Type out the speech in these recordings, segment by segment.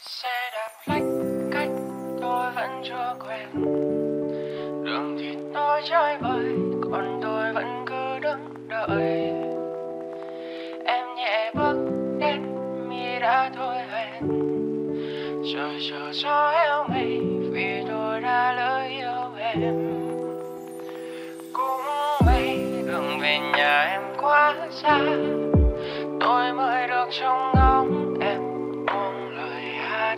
Xe đạp lách cách tôi vẫn chưa quen, đường thì tôi chơi vơi, còn tôi vẫn cứ đứng đợi. Em nhẹ bước đến mi đã thôi hẹn, trời chờ gió héo mây vì tôi đã lỡ yêu em. Cũng vậy đường về nhà em quá xa, tôi mới được trông ngóng em buông lời hát.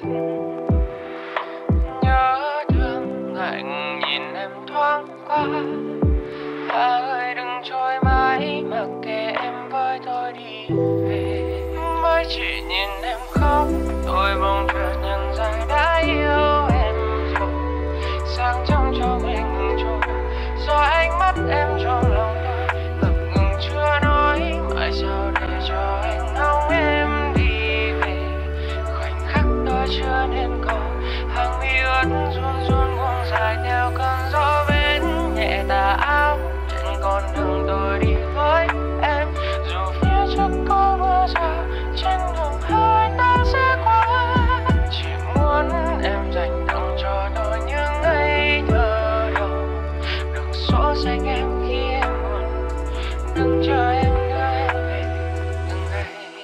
Nhớ thương ngại nhìn em thoáng qua, à ơi đừng trôi mãi mặc kệ em với tôi đi về. Mới chỉ nhìn em khóc tôi bỗng chợt nhận ra đã yêu em rồi. Sáng trong cho mình trôi do ánh mắt em trong lòng tôi ngập ngừng chưa nói mãi sao để cho anh ngóng em đi về. Khoảnh khắc đó chưa nên cầu, hàng mi ướt run run buông dài theo cơn gió bên nhẹ tà áo trên con đường tôi đi với em. Dù phía trước có mưa rào trên đường hai ta sẽ qua, chỉ muốn em dành tặng cho tôi những ngày thơ đầu. Đường số xanh em khi em buồn, đừng chờ em đưa em về từng ngày.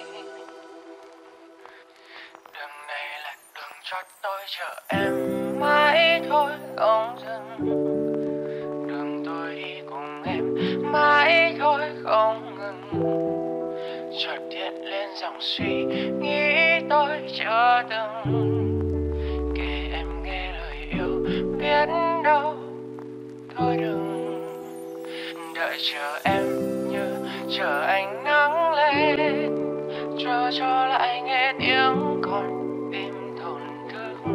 Đường này là đường cho tôi chờ em mãi thôi không dừng, đường tôi đi cùng em mãi thôi không ngừng. Chợt hiện lên dòng suy nghĩ tôi chưa từng kể em nghe lời yêu, biết đâu thôi đừng đợi chờ em như chờ ánh nắng lên, chờ cho lại nghe tiếng con tim thổn thức.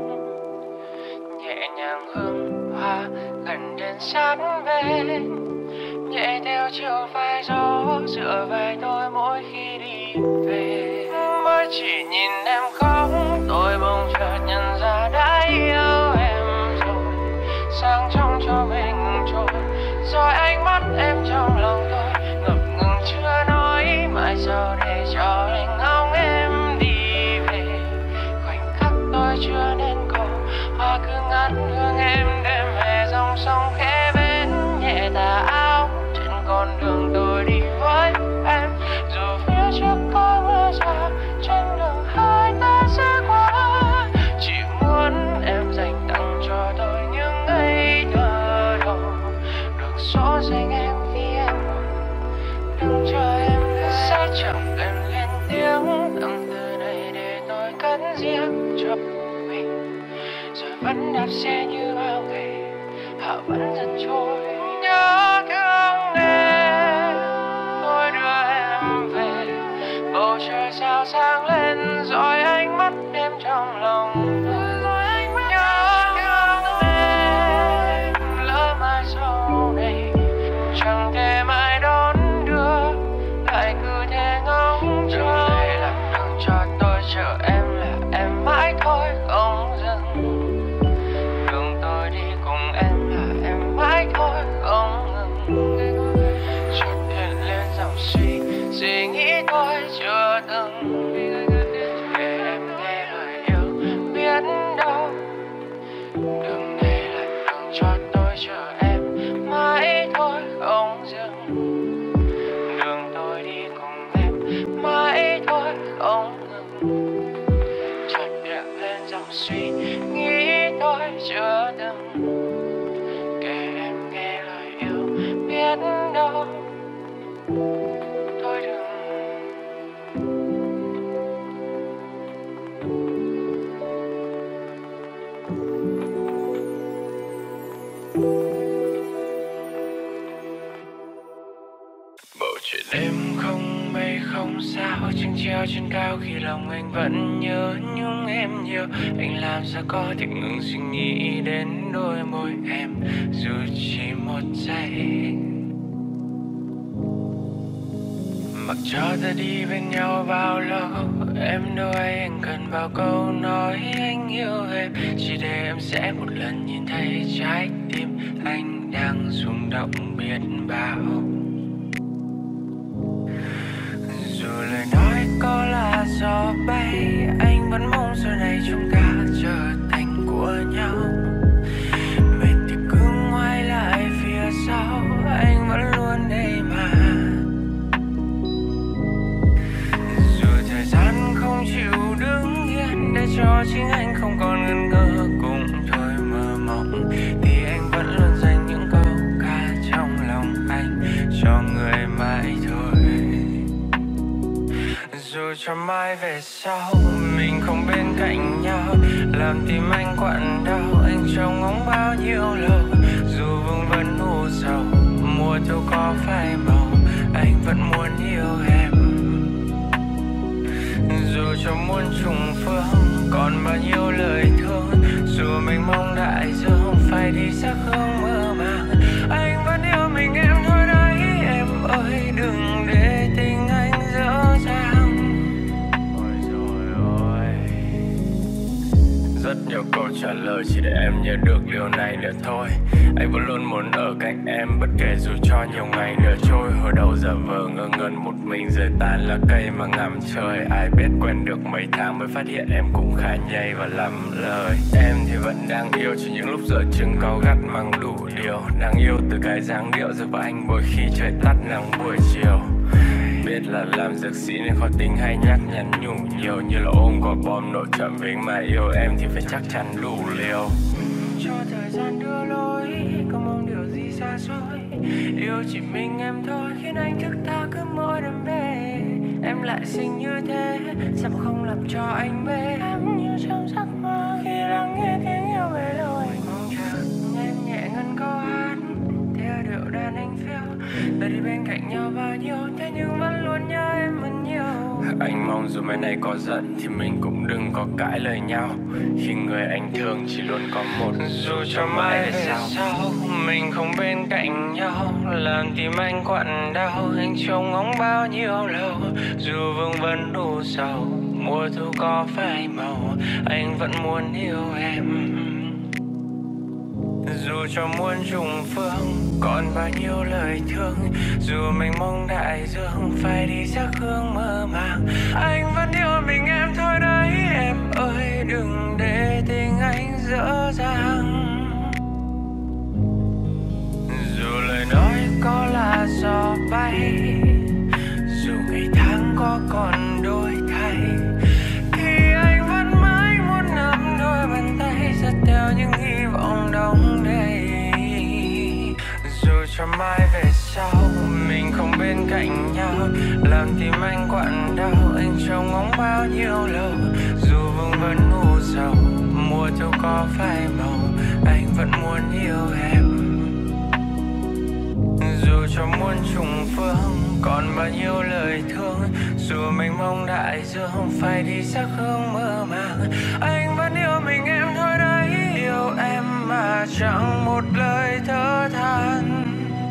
Nhẹ nhàng hương hoa gần đến sát bên, nhẹ theo chiều vai gió dựa vai tôi mỗi khi đi về. Mới chỉ nhìn em khóc tôi bỗng chợt nhận ra đã yêu em rồi. Sáng trong cho mình trôi rồi ánh mắt em trong lòng tôi ngập ngừng chưa nói mãi sao để cho anh ngóng em đi về. Khoảnh khắc tôi chưa nên cầu, hoa cứ ngát hương em đêm về dòng sông khẽ bên nhẹ tà áo trên con đường tôi đi với em. Dù phía trước có mưa rào trên đường hai ta sẽ qua, chỉ muốn em dành tặng cho tôi những ngày thơ đầu. Được số danh em vì em buồn, đừng chờ em sẽ chẳng cần lên tiếng. Tâm tư này để tôi cất riêng cho mình, rồi vẫn đạp xe như bao ngày, họ vẫn dần trôi. Nhớ thương em tôi đưa em về, bầu trời sao sáng lên rồi ánh mắt em trong lòng tôi. Nhớ thương em lỡ mai sau này chẳng thể mãi đón đưa, lại cứ thế ngóng chờ. Đường này là đường cho tôi chờ em, là em mãi thôi không dừng. Đường tôi đi cùng em là em mãi thôi không ngừng. Chợt hiện lên dòng suy nghĩ tôi chưa từng để em nghe lời yêu, biết đâu đường này là đường cho tôi chờ em mãi thôi không dừng. Đường tôi đi cùng em mãi thôi không ngừng. Chợt hiện lên dòng suy nghĩ tôi chưa từng kể em nghe lời yêu, biết đâu thôi đừng. Bầu trời đêm không mây không sao, trăng treo trên cao khi lòng anh vẫn nhớ nhung em nhiều. Anh làm sao có thể ngừng suy nghĩ đến đôi môi em dù chỉ một giây. Mặc cho ta đi bên nhau bao lâu, em đâu ai anh cần bao câu nói anh yêu em. Chỉ để em sẽ một lần nhìn thấy trái tim anh đang rung động biết bao. Dù lời nói có là gió bay, anh vẫn vẫn mong giờ này chúng ta trở thành của nhau. Mệt thì cứ ngoái lại phía sau, anh vẫn luôn đây mà. Dù thời gian không chịu đứng yên để cho chính anh không còn ngần ngơ cùng thôi mơ mộng, thì anh vẫn luôn dành những câu ca trong lòng anh cho người mãi thôi. Dù cho mai về sau mình không bên cạnh nhau, làm tim anh quặn đau, anh trông ngóng bao nhiêu lâu. Dù vương vấn u sầu, mùa thu có phai màu, anh vẫn muốn yêu em. Dù cho muôn trùng phương còn bao nhiêu lời thương, dù mênh mông đại dương phải đi sắc hương mơ màng, anh vẫn yêu mình em thôi đấy em ơi, đừng để tình anh dở dang. Ôi trời ơi, rất nhiều câu trả lời chỉ để em nhớ được điều này nữa thôi. Anh vẫn luôn muốn ở cạnh em bất kể dù cho nhiều ngày nữa trôi. Hồi đầu giả vờ ngơ ngẩn một mình rời tàn lá cây mà ngắm trời. Ai biết quen được mấy tháng mới phát hiện em cũng khá nhây và lắm lời. Em thì vẫn đang yêu cho những lúc dở chừng cáu gắt mang đủ điều. Đang yêu từ cái dáng điệu giữa và anh mỗi khi trời tắt nắng buổi chiều. Biết là làm dược sĩ nên khó tính hay nhắc nhắn nhủ nhiều, như là ôm quả bom nổ chậm mình mà yêu em thì phải chắc chắn đủ liều. Cho thời gian đưa lối, không mong điều gì xa xôi. Yêu chỉ mình em thôi khiến anh thức ta cứ mỗi đêm về. Em lại xinh như thế, sao không làm cho anh mê. Em như trong giấc mơ khi lắng nghe tiếng yêu về đâu anh mong chờ. Em nhẹ ngân câu hát theo điệu đàn anh phiêu. Ta đi bên cạnh nhau bao nhiêu, thế nhưng vẫn luôn nhớ em vẫn nhiều. Anh mong dù mai này có giận thì mình cũng đừng có cãi lời nhau, khi người anh thương chỉ luôn có một. Dù cho mai về sau mình không bên cạnh nhau, làm tim anh quặn đau, anh trông ngóng bao nhiêu lâu. Dù vương vấn đủ sầu, mùa thu có phai màu, anh vẫn muốn yêu em. Dù cho muôn trùng phương còn bao nhiêu lời thương, dù mênh mông đại dương phải đi sắc hương mơ màng, anh vẫn yêu mình em thôi đấy em ơi, đừng để tình anh dở dang. Dù lời nói có là gió bay, dù ngày tháng có còn đổi thay, thì anh vẫn mãi muốn nắm đôi bàn tay dắt theo những hy vọng đong đầy. Dù cho mai về sau mình không bên cạnh nhau, làm tim anh quặn đau, anh trông ngóng bao nhiêu lâu. Dù vương vấn u sầu, mùa thu có phai màu, anh vẫn muốn yêu em. Dù cho muôn trùng phương còn bao nhiêu lời thương, dù mênh mông đại dương phải đi sắc hương mơ màng, anh vẫn yêu mình em thôi đấy, yêu em mà chẳng một lời thở than.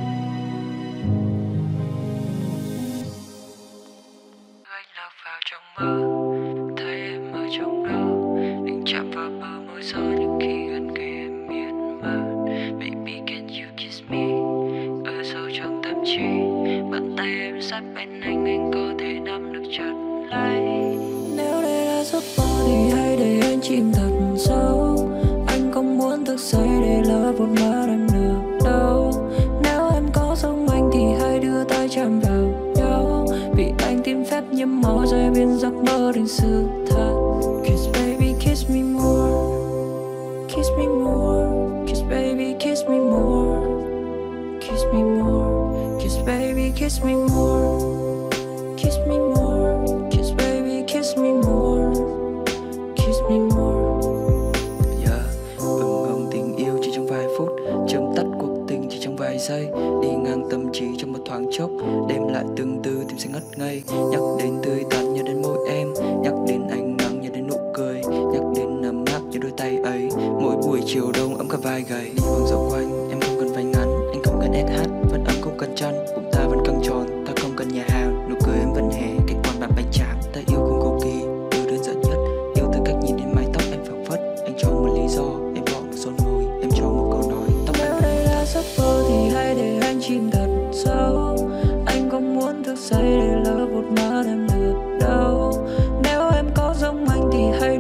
Anh lạc vào trong mơ, thấy em ở trong đó, định chạm vào bờ môi gió nhưng khi gần kề em miên man. Baby can you kiss me, ở sâu trong tâm trí, bàn tay em sát bên anh có thể nắm được chặt lấy. Nếu đây là giấc mơ thì hãy để anh chìm thật sâu, anh không muốn thức dậy để lỡ một má em được đâu. Nếu em có giống anh thì hãy đưa tay chạm vào nhau, vì anh tìm phép nhiễm máu rơi bên giấc mơ thành sự thật. Kiss baby kiss me more, kiss me more, kiss baby kiss me more, kiss me more, kiss baby kiss me more, kiss me more, kiss baby kiss me more, kiss me more. Yeah, bừng bừng tình yêu chỉ trong vài phút, chấm tắt cuộc tình chỉ trong vài giây, đi ngang tâm trí trong một thoáng chốc, đêm lại từng từ tim sẽ ngất ngây. Nhắc đến tươi tắn nhớ đến môi em, nhắc đến ánh nắng nhớ đến nụ cười, nhắc đến ấm áp như đôi tay ấy. Mỗi buổi chiều đông ấm cả vai gầy, đi bằng dạo quanh em không cần váy ngắn, anh không cần SH, vẫn ấm không cần chăn, bụng ta vẫn căng tròn, ta không cần nhà hàng, nụ cười em vẫn hé, cách quan bạn bánh tráng. Ta yêu không cầu kỳ, yêu đơn giản nhất, yêu từ cách nhìn đến mái tóc em phảng phất. Anh cho một lý do, em bỏ một son môi, em cho một câu nói. Tóc nếu đây là giấc mơ thì hãy để anh chìm thật sâu, anh không muốn thức dậy để lỡ một má em được đâu. Nếu em có giống anh thì hãy đưa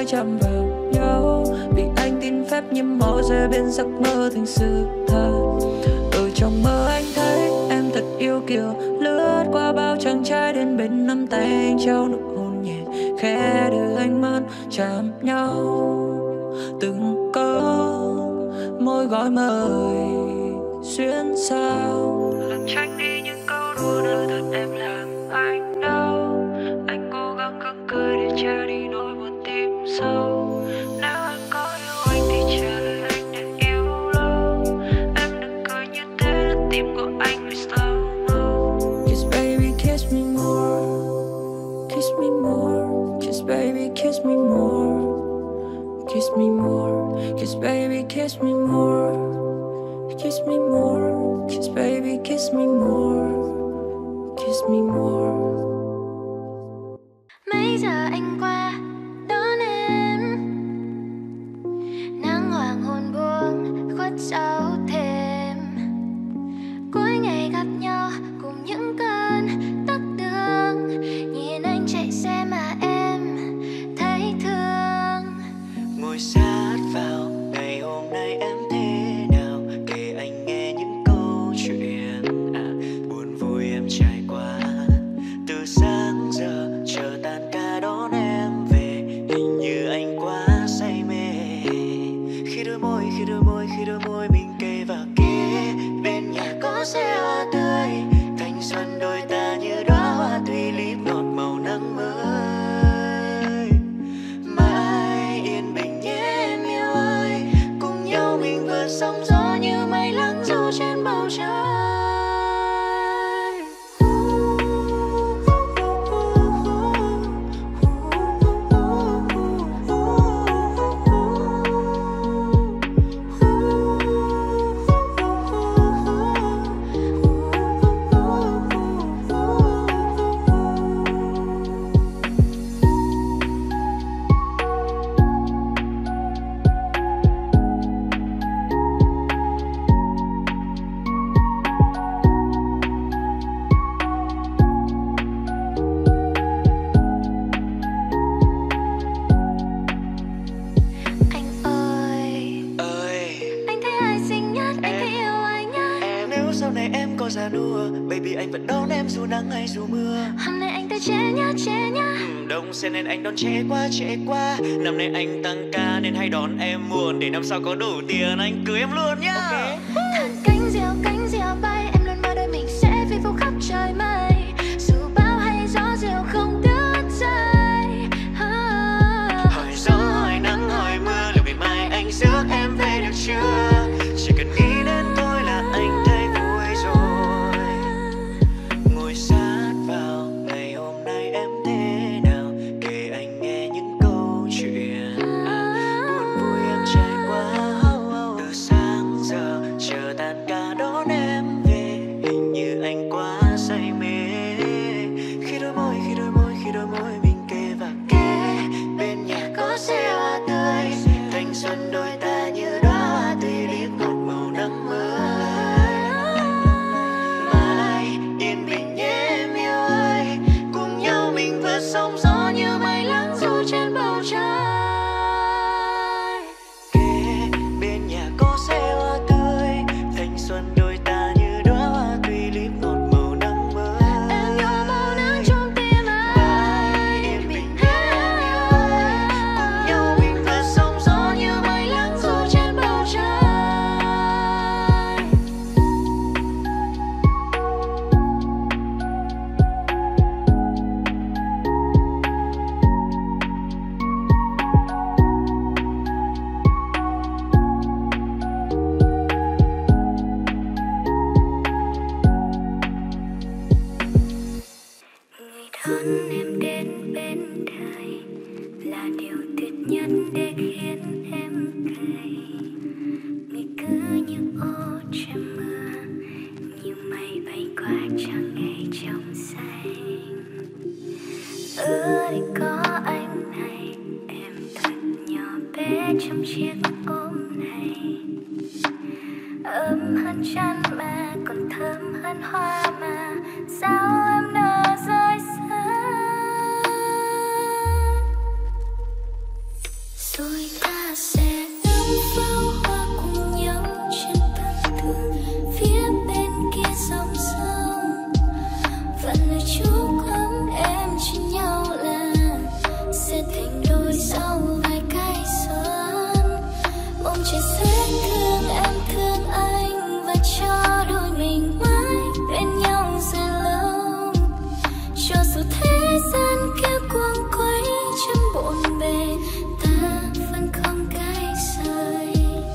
chạm vào nhau, vì anh tin phép nhiệm màu rơi bên giấc mơ thành sự thật. Ở trong mơ anh thấy em thật yêu kiều, lướt qua bao chàng trai đến bên nắm tay anh trao nụ hôn nhẹ khẽ đưa ánh mắt chạm nhau. Từng câu môi gọi mời xuyên sao, làm tránh đi những câu đùa nỡ thật em làm anh đau. Anh cố gắng gắng cười để che đi nỗi buồn tim sâu. Nếu em có yêu anh thì trả lời anh để yêu lâu. Em đừng cười như thế, là tim của anh bị sao mau. Kiss baby kiss me more, kiss me more, kiss baby kiss me more, kiss me more, kiss baby kiss me more, kiss me more, kiss baby kiss me more, kiss me more. Mấy giờ anh qua đón em, nắng hoàng hôn buông khuất sau thềm. Cuối ngày gặp nhau cùng những cơn tắc đường, nhìn anh chạy xe mà em thấy thương. Ngồi sát vào ngày hôm nay em thế nào, kể anh nghe những câu chuyện buồn vui em trải qua. Từ sáng giờ chờ tan ca đón em về, hình như anh quá say mê. Khi đôi môi mình kề vào kề, bên nhà có xe hoa tươi, thanh xuân đôi ta như đóa hoa tùy líp ngọt màu nắng mới. Mãi yên bình nhé em yêu ơi, cùng nhau mình vượt sóng gió như mây lắng du trên bầu trời. Baby anh vẫn đón em dù nắng hay dù mưa. Hôm nay anh tới trễ nhá Đông xe nên anh đón trễ quá. Năm nay anh tăng ca nên hay đón em muộn, để năm sau có đủ tiền anh cưới em luôn nhá. Okay. Cánh diều bay, em luôn mơ đôi mình sẽ phi phù khắp trời mây. Dù bão hay gió diều không đứt dây. Hỏi gió hỏi nắng hỏi mưa, liệu ngày mai anh rước em về được chưa? Chỉ cần nghĩ đến tôi là anh thấy vui rồi. Ngồi sát vào ngày hôm nay em thế nào, kể anh nghe những câu chuyện buồn vui em trải qua. Từ sáng giờ chờ tan ca đón em về, hình như anh quá say mê. Khi đôi môi mình kề và kề, bên nhà có xe hoa tươi, thanh xuân đôi ta như đóa hoa tùy líp ngọt màu nắng mới. Mãi yên bình nhé em yêu ơi, cùng nhau mình vượt sóng gió như mây lắng du trên bầu trời. Kề bên nhà có xe hoa tươi, thanh xuân đôi ta như đóa hoa tùy líp ngọt màu nắng mới. Em yêu màu nắng trong tim anh. Mãi yên bình nhé em yêu ơi, cùng nhau mình vượt sóng gió như mây lắng du trên bầu trời. Người đón em đến bên đời là điều tuyệt nhất để khiến em cười. Người cứ như ô che mưa, như mây bay qua trăng ngày trong xanh. Ở đây có anh này, em thật nhỏ bé trong chiếc ôm này. Ấm hơn chăn mà còn thơm hơn hoa mà, sao em nỡ rơi xa. Rồi ta sẽ ngắm pháo hoa cùng nhau trên tầng thượng phía bên kia dòng sông. Vẫn lời chúc ấm em chỉ nhau là sẽ thành đôi sau vài cây xuân. Mong trời sẽ thương em thương anh và cho đôi mình mãi bên nhau dài lâu. Cho dù thế gian kia cuồng quay trăm bộn bề, ta vẫn không cay rời.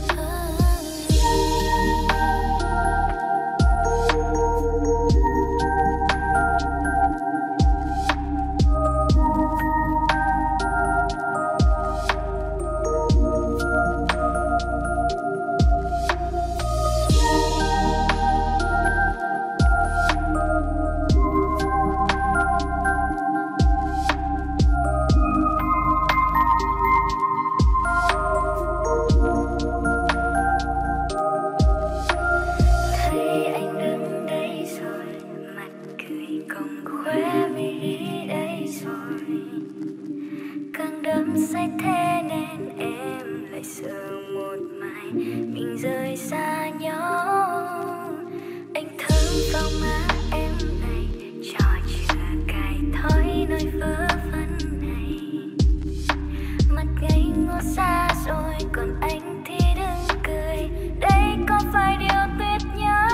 Thấy anh đứng đây rồi, mặt cười cong khóe mi đây rồi. Càng đắm say thế nên em lại sợ một mai mình rời xa nhau. Anh thấm vào má em này, trò chưa cài thói nơi vớ vẩn này. Mặt ngây ngô xa rồi, còn anh thì đứng cười. Đây có phải điều tuyệt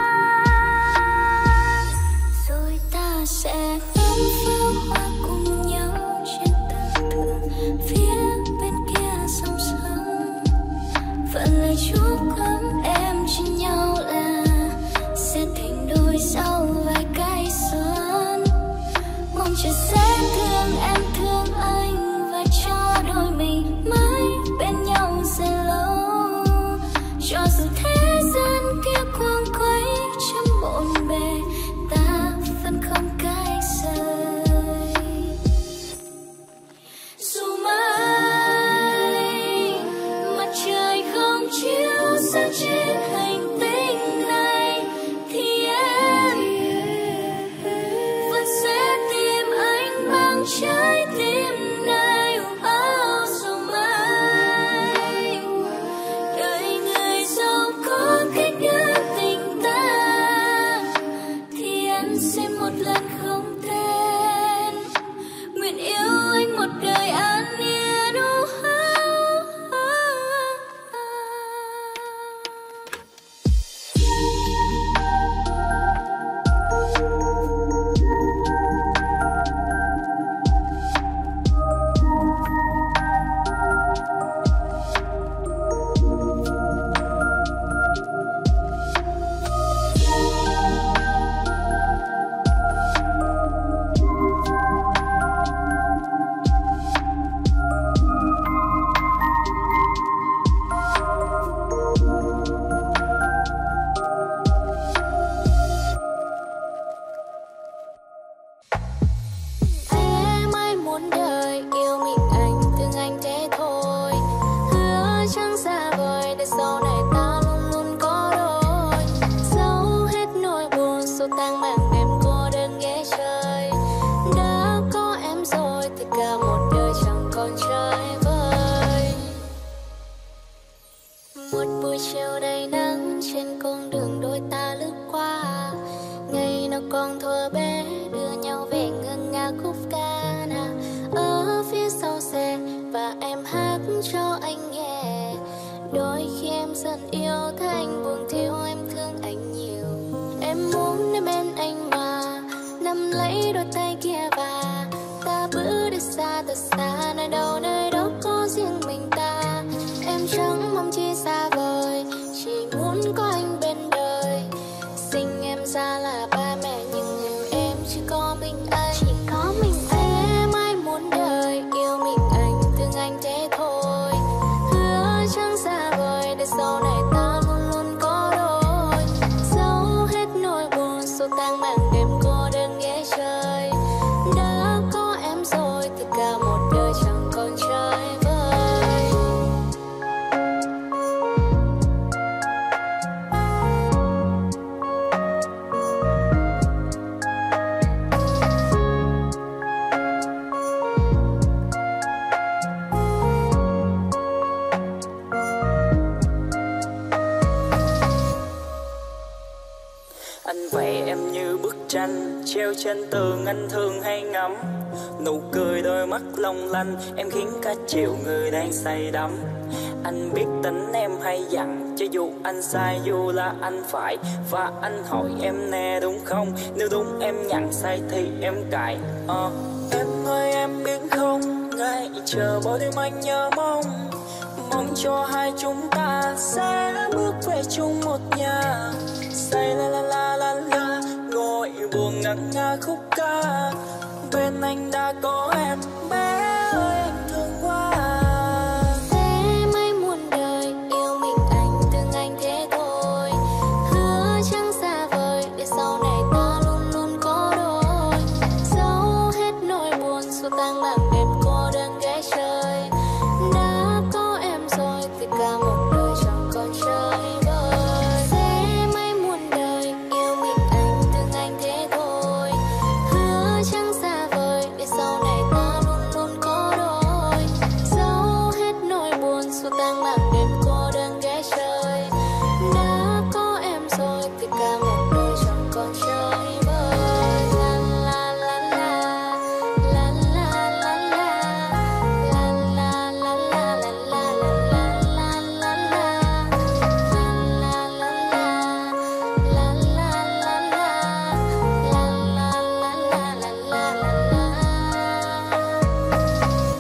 nhất? Rồi ta sẽ ngắm pháo hoa cùng nhau trên tầng thượng phía bên kia dòng sông. Vẫn lời chúc ấm em chỉ nhau là sẽ thành đôi sau vài cây xuân. Mong trời sẽ thương em thương anh và cho đôi mình mãi bên nhau dài lâu. Cho dù thế gian kia cuồng quay trăm bộn bề, ta vẫn không cay rời. Dù mai mặt trời không chiếu sáng trên hành tinh này, thì em vẫn sẽ tìm anh bằng trái tim này. Dù mai đời người giàu có cách đưa tình ta, thì em sẽ một lần không tên. Nguyện yêu anh một đời an yên. Em ai muốn đời yêu mình anh thương anh thế thôi. Hứa chẳng xa vời để sau này ta luôn luôn có đôi. Giấu hết nỗi buồn số tang mang đêm cô đơn ghé trời. Đã có em rồi thì cả một đời chẳng còn chơi vơi. Một buổi chiều đầy nắng trên con đường đôi ta lướt qua. Ngày nào còn thuở bé đưa nhau về ngân nga khúc ca nào ở phía sau xe, và em hát cho anh nghe. Đôi khi em dần yêu thấy anh buồn thiếu em thương anh nhiều. Em muốn đến bên anh mà nắm lấy đôi tay kia và ta bước đi xa thật xa, nơi đâu có riêng mình ta. Em chẳng mong chi xa vời, chỉ muốn có anh bên đời. Sinh em ra là ba mẹ nhưng em chỉ có mình anh. Em ai muốn đời yêu mình anh thương anh thế thôi. Hứa chẳng xa vời để sau này ta luôn trên tường anh thường hay ngắm. Nụ cười đôi mắt long lanh em khiến cả triệu người đang say đắm. Anh biết tính em hay dặn, cho dù anh sai dù là anh phải. Và anh hỏi em nè đúng không, nếu đúng em nhận, sai thì em cãi. Em ơi em biết không, ngày chờ bao đêm anh nhớ mong. Mong cho hai chúng ta sẽ bước về chung một nhà. Say la la la la la, ngồi buồn ngân nga khúc ca. Bên anh đã có em, bé ơi em thương quá. Thế mấy muôn đời yêu mình anh thương anh thế thôi. Hứa chẳng xa vời để sau này ta luôn luôn có đôi. Dẫu hết nỗi buồn xua tan bằng đêm cô đơn ghé chơi. Đã có em rồi thì cả một đời chẳng còn chơi vơi. Thế mấy muôn đời yêu mình anh thương anh thế thôi. Hứa chẳng xa vời để sau này ta luôn luôn có đôi. Dẫu hết nỗi buồn xua tan bằng đêm cô đơn ghé chơi. Đã có em rồi thì cả một đời chẳng còn chơi vơi. La la la la, la la la la, la la la la, la la la la, la la la, la la la, la la la la.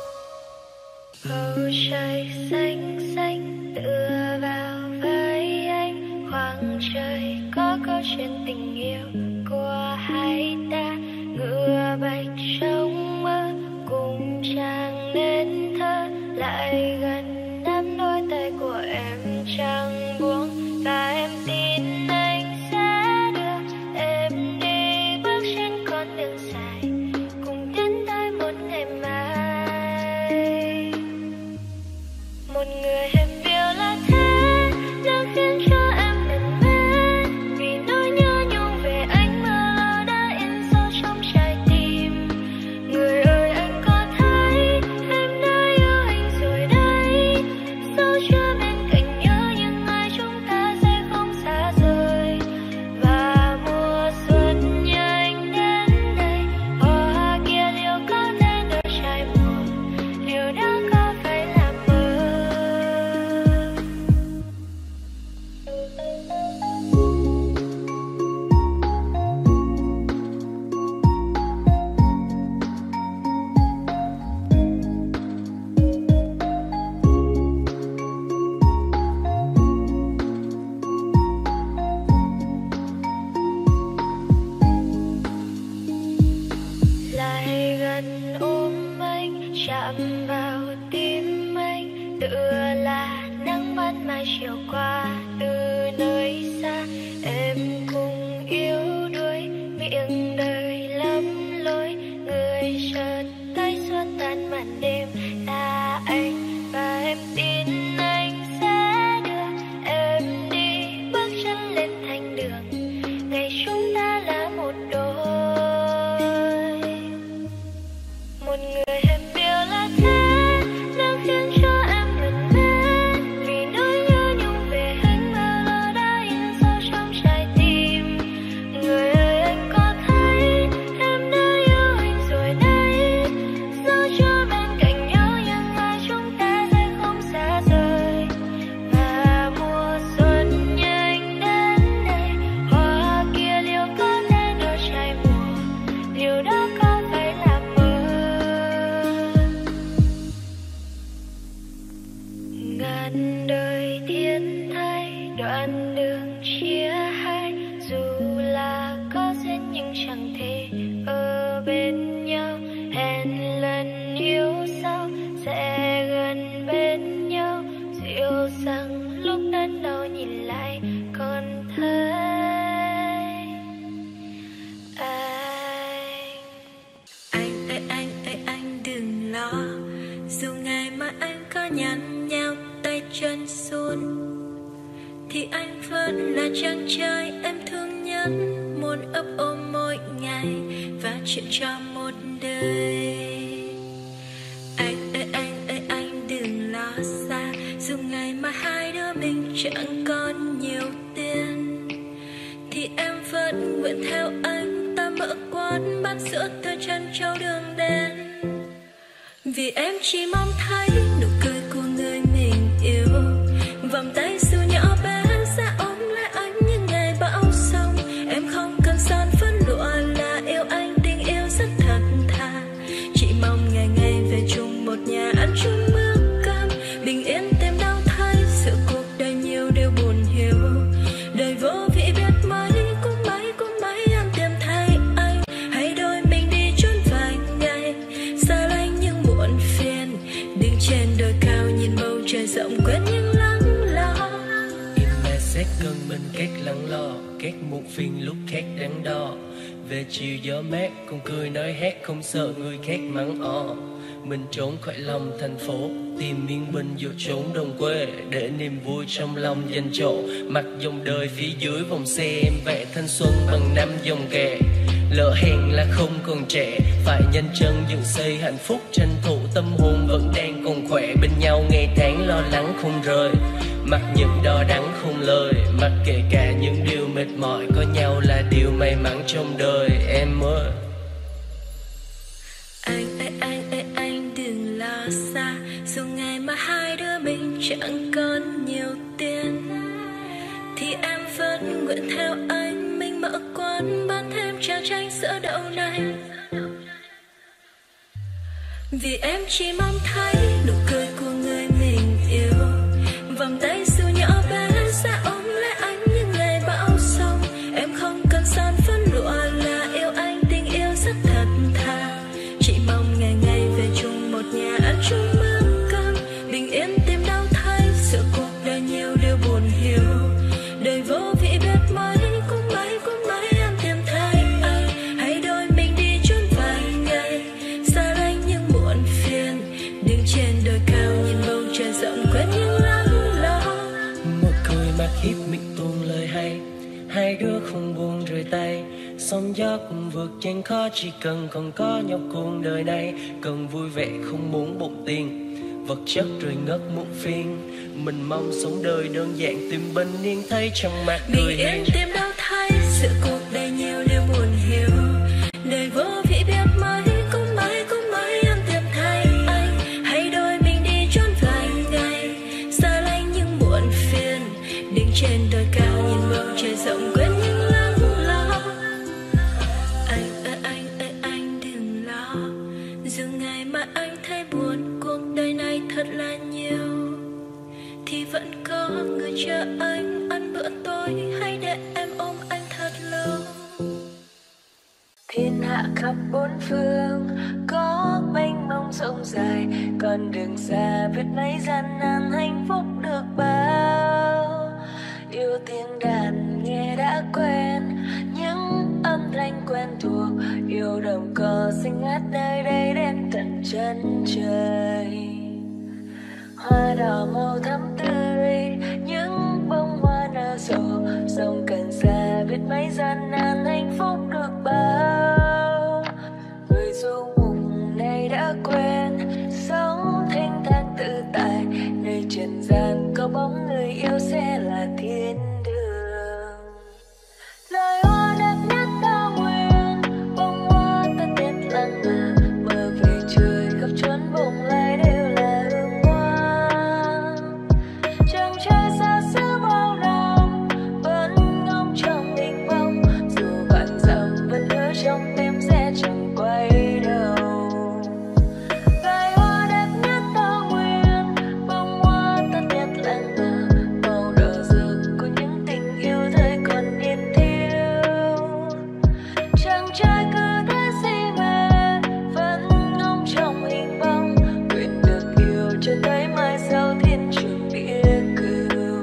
Bầu trời xanh xanh tựa vào vai anh, khoảng trời có câu chuyện tình yêu của hai ta. Ngựa bạch trong mơ cùng chàng nên thơ, lại gần nắm đôi tay của em chẳng buông. Và em tin anh sẽ đưa em đi bước trên con đường dài, cùng tiến tới một ngày mai. Một người em yêu là thế, nó khiến cho em đần mê. Vì nỗi nhớ nhung về anh mơ lâu đã in sâu trong trái tim. Người ơi anh có thấy em đã yêu anh rồi đấy. Dẫu chưa bên cạnh nhớ nhưng ai chúng ta sẽ không xa rời. Và mùa xuân như anh đến đây, hoa kia liệu có thể nở trái mùa, liệu đó có phải là mơ. Lại gần ôm anh, chạm vào tim anh, tựa là nắng ban mai chiều qua. Từ nơi xa em cùng yếu đuối, miệng đời lắm lối. Người chợt tay xua tan màn đêm là anh. Và em tin anh sẽ đưa em đi bước chân lên thành đường, ngày chúng ta là một đôi. Một người em yêu là thế, nó khiến cho em đần mê. Vì nỗi nhớ nhung về anh bao lâu đã in sâu trong trái tim. Người ơi anh có thấy em đã yêu anh rồi đấy. Dẫu chưa bên cạnh nhau nhưng ai chúng ta sẽ không xa rời. Và mùa xuân như anh đến đây, hoa kia liệu có thể nở trái mùa, liệu đó có phải là mơ. Ngàn đời thiên thai, đoạn đường chia hai. Dù là có duyên nhưng chẳng thể ở bên nhau. Hẹn lần yêu sau sẽ gần bên nhau. Dịu dàng lúc đắn đau nhìn lại còn thấy anh. Anh đừng lo. Dù ngày mai anh có nhăn nheo tay chân run, thì anh vẫn là chàng trai em thương nhất, muốn ấp ôm mỗi ngày và chuyện cho một đời. Anh đừng lo xa. Dù ngày mai hai đứa mình chẳng còn nhiều tiền, thì em vẫn nguyện theo anh ta mở qua mắt giữa đôi chân trâu đường đen. Vì em chỉ mong thấy nụ cười của người mình yêu, vòng tay dù nhỏ bé sẽ ôm lấy anh những ngày bão sông. Em không cần son phấn lụa là yêu anh, tình yêu rất thật thà. Chỉ mong ngày ngày về chung một nhà, ăn chung bữa cơm, bình yên tìm đâu thấy. Sự cuộc đời nhiều điều buồn hiểu, đời vô vị biết mấy cũng mấy em tìm thấy anh. Hãy đôi mình đi trốn vài ngày, xa lánh những muộn phiền. Đứng trên đồi cao nhìn bầu trời rộng, quên những lắng lo. Im mà xét cơn bên két lắng lo, két muộn phiền lúc khác đắn đo. Về chiều gió mát con cười nói hát, không sợ người khác mắng o. Mình trốn khỏi lòng thành phố, tìm yên bình vô chốn đồng quê, để niềm vui trong lòng dành chỗ. Mặc dòng đời phía dưới vòng xe, em vẽ thanh xuân bằng năm dòng kẻ. Lỡ hẹn là không còn trẻ, phải nhanh chân dựng xây hạnh phúc, tranh thủ tâm hồn vẫn đang còn khỏe. Bên nhau ngày tháng lo lắng không rời, mặc những đo đắng không lời. Mặc kệ cả những điều mệt mỏi, có nhau là điều may mắn trong đời em ơi. Anh đừng lo xa, dù ngày mà hai đứa mình chẳng còn nhiều tiền, thì em vẫn nguyện theo anh. Mình mở quán bán thêm trà chanh sữa đậu nành, vì em chỉ mong thấy nụ cười của người mình yêu, vòng tay dù nhỏ bé sẽ ôm lấy anh những ngày bão sông. Em không cần son phấn lụa là yêu anh, tình yêu rất thật thà. Chỉ mong ngày ngày về chung một nhà, ăn chung bữa cơm, bình yên tìm đâu thấy. Sự cuộc đời nhiều điều buồn hiểu, đời vô vị biết mấy cũng mấy em tìm thấy anh. Hãy đôi mình đi trốn vài ngày, xa lánh những muộn phiền. Đứng trên đồi cao nhìn bầu trời rộng, quên những lắng lo. Một cười mắt hiếp miệng tuôn lời hay, hai đứa không buông rời tay. Sóng gió cùng vượt trên khó, chỉ cần còn có nhau cuộc đời này. Cần vui vẻ không muốn bụng tiền, vật chất rồi ngất muộn phiền. Mình mong sống đời đơn giản, tìm bình yên thấy trong mắt người bình hiền. yên tìm đâu thấy, sự cuộc đời nhiều điều buồn hiểu, đời vô vị biết mấy cũng mấy em tìm thấy anh. Hãy đôi mình đi trốn vài ngày, xa lánh những muộn phiền. Đứng trên đồi cao nhìn bầu trời rộng, quên những lắng lo. Anh đừng lo, dù ngày mà anh thấy buồn, cuộc đời này thật là nhiều, thì vẫn có người chờ anh ăn bữa tối. Hãy để em ôm anh thật lâu. Thiên hạ khắp bốn phương có mênh mông rộng dài, con đường xa biết mấy gian nan, hạnh phúc được bao. Yêu tiếng đàn nghe đã quen, những âm thanh quen thuộc. Yêu đồng cỏ xinh ngát nơi đây đến tận chân trời. Hoa đỏ màu thắm tươi, những bông hoa nở rộ. Sông Cần Sa biết mấy gian nan, hạnh phúc được bao. Người du mục này đã quen sống thanh thang tự tại, nơi trần gian có bóng người yêu sẽ là thiên đường. Loài hoa đẹp nhất cao nguyên, bông hoa ta tiết lặng mà mơ về trời khắp chốn vùng lai đều là hương hoa. Chàng trai xa xứ bao năm vẫn ngóng trong mênh mông, dù vạn dặm vẫn hứa trong tim sẽ chẳng quay đầu. Loài hoa đẹp nhất cao nguyên, bông hoa ta tiết lặng mà màu đỏ rực của những tình yêu thời còn niên thiếu. Chàng trai cứ thế si mê vẫn ngóng trong hình bóng, nguyện được yêu cho tới mai sau thiên trường địa cửu.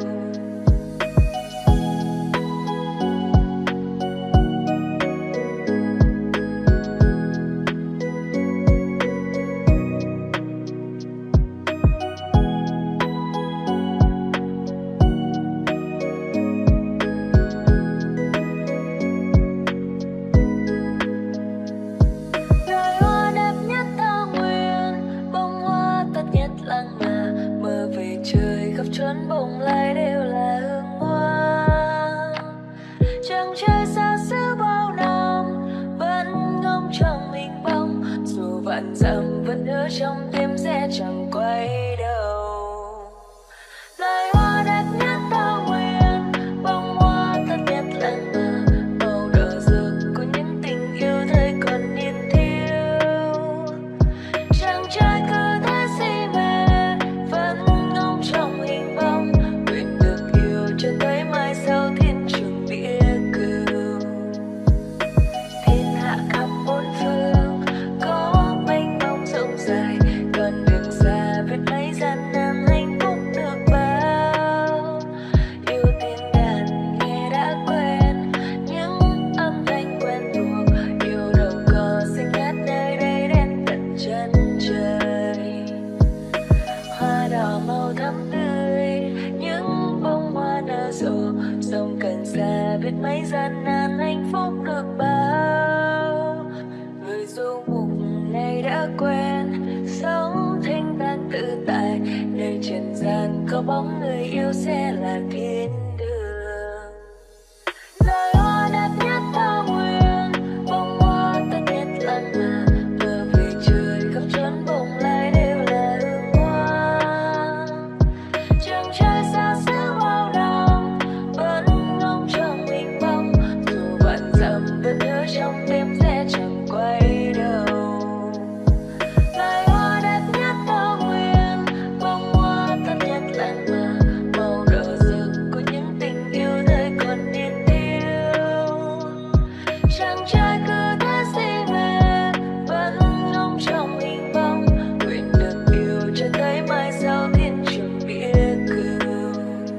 Loài hoa đẹp nhất cao nguyên, bông hoa tắt nhất lặng mà mơ về trời khắp chốn bồng lai đều là hương hoa. Chàng trai xa xứ bao năm vẫn ngóng trong gian nan hạnh phúc được bao. Người du mục này đã quen sống thanh thản tự tại, nơi trần gian có bóng người yêu sẽ là thiên đường. Lời hoa đẹp nhất thao nguyên, bông hoa tươi nhất lần mà vừa về trời khắp chốn bồng lai đều là hương hoa. Chàng trai xa xứ bao năm vẫn ngóng trong mình bóng, dù vạn dặm vẫn nhớ trong đêm sẽ chẳng quay đầu. Lời hoa đẹp nhất thao nguyên, bông hoa tươi nhất lần mà màu đỏ rực của những tình yêu thời còn niên thiếu. Chàng trai cứ thế si mê vẫn ngóng trong hình bóng, nguyện được yêu cho tới mai sau thiên trường biết cừu.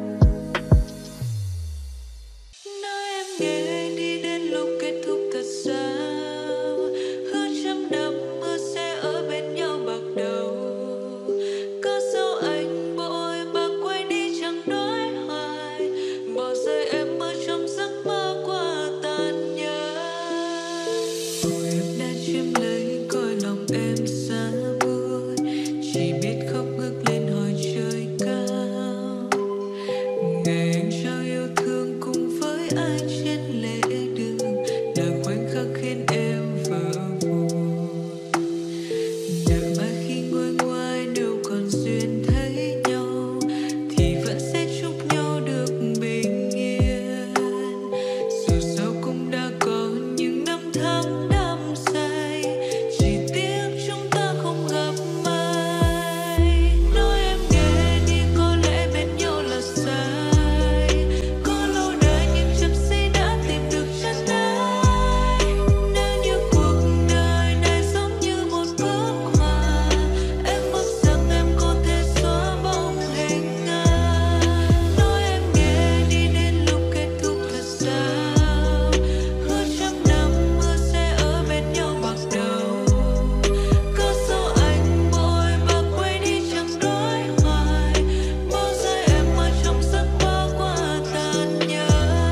Nói em nghe đi đến lúc kết thúc thật sao, hứa trăm năm mưa sẽ ở bên nhau bạc đầu. Có sao anh bội bạc quay đi chẳng nói hoài, bỏ rơi em ở trong giấc mơ qua tàn nhẫn. Ôi em đã chiếm lấy cõi lòng em xa vời, chỉ biết khóc ngước lên hỏi trời cao. Ngày anh trao yêu thương cùng với ai trên lề đường, là khoảnh khắc khiến em vỡ vụn. Đợi mãi khi ngồi ngoài nếu còn duyên thấy nhau, thì vẫn sẽ chúc nhau được bình yên. Dù sao cũng đã có những năm tháng đắm say, chỉ tiếc chúng ta không gặp mai. Nói em nghe đi, có lẽ bên nhau là sai. Có lâu đời nhưng chậm si đã tìm được chân ái. Nếu như cuộc đời này giống như một bức họa, em mong rằng em có thể xóa bóng hình ai. Nói em nghe đi đến lúc kết thúc thật sao, hứa trăm năm mưa sẽ ở bên nhau bạc đầu. Có sao anh bội bạc quay đi chẳng nói hoài, bỏ rơi em ở trong giấc mơ quá tàn nhẫn.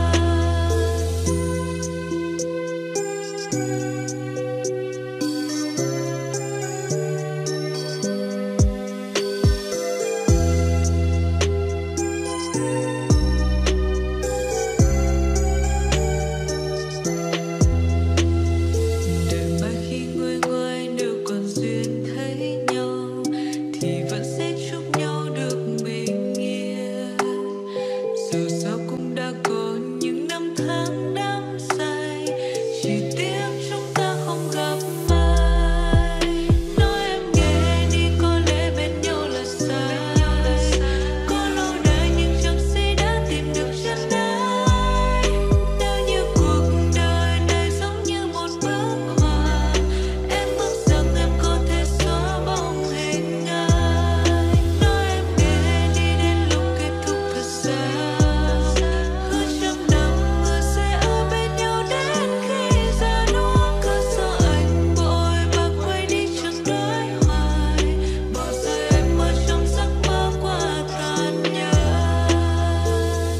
Đợi mãi khi ngồi ngoài nếu còn duyên thấy nhau, thì vẫn sẽ chúc nhau được bình yên. Dù sao cũng đã có những năm tháng đắm say, chỉ tiếc chúng ta không gặp mai. Nói em nghe đi, có lẽ bên nhau là sai. Có lâu đời nhưng chậm si đã tìm được chân ái. Nếu như cuộc đời này giống như một bức họa, em mong rằng em có thể xóa bóng hình ai. Nói em nghe đi đến lúc kết thúc thật sao, hứa trăm năm mưa sẽ ở bên nhau đến khi già nua. Có sao anh bội bạc quay đi chẳng nói hoài, bỏ rơi em ở trong giấc mơ quá tàn nhẫn.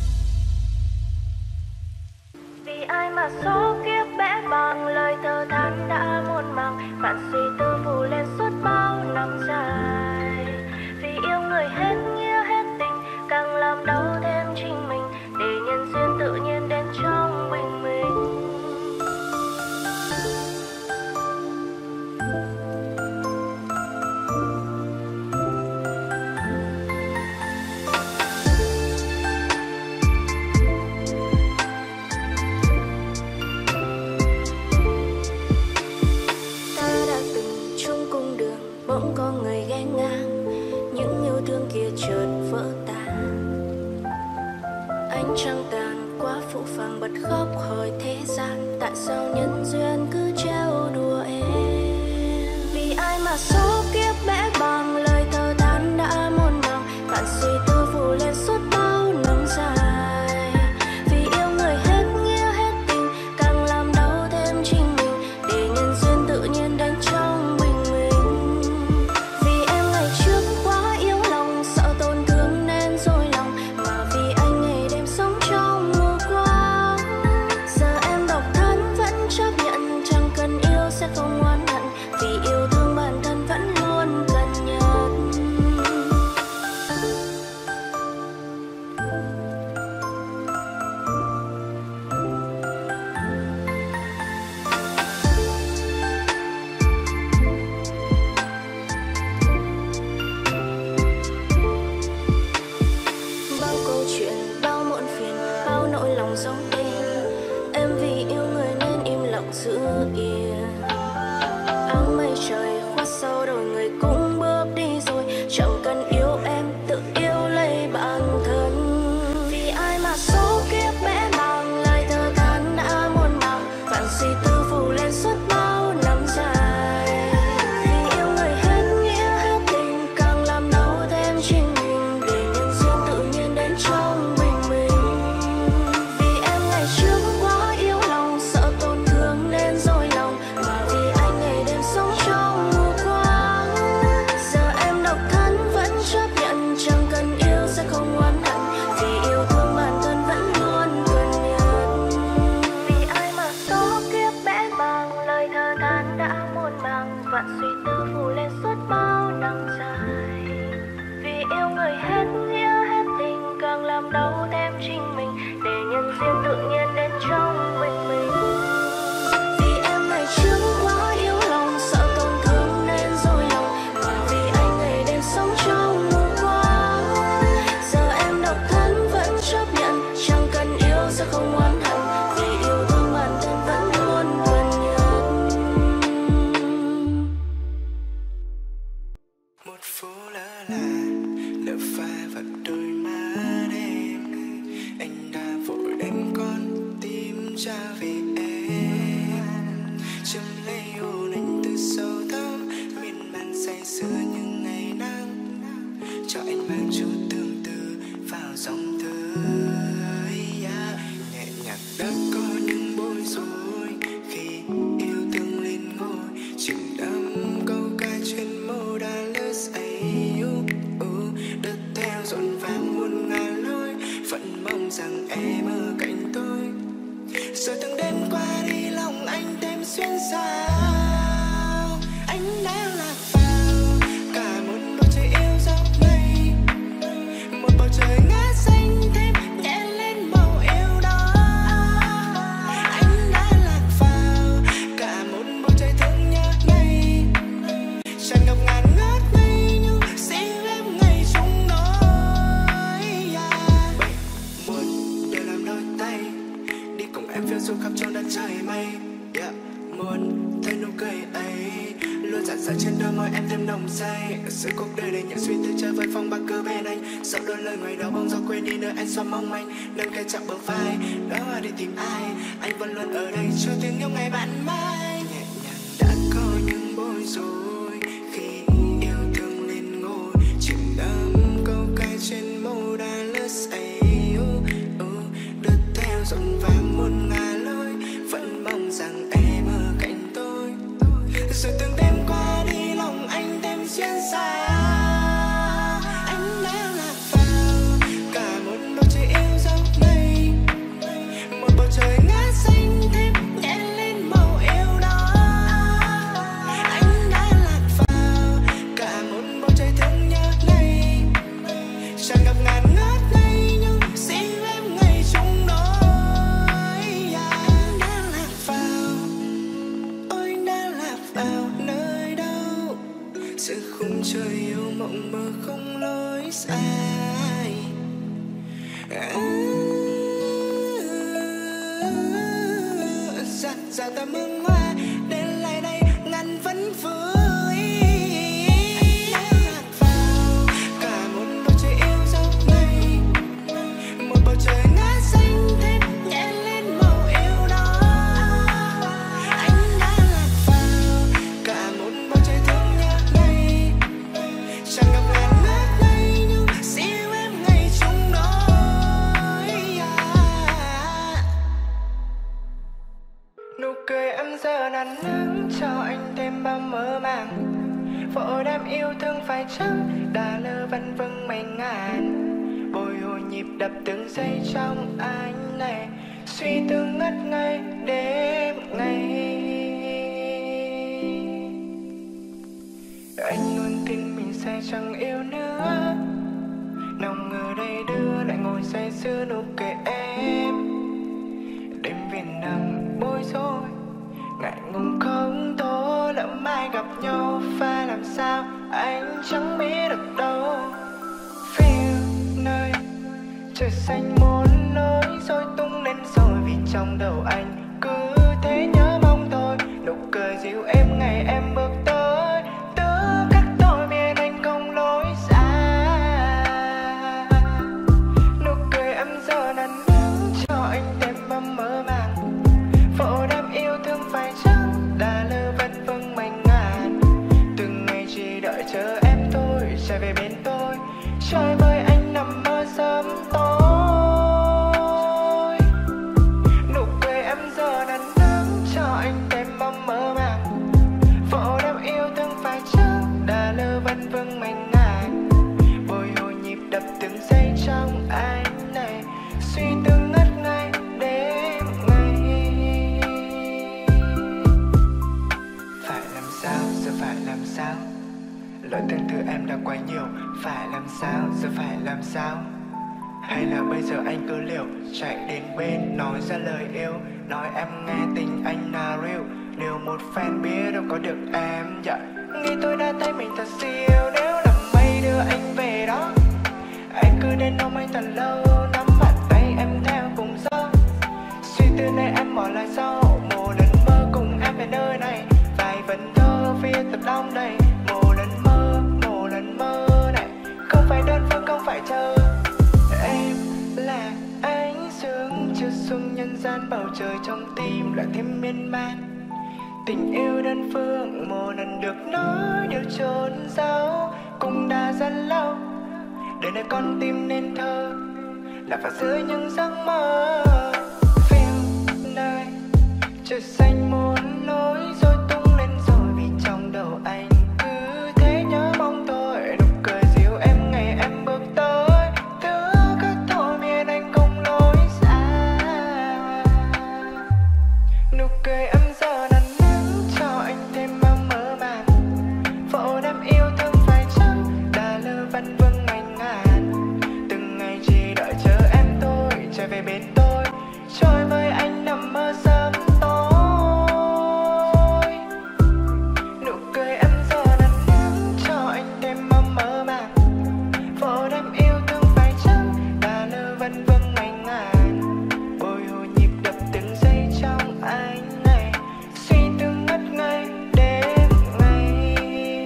Vì ai mà số kiếp bẽ bàng, lời thơ than đã muôn màng, bạn suy tư phủ lên suốt bao năm dài. Vì yêu người hết nghĩa hết tình, càng làm đau thêm chính mình, để nhân duyên tự nhiên đến trong bình minh. Ta đã từng chung cung đường, bỗng có người ghé ngang, những yêu thương kia chợt vỡ tan. Ánh trăng tàn quá phũ phàng bật khóc hỏi thế gian, tại sao nhân duyên cứ trêu đùa em. Vì ai mà số kiếp bẽ bàng, lời thơ than đã muôn màng, bạn suy tư phủ lên suốt bao năm dài. Vì yêu người hết nghĩa hết tình, càng làm đau thêm chính mình, để nhân duyên tự nhiên đến trong bình minh. Vì em ngày trước quá yếu lòng, sợ tổn thương nên dối lòng, mà vì anh ngày đêm sống trong mù quáng. yêu người hết nghĩa hết tình, càng làm đau thêm chính mình, để nhân duyên tự nhiên đến trong mình. Vì em ngày trước quá yếu lòng, sợ tổn thương nên dối lòng, và vì anh ngày đêm sống trong mù quáng. Giờ em độc thân vẫn chấp nhận, chẳng cần yêu sẽ không oán hận, vì yêu thương bản thân vẫn luôn gần nhất. Một phố lỡ là lỡ pha vào đôi má em, anh đã vội đem con tim trả về em, chấm lấy hôn anh từ sâu thẳm miên man say sưa như ngày nắng, cho anh mang chút tương tư vào dòng thơ. Nhẹ nhàng đã có những bối rối khi yêu thương lên ngôi, chừng đắm câu ca trên môi đã lỡ say. Đất theo rộn vàng muôn ngàn lối, vẫn mong rằng em ở cạnh tôi. Rồi từng đêm qua đi lòng anh thêm xuyên sao, anh đã lạc vào cả một bầu trời yêu dấu mây, một bầu trời ngát xanh thêm nhẹ lên màu yêu đó. Anh đã lạc vào cả một bầu trời thương nhớ này, tràn ngập ngàn ngát mây nhưng riêng em ngày chung nỗi. Muốn để làm đôi tay đi cùng em phiêu du khắp chốn đất trời mây. Muốn thấy nụ cười ấy luôn rạng rỡ trên đôi môi em thêm nồng say. Ở giữa cuộc đời đầy những suy tư chơi với phong bạc cơ bên anh, sau đôi lời ngoài đó bóng gió quên đi nơi anh xoa mong manh, nâng cây chạm bờ vai đó đi tìm ai. Anh vẫn luôn ở đây cho tiếng yêu ngày bạn mai. Nhẹ nhàng đã có những bối rối khi yêu thương lên ngôi, chìm đắm câu ca trên môi đã lỡ say. Đất theo rộn vàng muôn ngàn lối, vẫn mong rằng em ở cạnh tôi. Rồi từng đêm qua đi lòng anh thêm xuyên xa, anh đã lạc vào cả một bầu trời yêu dấu mây, một bầu trời ngát xanh thêm nhẹ lên màu yêu đó. Anh đã lạc vào cả một bầu trời thương nhớ này, tràn ngập ngàn ngát mây nhưng riêng em ngày chung nỗi. Anh đã lạc vào, ôi anh đã lạc vào nơi đâu, giữa khung trời yêu mộng mơ không lối sai. Dạt ta mương hoa đến lại đây ngàn vẫn vui. Anh đã lạc vào cả một bầu trời yêu dấu mây, một bầu trời ngát xanh thêm nhẹ lên màu yêu đó. Anh đã lạc vào cả một bầu trời thương nhớ này, tràn ngập ngàn ngát mây nhưng riêng em ngày chung nỗi. Nụ cười em giờ nắng nắng cho anh thêm bao mơ màng, vội đem yêu thương phải chăng đã lỡ vân vân mây ngàn. Bồi hồi nhịp đập từng giây trong anh này, suy tư ngất ngây đêm ngày. Anh luôn tin mình sẽ chẳng yêu nữa, nào ngờ đây đưa lại ngồi say sưa nụ cười em. Đêm về nằm bối rối, ngại ngùng không tố lỡ mai gặp nhau phải làm sao anh chẳng biết được đâu. Phiêu nơi trời xanh một lối rồi tung lên rồi, vì trong đầu anh cứ thế nhớ mong thôi. Nụ cười dịu em ngày em bước tới, từ cách tôi biết anh không lối xa. Nụ cười em giờ nắn nắng cho anh thêm bao mơ màng, vội đem yêu thương phải chăng đã lỡ vân vân mây ngàn. Từng ngày chỉ đợi chờ em thôi trở về bên tôi, trời với anh nằm mơ sớm tối. Nụ cười em giờ phải làm sao? Hay là bây giờ anh cứ liều chạy đến bên nói ra lời yêu, nói em nghe tình anh là real, điều một fan biết đâu có được em. Dạ nghĩ tôi đã thấy mình thật siêu, nếu là mây đưa anh về đó, anh cứ đến ôm anh thật lâu, nắm bàn tay em theo cùng gió. Suy tư này em bỏ lại sau, một lần mơ cùng em về nơi này, vài vần thơ viết thật đong đầy. Một lần mơ này không phải đơn phương, không phải chờ. Em là ánh sương chiếu xuống nhân gian, bầu trời trong tim lại thêm miên man. Tình yêu đơn phương một lần được nói điều trốn giấu, cũng đã rất lâu. Đời này con tim nên thơ là phải dưới những giấc mơ. Phiêu nơi trời xanh muốn lối rồi tung lên rồi, vì trong đầu anh cứ thế nhớ mong tôi. Nụ cười dịu em ngày em bước tới, thứ cứ thôi miền anh không lối xa. Nụ cười em giờ nắng nắng cho anh thêm mong mơ màng. Vỗ đam yêu thương phải chăng đã lơ vân vương ngành ngàn. Từng ngày chỉ đợi chờ em tôi trở về bên tôi, trôi với anh nằm mơ sớm tối. Nụ cười em giờ nắng nắng cho anh thêm mong mơ màng. Vỗ đam yêu thương phải chăng đã lơ vân vương ngành ngàn. Bồi hồi nhịp đập từng giây trong anh này, suy tư ngất ngây đêm ngày.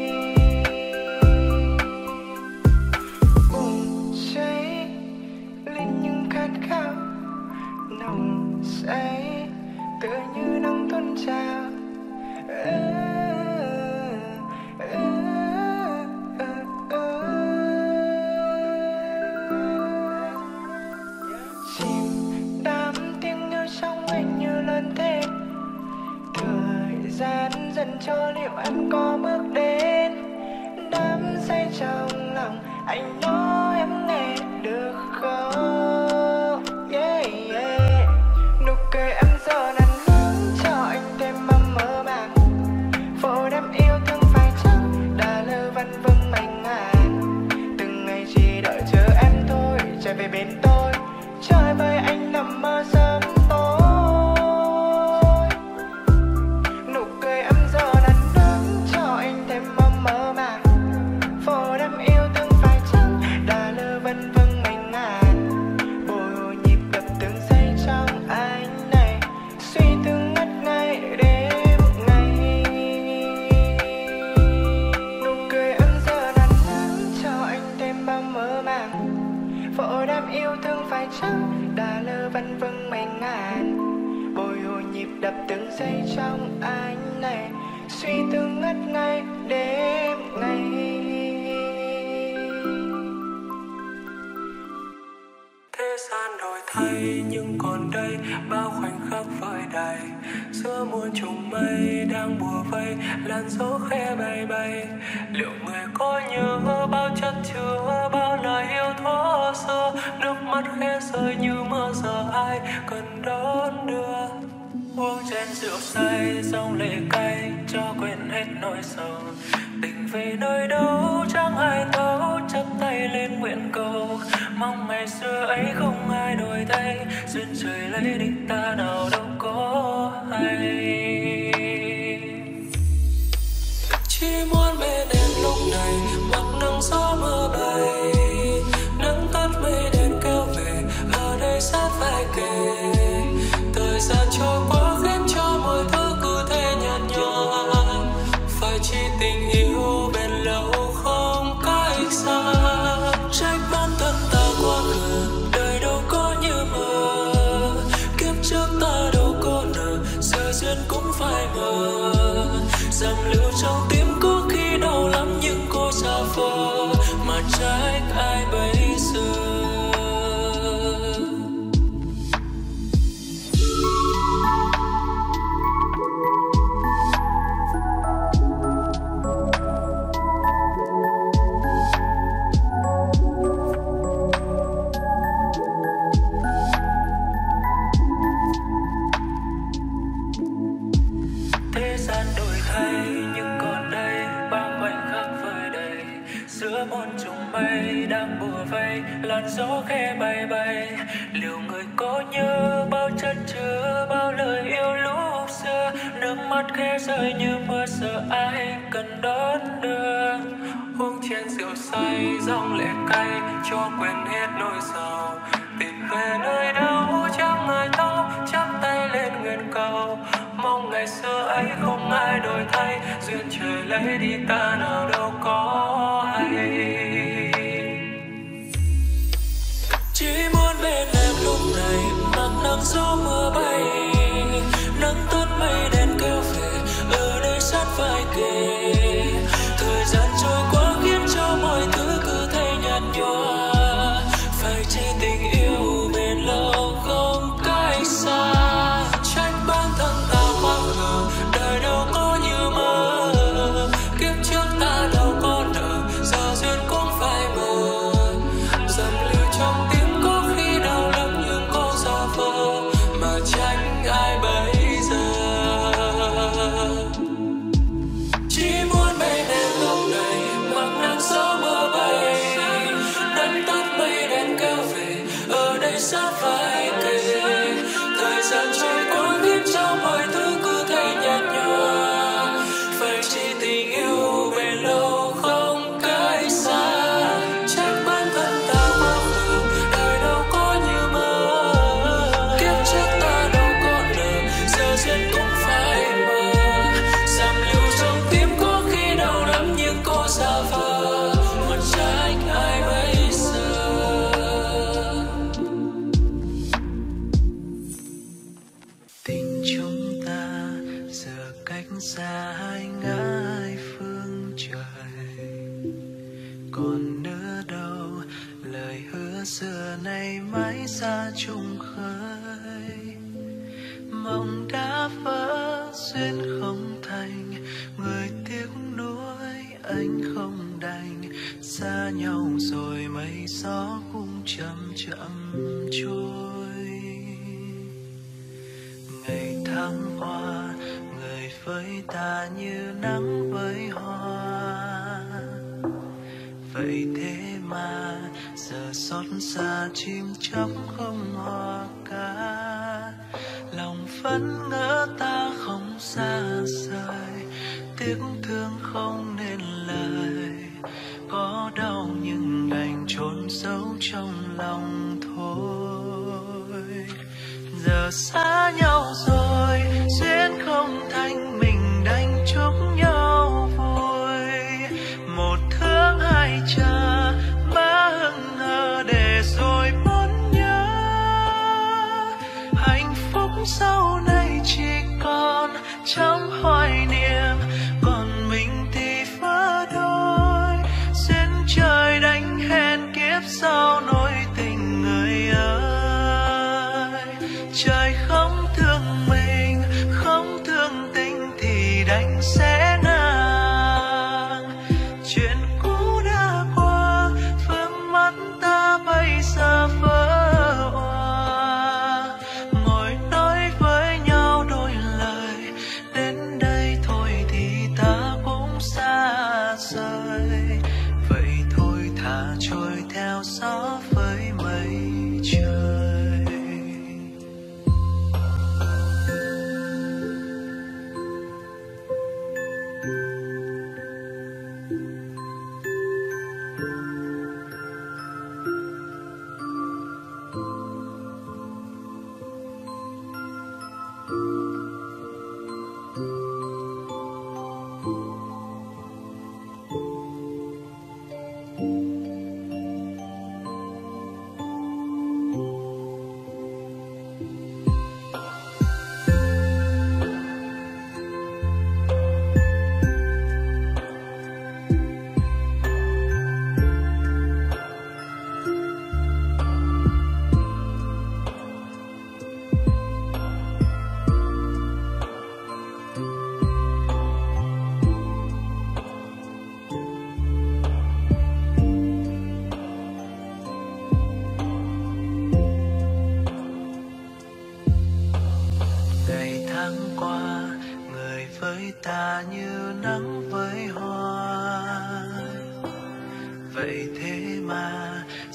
Bùng cháy lên những khát khao nồng say, tựa như nắng tuôn trào. Chìm đắm tiếng nhớ trong anh như lớn thêm, thời gian dần trôi liệu em có bước đến. Đắm say trong lòng anh nói em nghe được không? Yeah, yeah. Nụ cười em giờ nắng nắng cho anh thêm mong mơ màng. Vô đam yêu thương phải chăng đã lơ vân vương mảnh ngàn. Từng ngày chỉ đợi chờ em thôi trở về bên tôi, chơi với anh nằm mơ sớm tối. Nụ cười em giờ nắng nắng cho anh thêm mong mơ màng. Vô đam yêu thương phải chăng đã lơ vân vương mảnh ngàn. Bồi hồi nhịp đập từng giây trong anh này, suy tư ngất ngây đêm ngày. Nụ cười em giờ nắng nắng cho anh thêm mong mơ màng. Vô đam yêu thương phải chăng đã lơ vân vương mảnh ngàn. Bồi hồi nhịp đập từng giây trong anh này, suy tư ngất ngây đêm ngày. Thế gian đổi thay nhưng còn đây bao khoảnh khắc vơi đầy, giữa muôn trùng mây đang bùa vây làn gió khẽ bay bay. Liệu người có nhớ bao chất chứa bao lời yêu thuở xưa, nước mắt khẽ rơi như mưa giờ ai cần đón đưa. Uống chén rượu say dòng lệ cay cho quên hết nỗi sầu, tình về nơi đâu chẳng ai thấu, chắp tay lên nguyện cầu mong ngày xưa ấy không ai đổi thay. Duyên trời lấy đích ta nào đâu có hay, chỉ muốn bên em lúc này mặc nắng gió mưa bay. Nắng tắt mây đen kéo về ở đây sát vai kề, thời gian trôi qua khiến cho mọi thứ cứ thế nhạt nhòa. Phải chi tình yêu bền lâu không có ích xa, trách bản thân ta quá khờ, đời đâu có như mơ. Kiếp trước ta đâu có nợ, giờ duyên cũng phải mờ. Dòng lưu trong tim có khi đau lắm nhưng cô xa vời, mà trái vây, làn gió khẽ bay bay. Liệu người có nhớ bao chất chứa, bao lời yêu lúc xưa? Nước mắt khẽ rơi như mưa, sợ ai cần đón đưa. Uống chén rượu say, dòng lệ cay, cho quên hết nỗi sầu. Tìm về nơi đâu chẳng người thấu, chắp tay lên nguyện cầu. Mong ngày xưa ấy không ai đổi thay, duyên trời lấy đi ta nào đâu có hay. Chỉ muốn bên em lúc này, mặc nắng gió mưa bay. Nắng tắt mây đen kêu về, ở đây sát vai kề. Thời gian trôi qua khiến cho mọi thứ cứ thấy nhạt nhòa. Phải chi tình yêu bền lâu không cách xa. Trách bản thân ta quá khờ, đời đâu có như mơ. Kiếp trước ta đâu có nợ, giờ duyên cũng phải mờ. Dầm lưu trong tim có khi đau lắm nhưng có giả vờ. Mà trách ai bây giờ. Chỉ muốn bên em lúc này, mặc nắng gió mưa bay. Nắng tắt mây đen kéo về, ở đây sát vai kề. Thời gian trôi qua khiến cho mọi thứ cứ thấy nhạt nhòa. Phải chỉ tình yêu bền lâu không cách xa. Trách bản thân ta quá khờ, đời đâu có như mơ. Kiếp trước ta đâu có nợ, giờ duyên cũng phải mờ. Giảm lưu trong tim có khi đau lắm nhưng có giả vờ. Mà trách ai bây giờ. Tình chúng ta giờ cách xa hai ngã hai phương trời. Còn nữa đâu lời hứa xưa nay mãi xa chung khơi. Mộng đã vỡ duyên không thành, người tiếc nuối anh không đành. Xa nhau rồi mây gió cũng chậm chậm trôi. Ngày tháng qua người với ta như nắng với hoa. Vậy thế mà giờ xót xa chim chóc không hoa ca. Lòng vẫn ngỡ ta không xa rời, tiếc thương không nên lời. Có đau nhưng đành trốn giấu trong lòng thôi. Giờ xa nhau rồi, duyên không thành, mình đành chúc nhau vui. Một thương hai chờ, ba hững hờ để rồi muốn nhớ. Hạnh phúc sau này chỉ còn trong hoài niệm, còn mình thì vỡ đôi. Duyên trời đánh hẹn kiếp sau nối tình người ơi. Trời không thương mình, không thương tình thì đành sẽ nàng. Chuyện cũ đã qua, phương mắt ta bây giờ vỡ òa. Ngồi nói với nhau đôi lời, đến đây thôi thì ta cũng xa rời. Vậy thôi thả trôi theo gió với mây trời.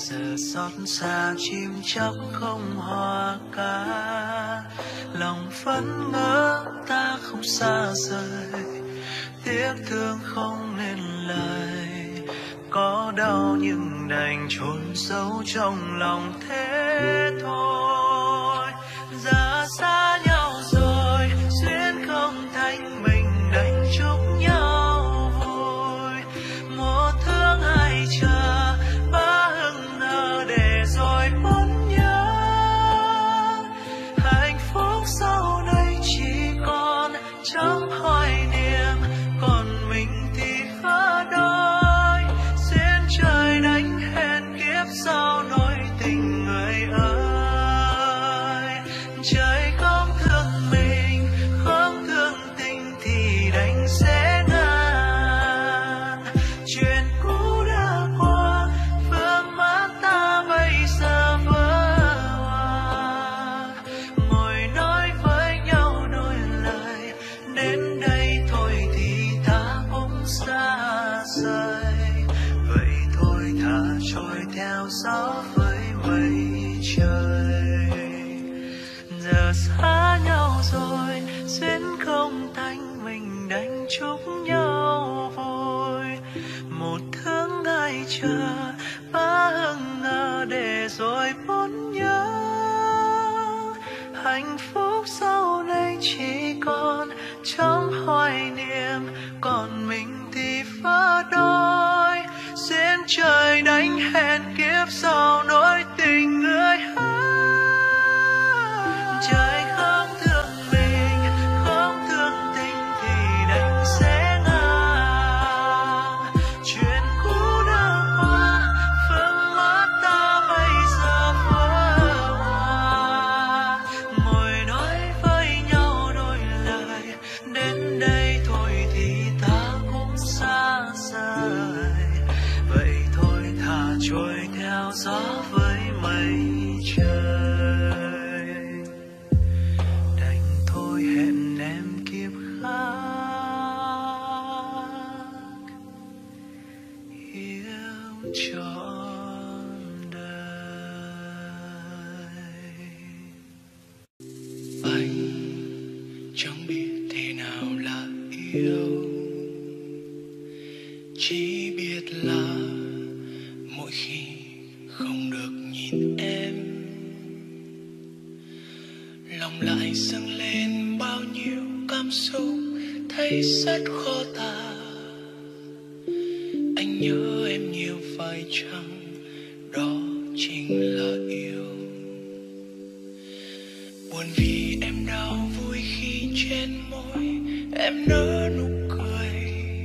giờ xót xa chim chóc không hoa ca, lòng vẫn ngỡ ta không xa rời, tiếc thương không nên lời, có đau nhưng đành chôn giấu trong lòng thế thôi. Giờ xa nhau rồi duyên không thành, mình đành chúc nhau vui, một thương hai chờ ba hững hờ để rồi muốn nhớ. Hạnh phúc sau này chỉ còn trong hoài niệm, còn mình thì vỡ đôi, duyên trời đánh hẹn kiếp sau nối tình người ơi. Trời không thương mình, không thương tình thì đành sẽ ngàn. Chuyện cũ đã qua, vương mắt ta bây giờ vỡ hòa, ngồi nói với nhau đôi lời, đến đây thôi thì ta cũng xa rời. Vậy thôi thà trôi theo gió với mây trời. Giờ xa nhau rồi duyên không thành, mình đành chúc nhau vui, một thương hai chờ ba hững hờ để rồi muốn nhớ. Hạnh phúc sau này chỉ còn trong hoài niệm, còn mình thì vỡ đôi, duyên trời đánh hẹn kiếp sau nối tình người ơi. Trời không thương mình, không thương tình thì đành sẽ ngàn. Chuyện cũ đã qua, phương mắt ta bây giờ vỡ hòa, ngồi nói với nhau đôi lời, đến đây thôi thì ta cũng xa rời. Vậy thôi thà trôi theo gió với mây trời, đành thôi hẹn em kiếp khác yêu trọn đời. Anh chẳng biết thế nào là yêu, chỉ biết là mỗi khi không được nhìn em, lòng lại dâng lên bao nhiêu cảm xúc thấy rất khó tả. Anh nhớ em nhiều phải chăng đó chính là yêu. Buồn vì em đau, vui khi trên môi em nở nụ cười.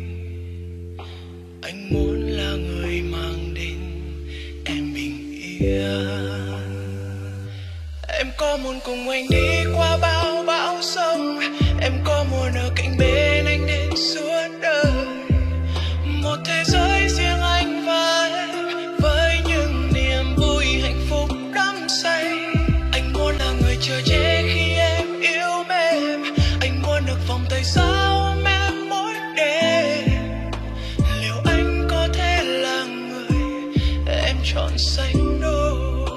Anh muốn là người mang đến em bình yên. Em có muốn cùng anh đi qua bao bão sông, em có muốn ở cạnh bên anh đến suốt đời. Một thế giới riêng anh và em, với những niềm vui hạnh phúc đắm say. Anh muốn là người chờ che khi em yêu mềm, anh muốn được vòng tay sao ôm em mỗi đêm. Liệu anh có thể là người em chọn sánh đôi?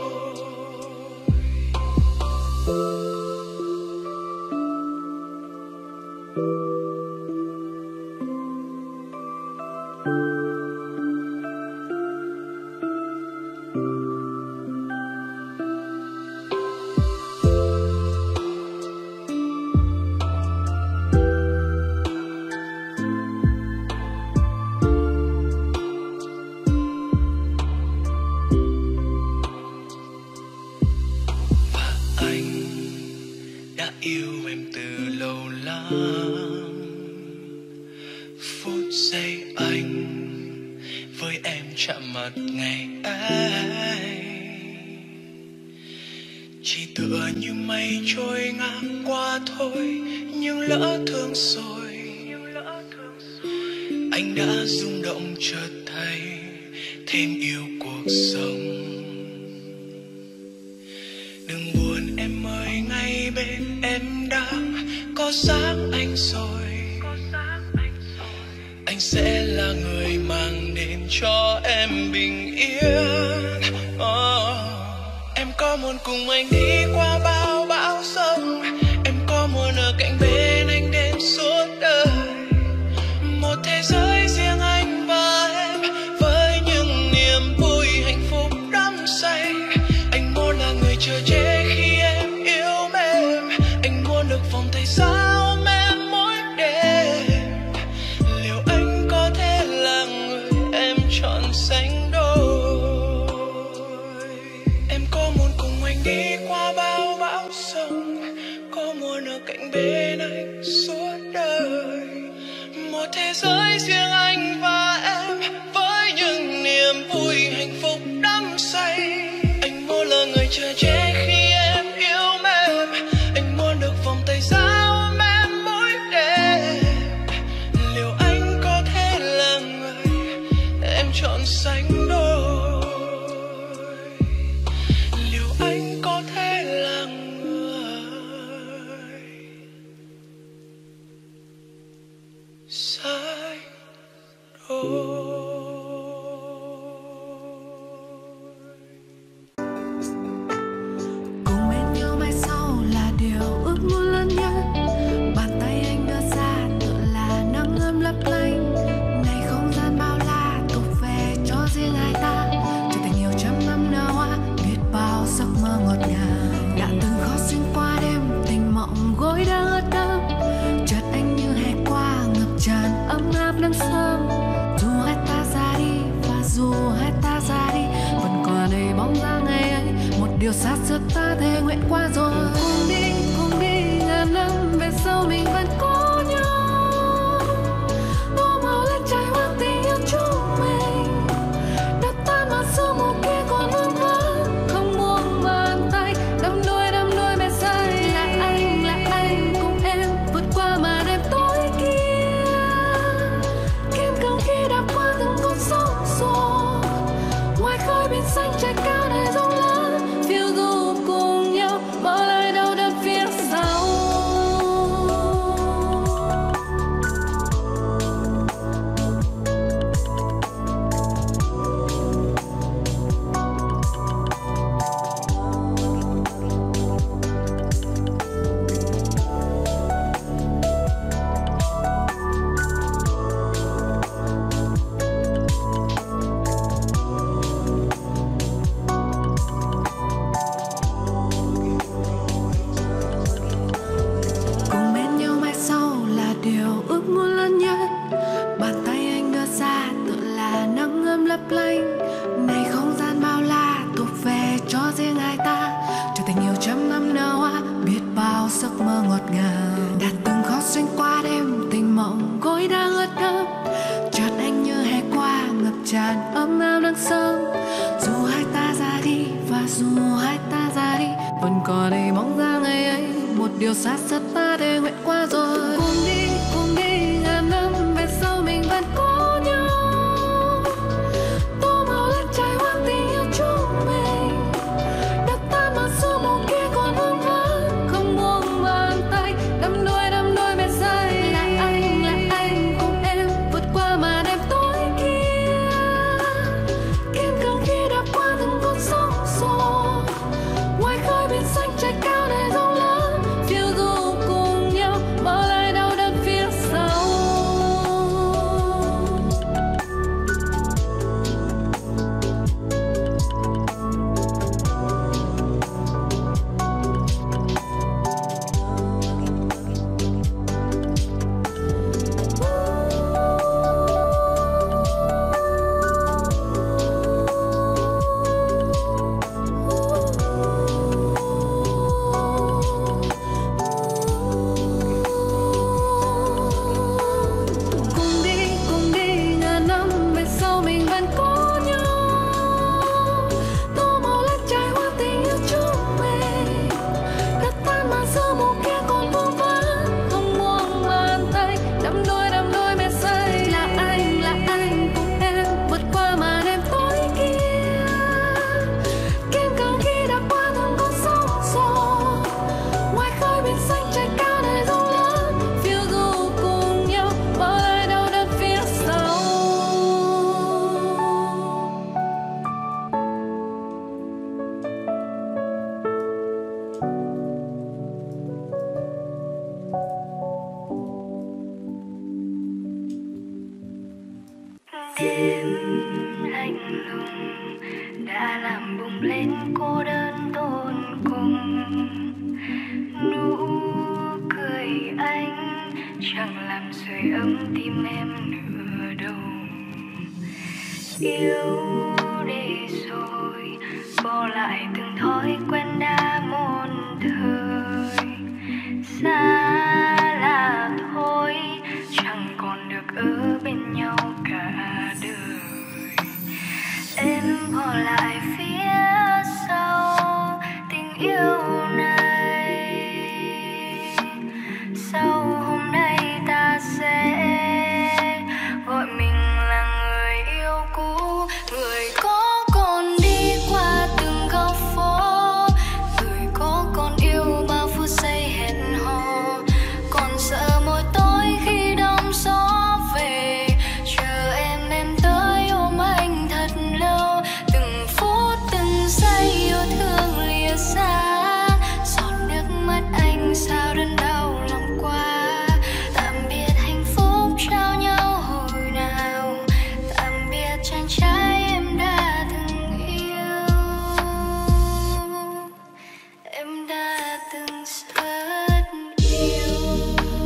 Yêu em từ lâu lắm, phút giây anh với em chạm mặt ngày ấy, chỉ tựa như mây trôi ngang qua thôi, nhưng lỡ thương rồi. Anh đã rung động chợt thấy thêm yêu cuộc sống. Đừng buồn em ơi, ngay bên em đang có sáng anh rồi. Anh sẽ là người mang đến cho em bình yên. muốn cùng anh đi qua bao bão sông, em có muốn ở cạnh bên anh đến suốt đời. Một thế giới riêng anh và em với những niềm vui hạnh phúc đắm say. Anh muốn là người chờ che khi em yêu mềm, anh muốn được vòng tay xa ôm em mỗi đêm. Liệu anh có thể là người em chọn sánh đôi? Em có muốn cùng anh đi qua bao bão sông, có muốn ở cạnh bên anh suốt đời. Một thế giới riêng anh và em với những niềm vui hạnh phúc đắm say. Anh muốn là người chờ che khi em yêu mềm, anh muốn được vòng tay xa ôm em mỗi đêm. Liệu anh có thể là người em chọn sánh đôi? Liệu anh có thể là người sánh đôi? Cùng bên nhau mãi sau là điều ước muốn lớn nhất. Bàn tay anh đưa ra tựa là nắng ấm lấp lánh. Này không gian bao la thuộc về cho riêng hai ta. Cho tình nhiều trăm năm nở hoa, biết bao giấc mơ ngọt ngào. Đã từng khó xuyên qua đêm, tình mộng gối đang ướt đẫm. Chợt anh như hè qua ngập tràn ấm áp nắng sớm. Dù hai ta ra đi và dù hai ta ra đi, vẫn còn đây bóng dáng ngày ấy. Một điều xa xưa ta thề nguyện qua rồi. Cùng đi ngàn năm về sau mình vẫn có nhau. Tô màu lên trái hoang tình yêu chúng mình. Đất tan mà sương mù kia còn vương vấn. Không buông bàn tay, đắm đuôi mê say. Là anh cùng em vượt qua màn đêm tối kia. Kim cương khi đã qua từng con sóng xô. Ngoài khơi biển xanh trời cao này rộng lớn. Phiêu du cùng nhau bỏ lại đau đớn phía sau. Cùng bên nhau mãi sau là điều ước muốn lớn nhất. Bàn tay anh đưa ra tựa là nắng ấm lấp lánh. Này không gian bao la thuộc về cho riêng hai ta. Cho tình nhiều trăm năm nở hoa, biết bao giấc mơ ngọt ngào. Đã từng khó xuyên qua đêm, tình mộng gối đang ướt đẫm. Chợt anh như hè qua ngập tràn ấm áp nắng sớm. Dù hai ta ra đi và dù hai ta ra đi, vẫn còn đây bóng dáng ngày ấy. Một điều xa xưa ta để nguyện qua rồi. Cùng đi ngàn năm về sau mình vẫn có nhau. Tô màu lên trái hoang tình yêu chúng mình. Đất tan mà sương mù kia còn vương vấn. Không buông bàn tay, đắm đuôi mê say. Là anh cùng em vượt qua màn đêm tối kia. Kim cương khi đã qua từng con sóng xô. Ngoài khơi biển xanh trời cao này rộng lớn. Phiêu du cùng nhau bỏ lại anh cô đơn tột cùng. Nụ cười anh chẳng làm sưởi ấm tim em nữa đâu. Yêu đi rồi bỏ lại từng thói quen đã một thời. Xa là thôi chẳng còn được ở bên nhau cả đời. Em bỏ lại phía sau tình yêu này. Sau hôm nay ta sẽ gọi mình là người yêu cũ. Người có còn đi qua từng góc phố, người có còn yêu bao phút giây hẹn hò, còn sợ mỗi tối khi đông gió về. Chờ em tới ôm anh thật lâu. Từng phút từng giây yêu thương lìa xa, giọt nước mắt anh sao đớn đau lòng quá. Tạm biệt hạnh phúc trao nhau hồi nào, tạm biệt chàng trai em đã từng yêu. Em đã từng rất yêu.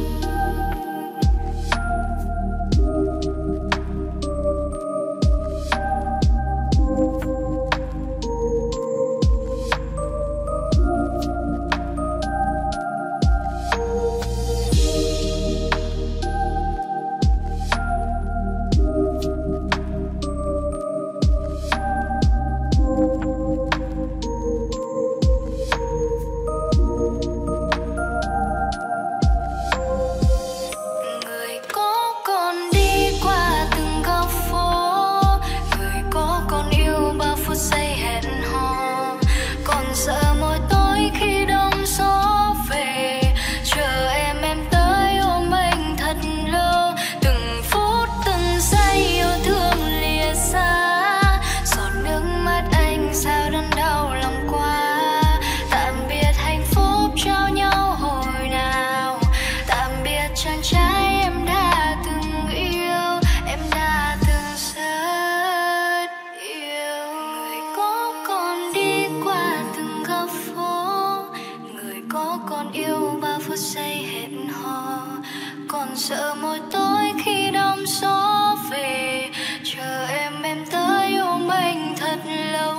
Người có còn đi qua từng góc phố, người có còn yêu bao phút giây hẹn hò, còn sợ mỗi tối khi đông gió về. Chờ em tới ôm anh thật lâu. Từng phút từng giây yêu thương lìa xa, giọt nước mắt anh sao đớn đau lòng quá. Tạm biệt hạnh phúc trao nhau hồi nào, tạm biệt chàng trai em đã từng yêu. Em đã từng rất yêu. Người có còn đi qua từng góc phố, người có còn yêu bao phút giây hẹn hò, còn sợ mỗi tối khi đông gió về. Chờ em tới ôm anh thật lâu.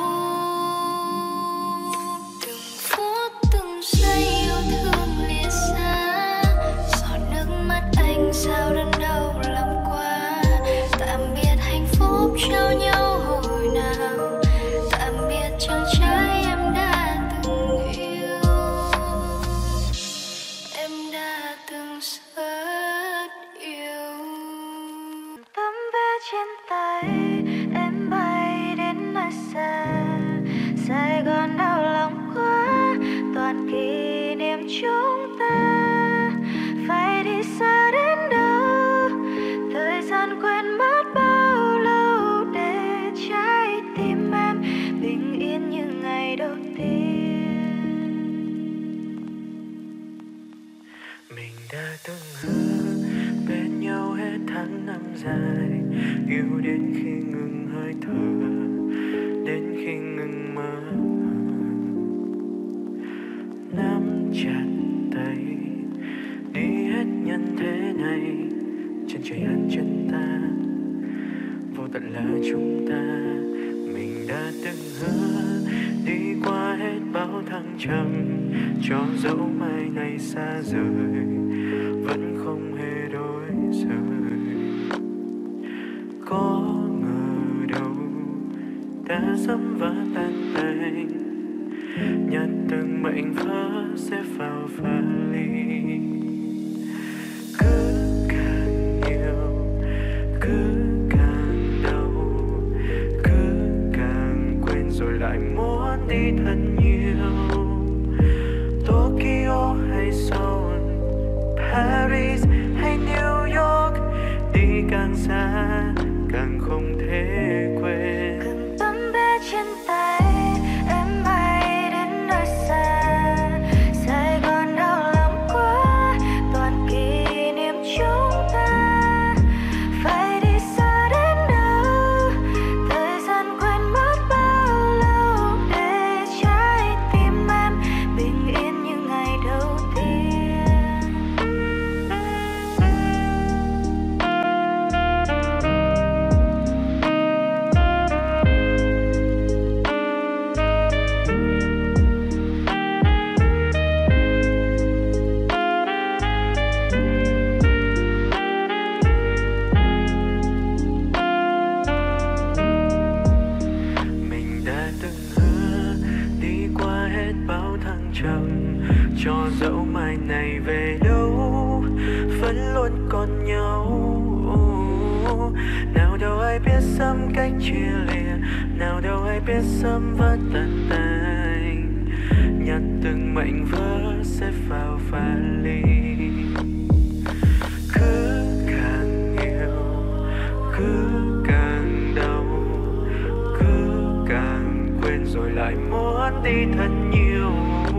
Từng phút từng giây yêu thương lìa xa, giọt nước mắt anh sao đớn đau lòng quá. Tạm biệt hạnh phúc trao nhau hồi nào, tạm biệt chàng trai em đã từng yêu. Em đã từng rất yêu. Tấm vé trên tay em bay đến nơi xa, Sài Gòn đau lòng quá, toàn kỷ niệm chúng ta. Phải đi xa đến đâu, thời gian quên mất bao lâu, để trái tim em bình yên như ngày đầu tiên. Mình đã từng hứa bên nhau hết tháng năm dài, yêu đến khi ngừng hơi thở, đến khi ngừng mơ. Nắm chặt tay đi hết nhân thế này, chân trời hằn chân ta, vô tận là chúng ta. Mình đã từng hứa đi qua hết bao thăng trầm, cho dẫu mai này xa rời vẫn không hề đổi rời. Có ngờ đâu đã dẫm vỡ tan tành, nhặt từng mảnh vỡ xếp vào vali. Cứ càng nhiều cứ càng đau, cứ càng quên rồi lại muốn đi thật nhiều. Tokyo hay Seoul, Paris hay New York, đi càng xa càng không thể quên. Cầm tấm vé trên tay em bay đến nơi xa, Sài Gòn đau lòng quá, toàn kỷ niệm chúng ta. Phải đi xa đến đâu, thời gian quên mất bao lâu, để cho dẫu mai này về đâu vẫn luôn còn nhau. Nào đâu ai biết sớm cách chia lìa, nào đâu ai biết sớm vỡ tan tành. Nhặt từng mảnh vỡ xếp vào vali. Cứ càng yêu, cứ càng đau, cứ càng quên rồi lại muốn đi thật nhiều.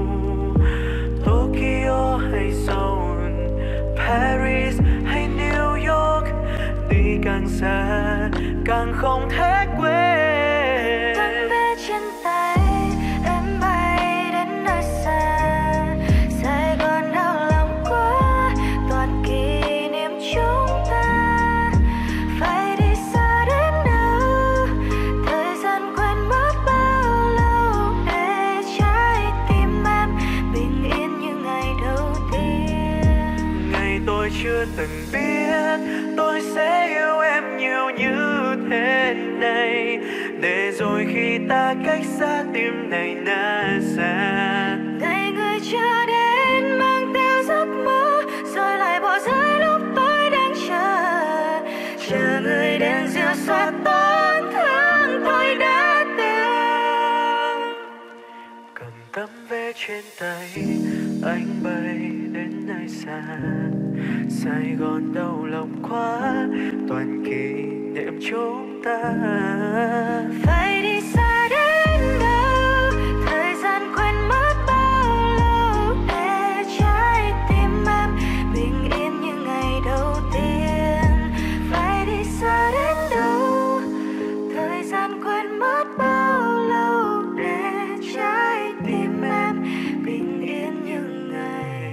Tokyo hay Seoul, Paris hay New York, đi càng xa càng không thể quên. Tấm vé trên tay em bay đến nơi xa, Sài Gòn đau lòng quá, toàn kỷ niệm chúng ta. Phải đi xa đến đâu, thời gian quên mất bao lâu, để trái tim em bình yên như ngày đầu tiên. Ngày tôi chưa từng biết tôi sẽ yêu em nhiều như thế này, để rồi khi ta cách xa tim này nát xa. Ngày người chưa đến mang theo giấc mơ, rồi lại bỏ rơi lúc tôi đang chờ người đến dịu xóa tổn thương tôi đã từng. Cầm tấm vé trên tay anh bay đến nơi xa, Sài Gòn đau lòng quá, toàn kỷ niệm chúng ta. Phải đi xa đến đâu, thời gian quên mất bao lâu, để trái tim em bình yên như ngày đầu tiên. Phải đi xa đến đâu, thời gian quên mất bao lâu, để trái tim em bình yên như ngày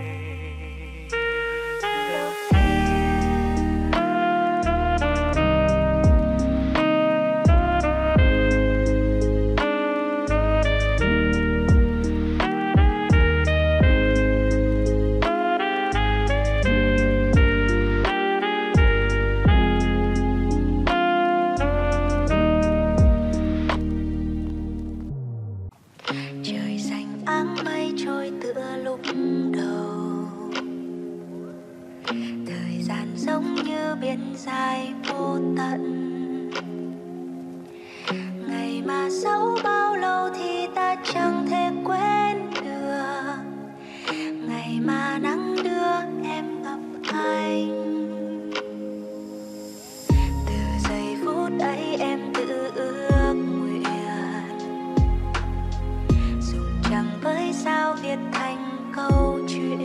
đầu tiên. Trời xanh áng mây trôi tựa lúc đầu, thời gian giống như biển dài vô tận. Ngày mà dẫu bao lâu thì ta chẳng thể quên được, ngày mà nắng đưa em gặp anh. Từ giây phút ấy em tự ước nguyện, dùng chẳng với sao viết thành câu chuyện.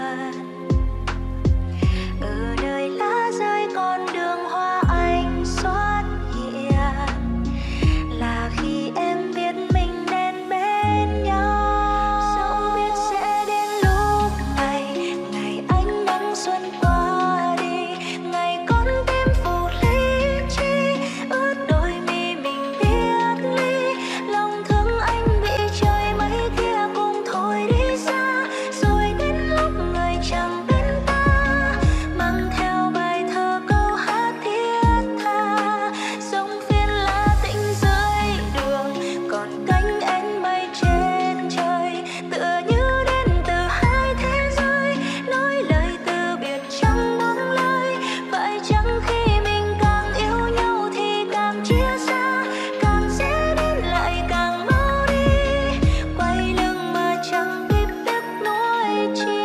Ở nơi lá rơi con đường hoa anh xuất hiện, là khi em biết mình nên bên nhau. Dẫu biết sẽ đến lúc này, ngày ánh nắng xuân qua đi, ngày con tim phủ lý trí, ướt đôi mi mình biệt ly. Lòng thương anh bị trời mấy kia cùng thôi đi xa, rồi đến lúc người chẳng bên ta, mang theo bài thơ câu hát thiết tha. Sông phiên lá tĩnh dưới đường, còn cánh én bay trên trời, tựa như đến từ hai thế giới, nói lời từ biệt chẳng buông lời. Phải chăng khi mình càng yêu nhau thì càng chia xa, càng sẽ đến lại càng mau đi, quay lưng mà chẳng kịp tiếc nuối chi.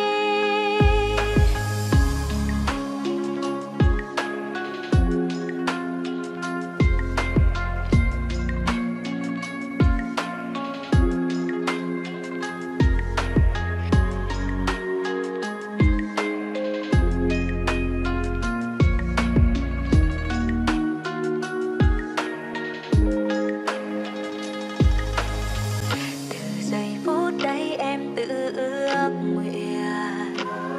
Từ giây phút đấy em tự ước nguyện,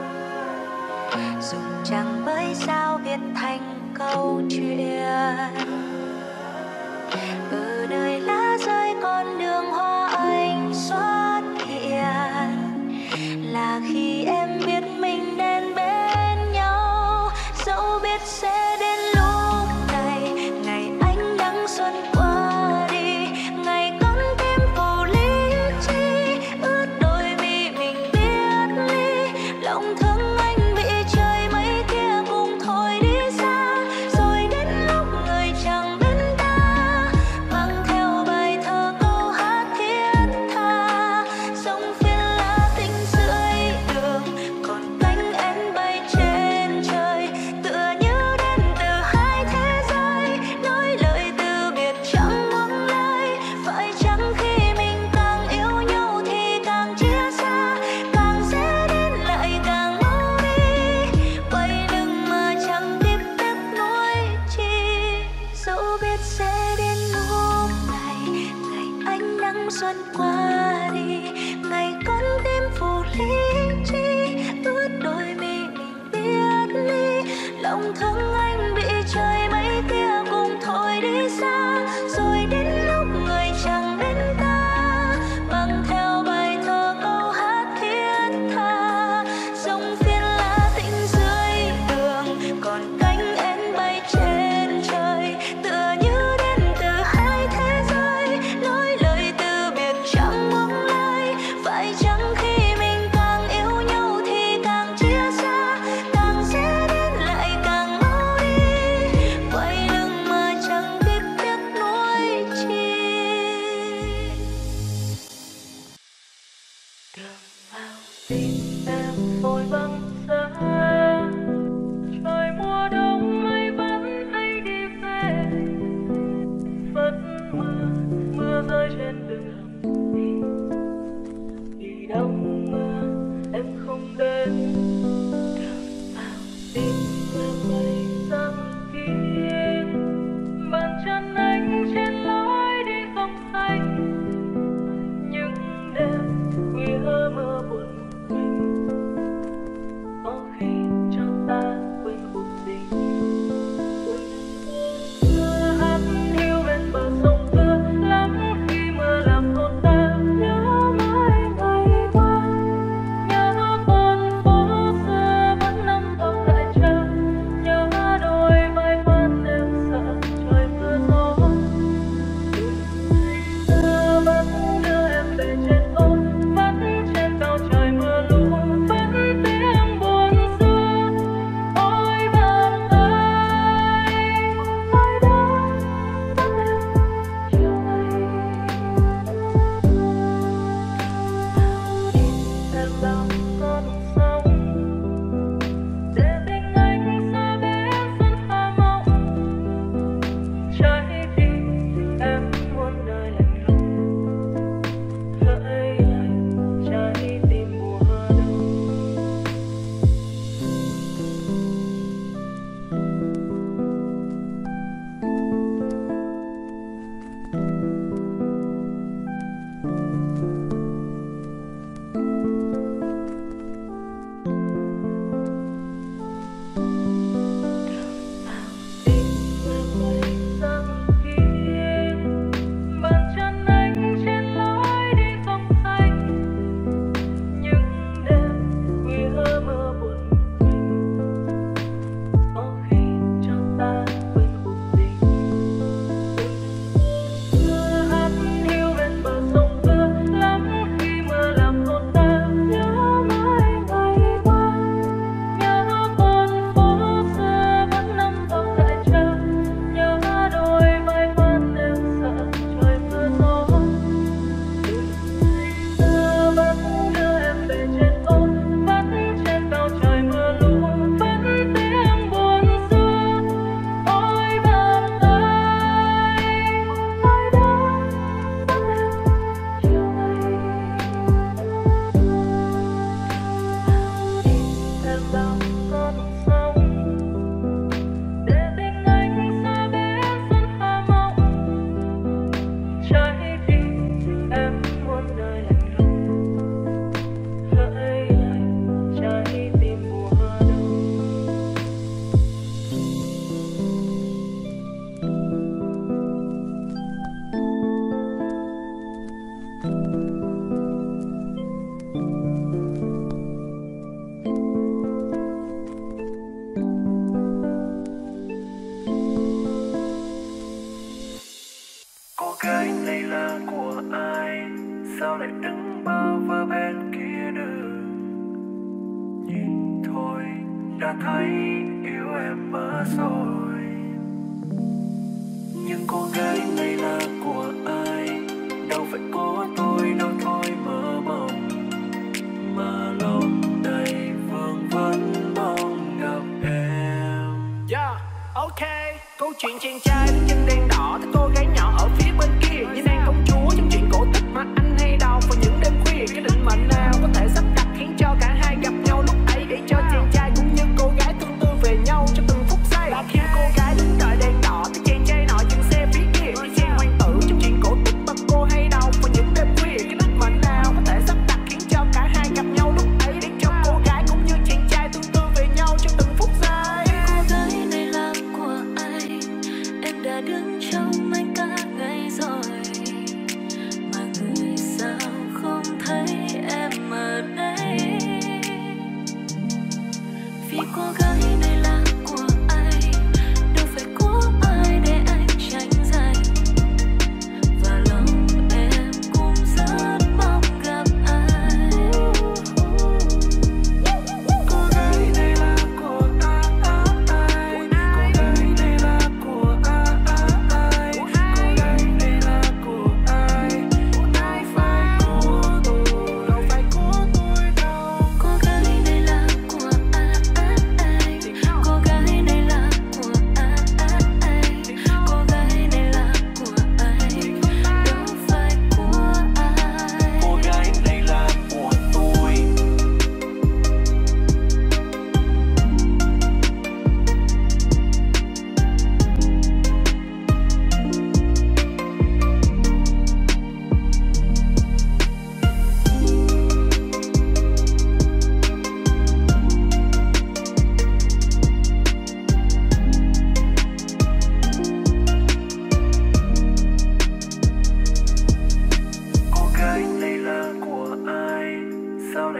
dùng chẳng với sao viết thành câu chuyện. Ở nơi lá rơi con đường hoa anh xuất hiện, là khi em biết mình nên bên nhau. Dẫu biết sẽ đến lúc này, ngày ánh nắng xuân qua đi, ngày con tim phủ lý trí, ướt đôi mi mình biết Cô hay đau và những đêm khuya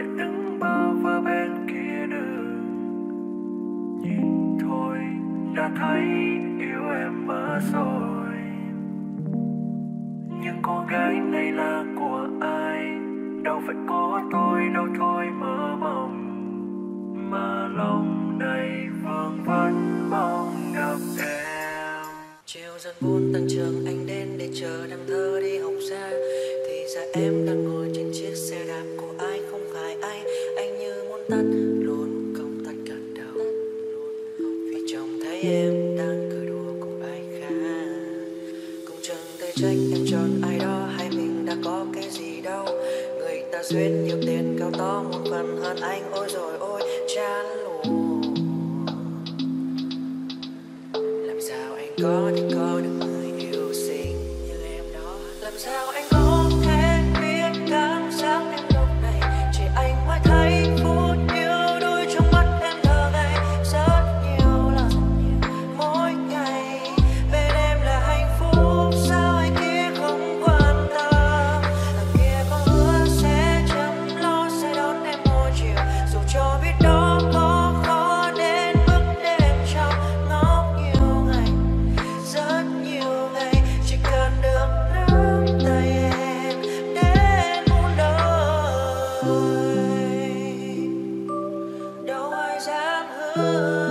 lại đứng bơ vơ bên kia đường. Nhìn thôi đã thấy yêu em mất rồi. Nhưng cô gái này là của ai? Đâu phải có tôi đâu thôi mơ mộng. Mà lòng này vương vấn mong gặp em. Chiều dần buồn tan trường anh đến để chờ đang thơ đi học xa. Thì ra em đang ngồi trên chiếc xe đạp của ai không phải ai. Anh như muốn tắt luôn công tắt cả đầu. Vì trông thấy em đang cười đùa cùng ai khác. Cũng chẳng thể trách em chọn ai đó hay mình đã có cái gì đâu. Người ta duyên nhiều tiền cao to một phần hơn anh. Ôi rồi ôi chán luôn. Làm sao anh có thể có được người yêu xinh như em đó? Làm sao anh có thể biết cảm giác em lúc này? Chỉ anh mới thấy phút yêu đôi trong mắt em thơ ngây rất nhiều lần mỗi ngày. Bên em là hạnh phúc sao anh kia không quan tâm? Thằng kia có hứa sẽ chăm lo sẽ đón em mỗi chiều. Dù cho biết đó có khó đến mức để em trong ngóng nhiều ngày rất nhiều ngày. Chỉ cần được nắm tay em đến muôn đời. Đâu ai dám hứa,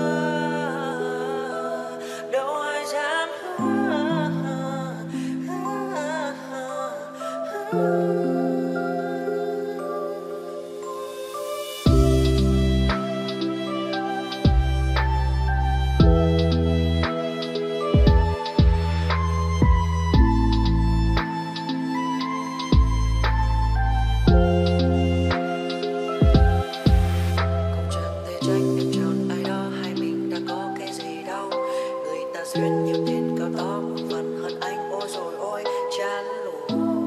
đâu ai dám hứa. Không chẳng thể trách em chọn ai đó hay mình đã có cái gì đâu. Người ta duyên nhiều tiền cao to một phần hơn anh. Ôi rồi ôi chán luôn.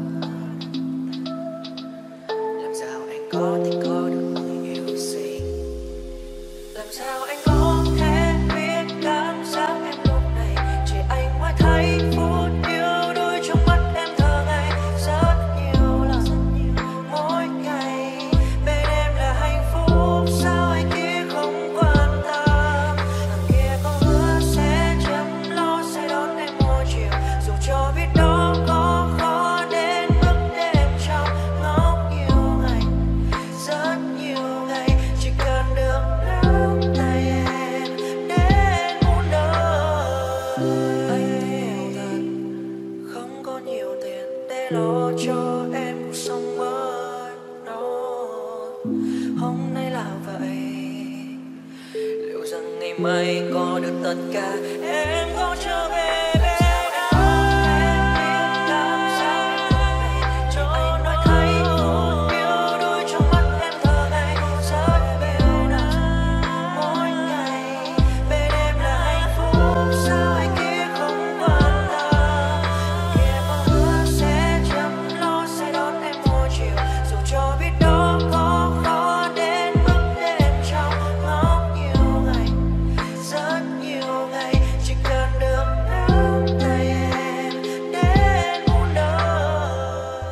Làm sao anh có thể có được người yêu xinh? Làm sao anh có thể biết cảm giác em lúc này? Chỉ anh mới thấy phút yêu đôi trong mắt em thơ ngây rất nhiều lần mỗi ngày. Bên em là hạnh phúc sao anh kia không quan tâm? Thằng kia có hứa sẽ chăm lo sẽ đón em mỗi chiều. Dù cho biết đó có khó đến mức để em trong ngóng nhiều ngày rất nhiều ngày. Chỉ cần được nắm tay em đến muôn đời. Anh hiểu thật không có nhiều tiền để lo cho em cuộc sống mới đó. Hôm nay là vậy, liệu rằng ngày mai có được tất cả em có trở về bên anh? Em biết cảm giác em lúc này. Cho anh nói thấy phút yêu đôi trong mắt em thơ ngây rất nhiều lần mỗi ngày. Bên em là hạnh phúc sao anh kia không quan tâm? Kia có hứa sẽ chăm lo sẽ đón em mỗi chiều. Dù cho biết đó có khó đến mức để em trong ngóng nhiều ngày rất nhiều ngày. Chỉ cần được nắm tay em đến muôn đời.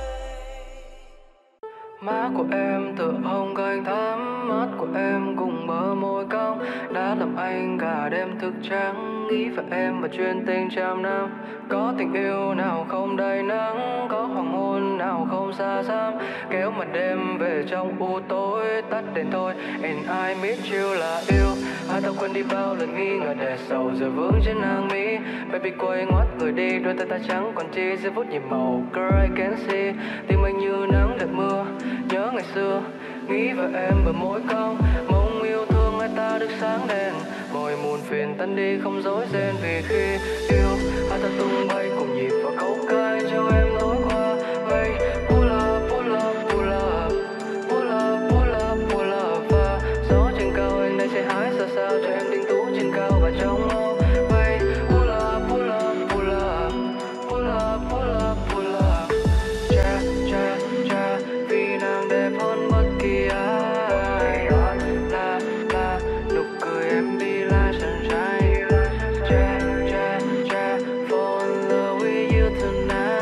Má của em tựa hồng cánh thắm, mắt của em cùng bờ môi cong đã làm anh cả đêm thức trắng nghĩ về em và chuyện tình trăm năm. Có tình yêu nào không đầy nắng, có hoàng hôn nào không xa xăm, kéo mặt đêm về trong u tối tắt đèn thôi. And I miss you là yêu, hai ta quên đi bao lần nghi ngờ để sầu giờ vướng trên hàng mi. Baby quay ngoắt người đi, đôi tay ta trắng còn chi giây phút nhìn màu girl I can see. Tim anh như nắng đợi mưa, nhớ ngày xưa nghĩ về em bởi mỗi câu mong yêu thương hai ta được sáng đèn. Mọi muôn phiền tan đi không dối ren vì khi yêu hai ta tung bay cùng nhịp vào câu ca cho em lối qua. Hey, pull up, pull up, pull up, pull up, pull up, pull up. Và gió trên cao anh đây sẽ hái xa sao cho em đinh tú trên cao và trong mơ. Hey, pull up, pull up, pull up, pull up, pull up, pull up. Cha, cha, cha, vì nàng đẹp hơn bất kỳ ai. La, nụ cười em be like sunshine. Cha, cha, cha, fall in love with you tonight.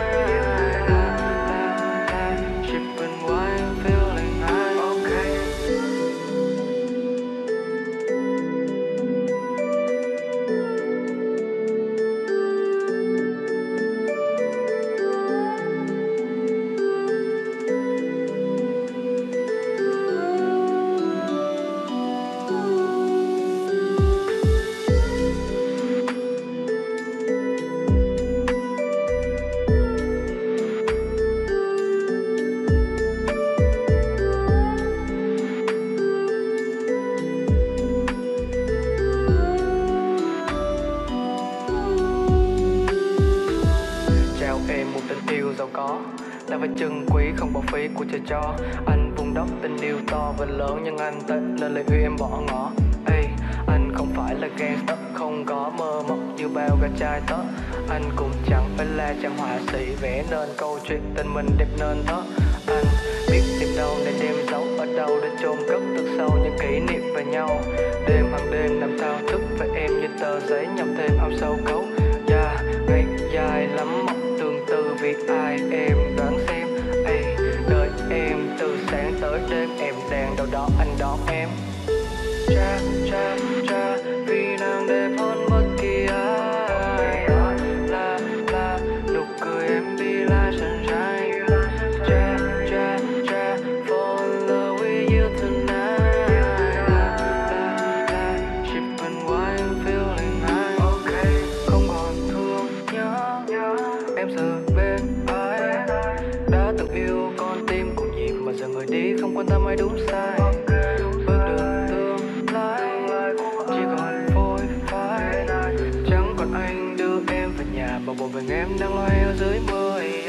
phải trân quý, không bỏ phí của trời cho. Anh vun đắp tình yêu to và lớn, nhưng anh tệ nên lời yêu em bỏ ngỏ. Ê, anh không phải là gangster, không có mơ mộng như bao gã trai tớ. Anh cũng chẳng phải là chàng họa sĩ vẽ nên câu chuyện tình mình đẹp nên đó. Anh biết tìm đâu để đem dấu, ở đâu để chôn cất từ sâu những kỷ niệm về nhau. Đêm hàng đêm nằm thao thức về em như tờ giấy nhầm thêm ao sâu cấu. Ngày dài lắm mộng tương tư vì ai em đoán xem. Ê, đợi em từ sáng tới đêm, em đang đâu đó anh đón em. Cha cha cha vì nàng đẹp hơn bất kỳ ai. La nụ cười em be like sunshine. Cha cha cha fall in love with you tonight. La shipping why I'm feeling high. Okay, không còn thương nhớ em giờ bên ai. Đã từng yêu con tim cùng nhịp mà giờ người đi không quan tâm ai đúng sai. Bước đường tương lai chỉ còn phôi phai, chẳng còn anh đưa em về nhà mà một mình em đang loay ở dưới mưa.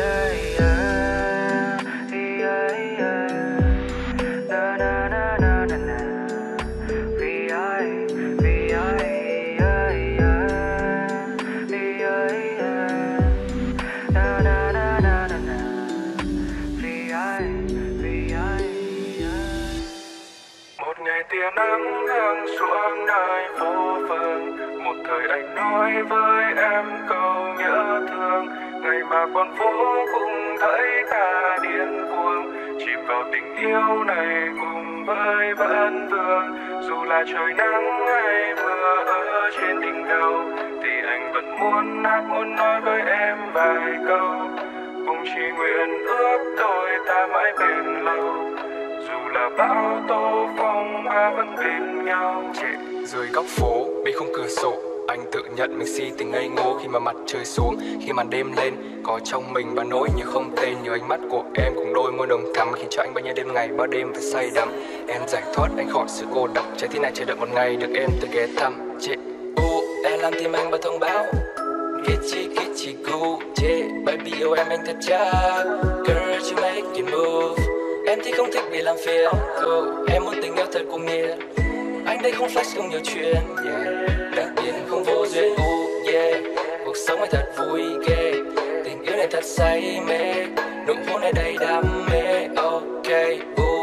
Một ngày tia nắng hương xuống nơi phố phường, một thời anh nói với em câu nhớ thương. Ngày mà con phố cũng thấy ta điên cuồng, chìm vào tình yêu này cùng với vấn vương. Dù là trời nắng hay mưa ở trên đỉnh đầu, thì anh vẫn muốn hát muốn nói với em vài câu. Cùng chỉ nguyện ước đôi ta mãi bền lâu, dù là bão tố phong ba vẫn bên nhau. Trẻ dưới góc phố bên khung cửa sổ, anh tự nhận mình si tình ngây ngô khi mà mặt trời xuống. Khi màn đêm lên có trong mình ba nỗi như không tên, như ánh mắt của em cùng đôi môi nồng thắm khiến cho anh bao nhiêu đêm ngày bao đêm phải say đắm. Em giải thoát anh khỏi sự cô độc, trái tim này chờ đợi một ngày được em tới ghé thăm. Chị em làm tim anh bao thông báo Kitchi cool, baby yêu em anh thật chắc. Girl you make it move, em thì không thích bị làm phiền. Em muốn tình yêu thật cuồng nhiệt, anh đây không flash không nhiều chuyện. Đặc biệt không vô duyên. Cuộc sống này thật vui ghê, tình yêu này thật say mê, nụ hôn này đầy đam mê. Ok,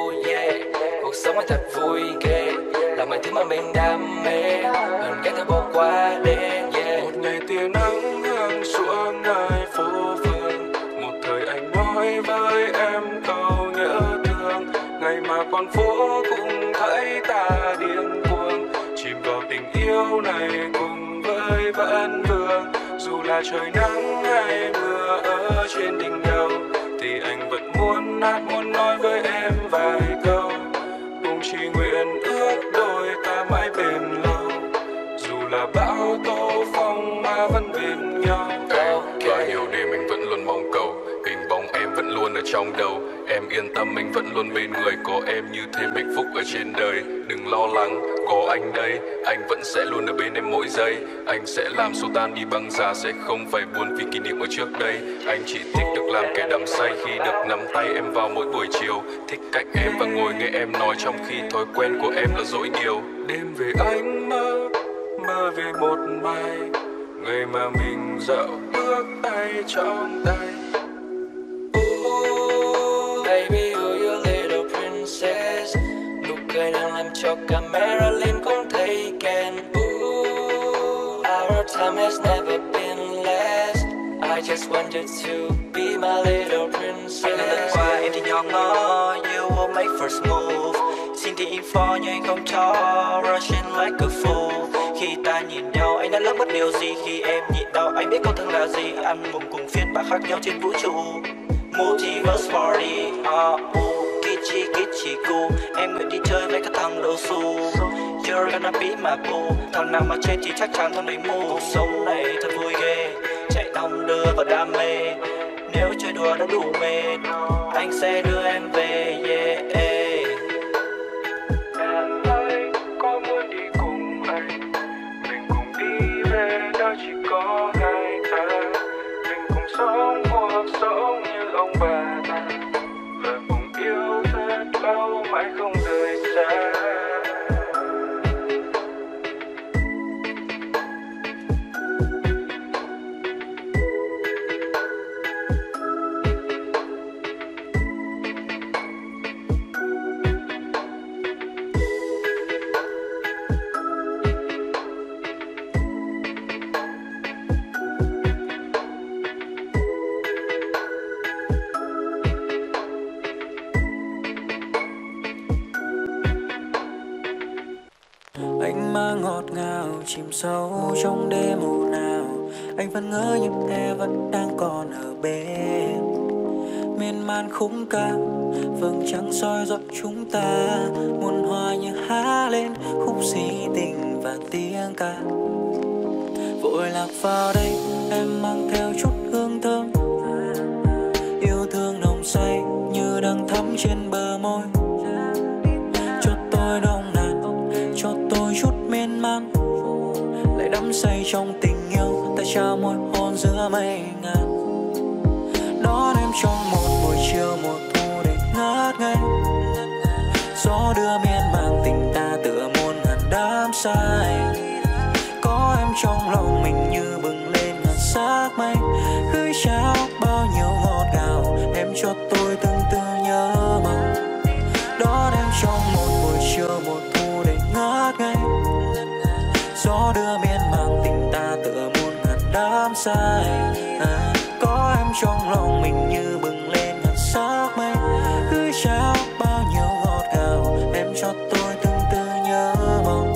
cuộc sống này thật vui ghê, là mọi thứ mà mình đam mê, hơn cái thứ bỏ qua đêm. Một ngày tia nắng hương xuống nơi phố phường, một thời anh nói với em câu nhớ thương. Ngày mà con phố cũng thấy ta điên cuồng, chìm vào tình yêu này cùng với vấn vương. Dù là trời nắng hay mưa ở trên đỉnh đầu, thì anh vẫn muốn hát muốn nói với em vài câu. Cùng chỉ nguyện ước đôi ta mãi bền lâu, dù là bão tố phong ma vẫn bên nhau. Và nhiều đêm anh vẫn luôn mong cầu, hình bóng em vẫn luôn ở trong đầu. Em yên tâm anh vẫn luôn bên người, có em như thêm hạnh phúc ở trên đời. Đừng lo lắng, có anh đây, anh vẫn sẽ luôn ở bên em mỗi giây. Anh sẽ làm xô tan đi băng giá, sẽ không phải buồn vì kỷ niệm ở trước đây. Anh chỉ thích được làm kẻ đắm say khi được nắm tay em vào mỗi buổi chiều. Thích cạnh em và ngồi nghe em nói, trong khi thói quen của em là dỗi điều. Đêm về anh mơ về một mai, ngày mà mình dạo bước tay trong tay. Baby, you're your little princess. Nụ cười đang làm cho camera lên cũng thấy ghen. Our time has never been less. I just want you to be my little princess. Anh lần qua em thì nhỏ ngó, you will make first move. Xin thì info nhưng anh không cho, rushing like a fool. Khi ta nhìn nhau anh đã lỡ mất điều gì, khi em nhịn đau anh biết câu thân là gì. Ăn mừng cùng phiên bản khác nhau trên vũ trụ, multiverse party. Kitchi cool, em nguyện đi chơi với các thằng đồ xù. You're gonna be my boo, thằng nào mà trên thì chắc chắn thằng đấy mù. Cuộc sống này thật vui ghê, chạy đong đưa vào đam mê. Nếu chơi đùa đã đủ mệt, anh sẽ đưa em về. Em ơi, có muốn đi cùng anh? Mình cùng đi về nơi chỉ có hai ta. Mình cùng sống cuộc sống như ông bà ta. mãi không rời xa. Anh mang ngọt ngào chìm sâu trong đêm ồn ào. Anh vẫn ngỡ như em vẫn đang còn ở bên. Miên man khung ca vầng trăng soi dọi chúng ta. Muôn hoa như há lên khúc si tình và tiếng ca. Vội lạc vào đây em mang theo chút hương thơm. Yêu thương nồng say như đang thắm trên bờ môi. Cho tôi nồng nàn, cho tôi chút miên man. Lại đắm say trong tình yêu, ta trao một hôn giữa mây ngàn. Đón em trong một buổi chiều mùa thu để ngát ngây. Gió đưa miên man tình ta tựa muôn ngàn đắm say. Có em trong lòng mình như bừng lên ngàn sắc mây. Gửi trao bao nhiêu ngọt ngào, em cho tôi từng từ nhớ mong. Đón em trong một buổi chiều mùa thu để ngát ngây. Gió đưa miên man tình ta tựa muôn ngàn đắm say. Có em trong lòng mình như bừng lên ngàn sắc mây. Gửi trao bao nhiêu ngọt ngào, em cho tôi từng từ nhớ mong.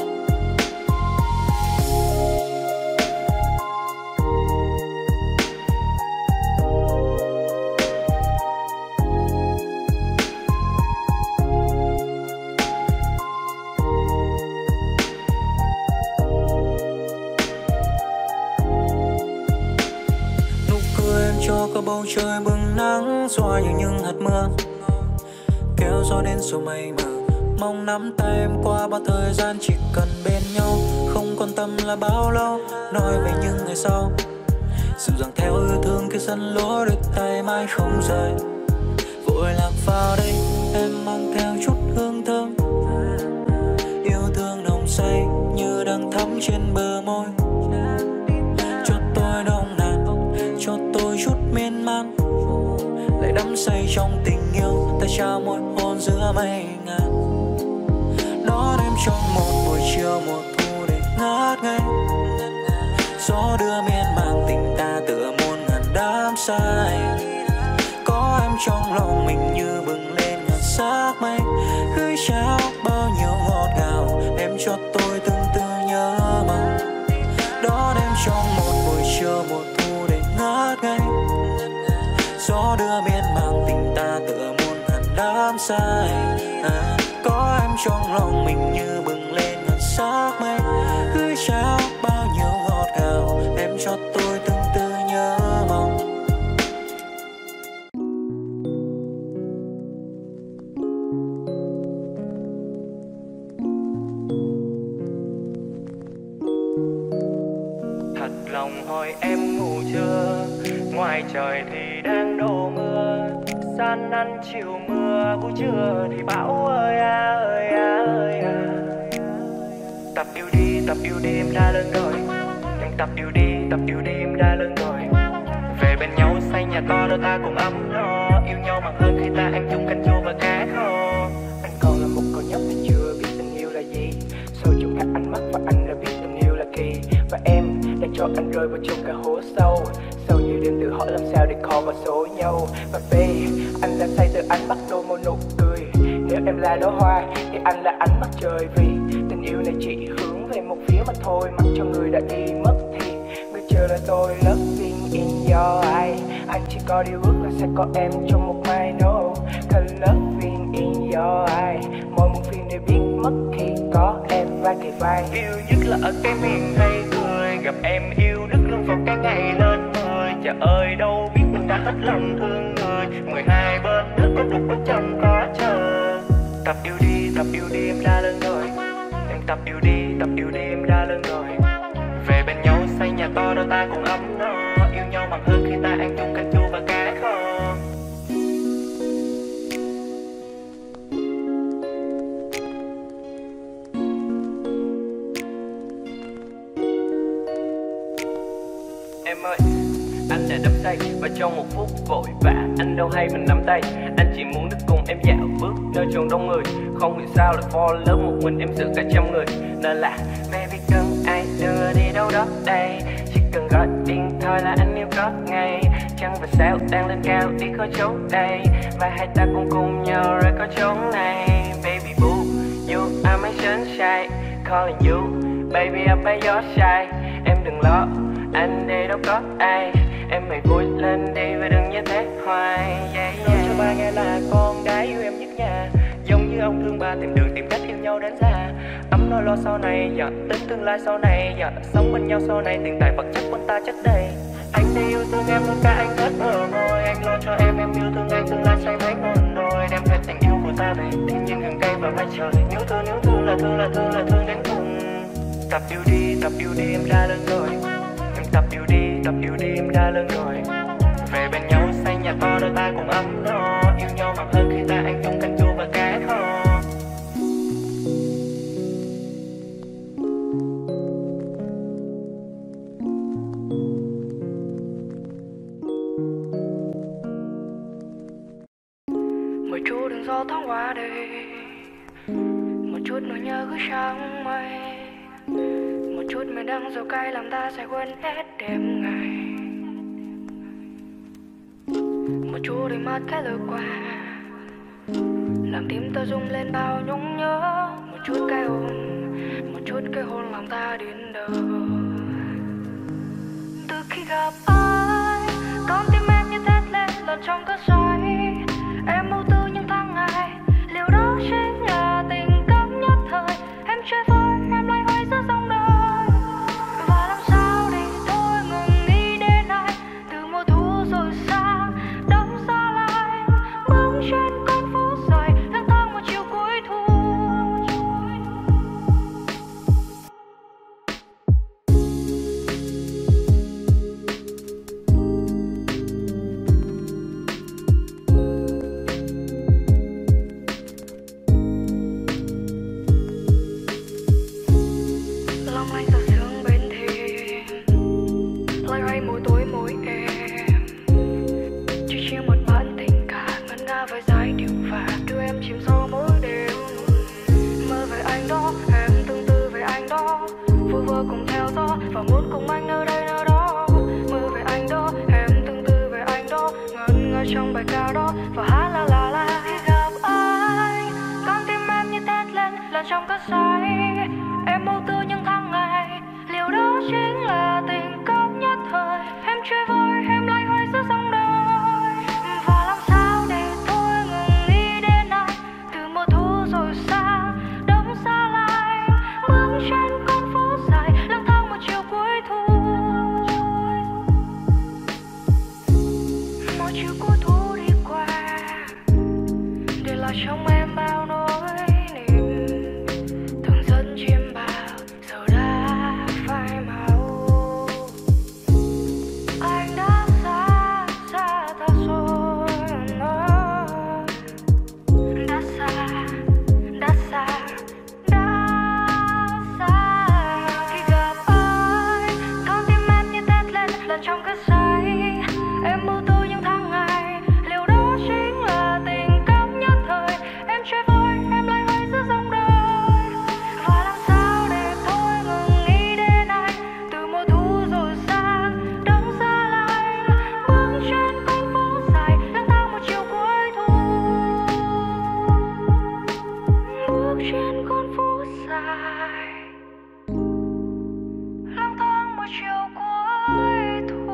Cho cả bầu trời bừng nắng xóa như những hạt mưa, kéo gió đến số mây mờ. Mong nắm tay em qua bao thời gian, chỉ cần bên nhau. Không quan tâm là bao lâu, nói về những ngày sau. Dịu dàng theo yêu thương kia dẫn lối đôi tay mãi không rời. Vội lạc vào đây em mang theo chút hương thơm. Yêu thương nồng say như đang thắm trên bờ môi. Cho tôi nồng nàn, cho tôi chút miên man. Lại đắm say trong tình yêu, ta trao một hôn giữa mây ngàn. Đón em trong một buổi chiều mùa thu để ngát ngây. Gió đưa miên man tình ta tựa muôn ngàn đắm say. Có em trong lòng mình như bừng lên ngàn sắc mây. Gửi trao bao nhiêu ngọt ngào, em cho tôi từng từ nhớ mong. Đón em trong một buổi chiều mùa thu để ngát ngây. Gió đưa miên man tình ta tựa muôn ngàn đắm say. Có em trong lòng mình như bừng lên ngàn sắc mây. Gửi trao bao nhiêu ngọt ngào, em cho tôi từng từ nhớ mong. Thật lòng hỏi em ngủ chưa, ngoài trời thì đang đổ mưa. San năn chiều mưa, buổi trưa thì bão ơi à ơi à ơi à. Tập yêu đi em đã lớn rồi. Em tập yêu đi em đã lớn rồi. Về bên nhau xây nhà to đôi ta cùng ấm no. Yêu nhau mặn hơn khi ta ăn chung canh chua và cá kho. Anh còn là một cậu nhóc thì chưa biết tình yêu là gì. Soi chung các ánh mắt và anh đã biết tình yêu là kỳ. Và em đã cho anh rơi vào trong cả hố sâu. Sâu như đêm tự hỏi làm sao để khó vào số nhau. Và babe, anh là say từ ánh bắt đầu một nụ cười. Nếu em là đóa hoa thì anh là ánh mắt trời. Vì tình yêu này chỉ hướng về một phía mà thôi. Mặc cho người đã đi mất thì người chờ là tôi. Loving in your eye, anh chỉ có điều ước là sẽ có em trong một mai. No, cause loving in your eye, mỗi một phim đều biết mất khi có em vai kề vai. Yêu nhất là ở cái miền hay cười, gặp em yêu đứt luôn vào cái ngày lên 10. Trời ơi đâu biết mình đã hết lòng thương người. 12 bên nước có đục có trong có chờ. Tập yêu đi em đã lớn rồi. Em tập yêu đi em đã lớn rồi. Về bên nhau xây nhà to đôi ta cùng ấm no. Yêu nhau mặn hơn khi ta ăn chung canh chua và cá kho. đây. Và trong một phút vội vã anh đâu hay mình nắm tay. Anh chỉ muốn được cùng em dạo bước nơi chốn đông người. Không hiểu sao lại fall love một mình em giữa cả trăm người. Nên là baby cần ai đưa đi đâu đó đây. Chỉ cần gọi điện thoại là anh yêu có ngay. Trăng và sao đang lên cao đi khỏi chỗ đây. Và hai ta cùng nhau rời khỏi chốn này. Baby boo, you are my sunshine. Calling you, baby up by your side. Em đừng lo, anh đây đâu có ai. Em hãy vui lên đi và đừng như thế hoài. Yeah, yeah. Nói cho ba nghe là con gái yêu em nhất nhà. Giống như ông thương ba tìm đường tìm cách yêu nhau đến già. Ấm no lo sau này, dạ, tính tương lai sau này, dạ, sống bên nhau sau này, tiền tài vật chất quân ta chất đầy. Anh sẽ yêu thương em luôn cả anh hết bờ môi. Anh lo cho em yêu thương anh tương lai say mấy ngọn đồi. Đem hết tình yêu của ta về thiên nhiên rừng cây và mây trời. Nhớ thương là thương đến cùng. Tập yêu đi em ra lớn rồi. Em tập yêu đi em ra lớn rồi. Về bên nhau xây nhà to đôi ta cùng ấm no. Yêu nhau mặn hơn khi ta ăn chung canh chua và cá kho. Một chút đường gió thoáng qua đây, một chút nỗi nhớ cứ trắng mây, một chút mây đắng dầu cay làm ta sẽ quên hết đêm ngày. Một chút đôi mắt khẽ lướt qua làm tim ta rung lên bao nhung nhớ. Một chút cái hôn làm ta điên đờ. Từ khi gặp ai con tim em như thét lên lẫn trong cơn say. Em mưu tư những tháng ngày, liệu đó chính là tình cảm nhất thời. Em chơi vơi, em loay hoay giữa dòng đời. Và làm sao để thôi ngừng nghĩ đến ai. Từ mùa thu rồi sang đông xa lại. Bước trên con phố dài, lang thang một chiều cuối thu. Trong bài ca đó và hát la la la. Khi gặp anh con tim em như thét lên lần trong cơn say. Em mưu tư những tháng ngày, liệu đó chính là tình cảm nhất thời. Em chơi vơi, em loay hoay giữa dòng đời. Và làm sao để thôi ngừng nghĩ đến ai. Từ mùa thu rồi sang đông xa lại. Bước trên con phố dài, lang thang một chiều cuối thu. Một chiều cuối thu đi qua, để lại trong em bao nỗi niềm. Thường dẫn chim bao giờ đã phai màu. Anh đã xa ta rồi. Đã xa. Khi gặp anh con tim em như thét lên lần trong cơn say. Em mưu tư những tháng ngày, liệu đó chính là tình cảm nhất thời. Em chơi vơi, em loay hoay giữa dòng đời. Và làm sao để thôi ngừng nghĩ đến anh. Từ mùa thu rồi sang đông xa lạnh. Bước trên con phố dài, lang thang một chiều cuối thu. Bước trên con phố dài, lang thang một chiều cuối thu.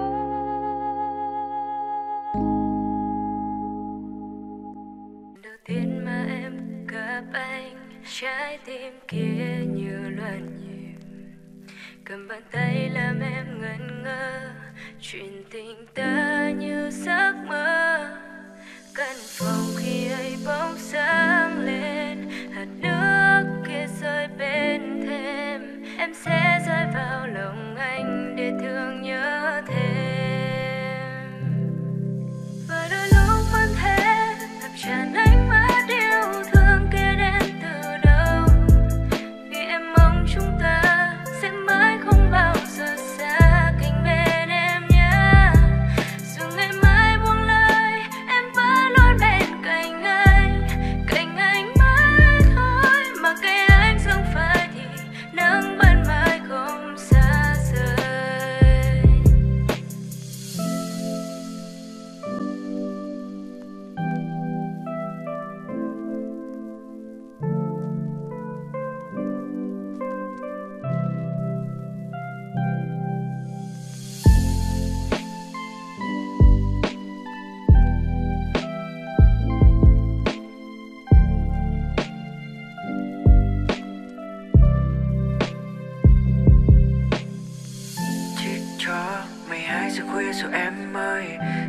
Đầu tiên mà em gặp anh, trái tim kia như loạn nhịp. Cầm bàn tay làm em ngẩn ngơ, chuyện tình ta như giấc mơ. Căn phòng khi ấy bóng sáng lên, hạt nước kia rơi bên thềm. Em sẽ rơi vào lòng anh để thương nhớ thêm. Và đôi lúc vẫn thế, ngập tràn ánh mắt yêu thương kia đến từ đâu. Vì em mong chúng ta sẽ mãi không bao giờ xa cạnh bên em nhé. Dù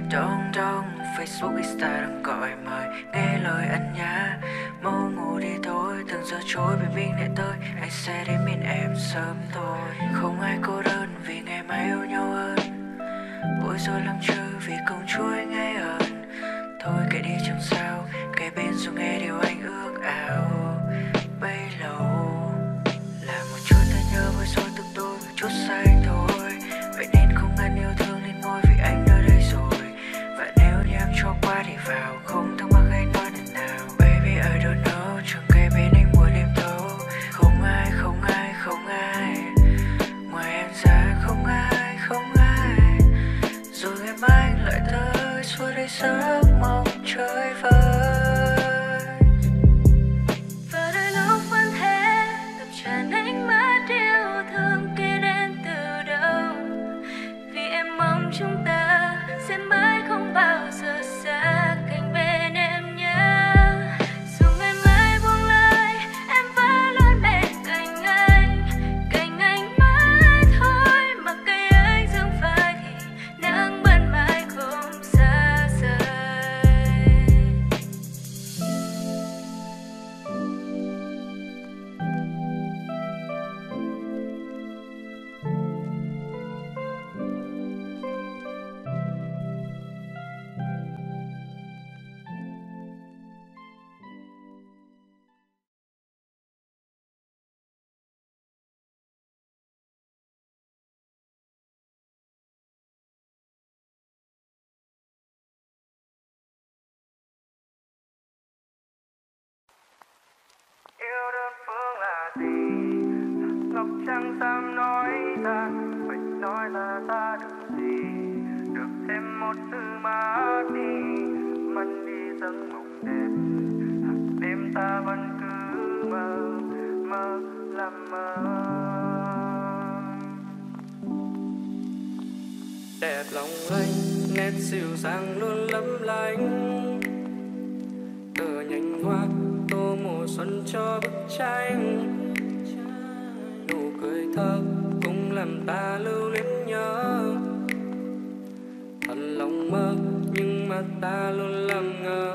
Đông đông Facebook Insta đang gọi mời nghe lời anh nhá. Mau ngủ đi thôi, từng giờ trôi bình minh lại tới. Anh sẽ đến bên em sớm thôi. Không ai cô đơn vì ngày mai yêu nhau hơn. Bối rối lắm chứ vì công chúa anh ấy ẩn. Thôi kệ đi chẳng sao, kể bên dù nghe điều anh ước ao. Bấy lâu là một chút ta nhớ với rồi từng đôi một chút xa anh thôi. Vậy nên không ngăn yêu thương nên ngồi vì anh ở đây rồi. Và nếu như em cho qua thì vào, không thắc mắc anh nói lần nào. Baby I don't know, chẳng kể bên anh buồn em thấu. Không ai, không ai, không ai, ngoài em ra không ai, không ai. Rồi ngày mai anh lại tới suốt đây giấc mong chơi vơi. Và đôi lúc vẫn thế, ngập tràn ánh mắt yêu thương kia đến từ đâu. Vì em mong chúng ta sẽ mãi không bao giờ xa cạnh bên em nhé. Dù ngày mai buông lời, em vẫn luôn bên cạnh anh mãi thôi. Mặc cây anh dương phai thì nắng ban mai không xa rời. Yêu đơn phương là gì? Ngọc trắng xám nói ra, phải nói là ta được gì? Được thêm một từ mà đi, mất đi giấc mộng đẹp. Đêm ta vẫn cứ mơ, mơ làm mơ. Đẹp lòng lanh, nét dịu dàng luôn lấp lánh. Tờ nhành hoa tô mùa xuân cho bức tranh. Nụ cười thơ cũng làm ta lưu luyến nhớ. Thật lòng mơ nhưng mà ta luôn làm ngơ.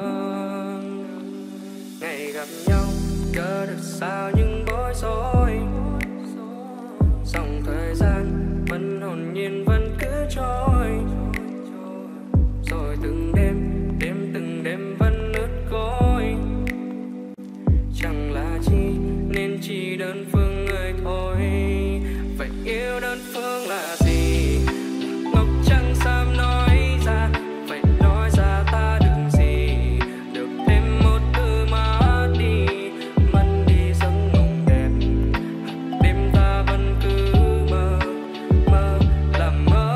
Ngày gặp nhau nhớ được sao nhưng bối rối. Dòng thời gian vẫn hồn nhiên vẫn cứ trôi. Rồi từng đêm vẫn ướt gối. Chẳng là chi nên chỉ đơn phương người thôi. Vậy yêu đơn phương là gì? Ngọc trắng xám nói ra, phải nói ra ta đừng gì. Được thêm một từ mà đi, mất đi giấc mộng đẹp. Đêm ta vẫn cứ mơ, mơ làm mơ.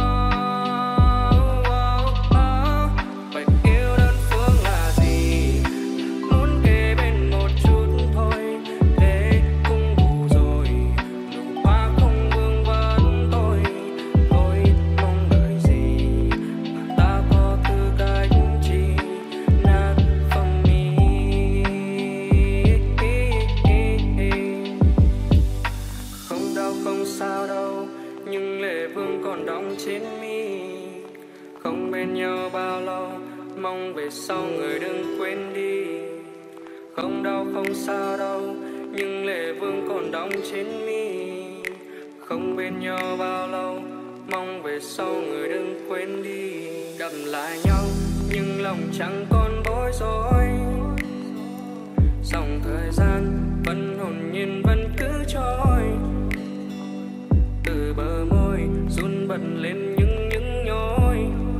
Vậy yêu đơn phương là gì? Muốn kề bên một chút thôi, thế cũng đủ rồi. Nụ hoa không vương vấn tôi, tôi mong đợi gì mà ta có tư cách chi not for me. Không đau không sao đâu, nhưng lệ vương còn đọng trên mi. Không bên nhau bao lâu, mong về sau người đừng quên đi. Không đau không sao đâu, nhưng lệ vương còn đọng trên mi. Không bên nhau bao lâu, mong về sau người đừng quên đi. Đậm lại nhau nhưng lòng chẳng còn bối rối. Dòng thời gian vẫn hồn nhiên vẫn cứ trôi. Từ bờ môi run bật lên những nhói.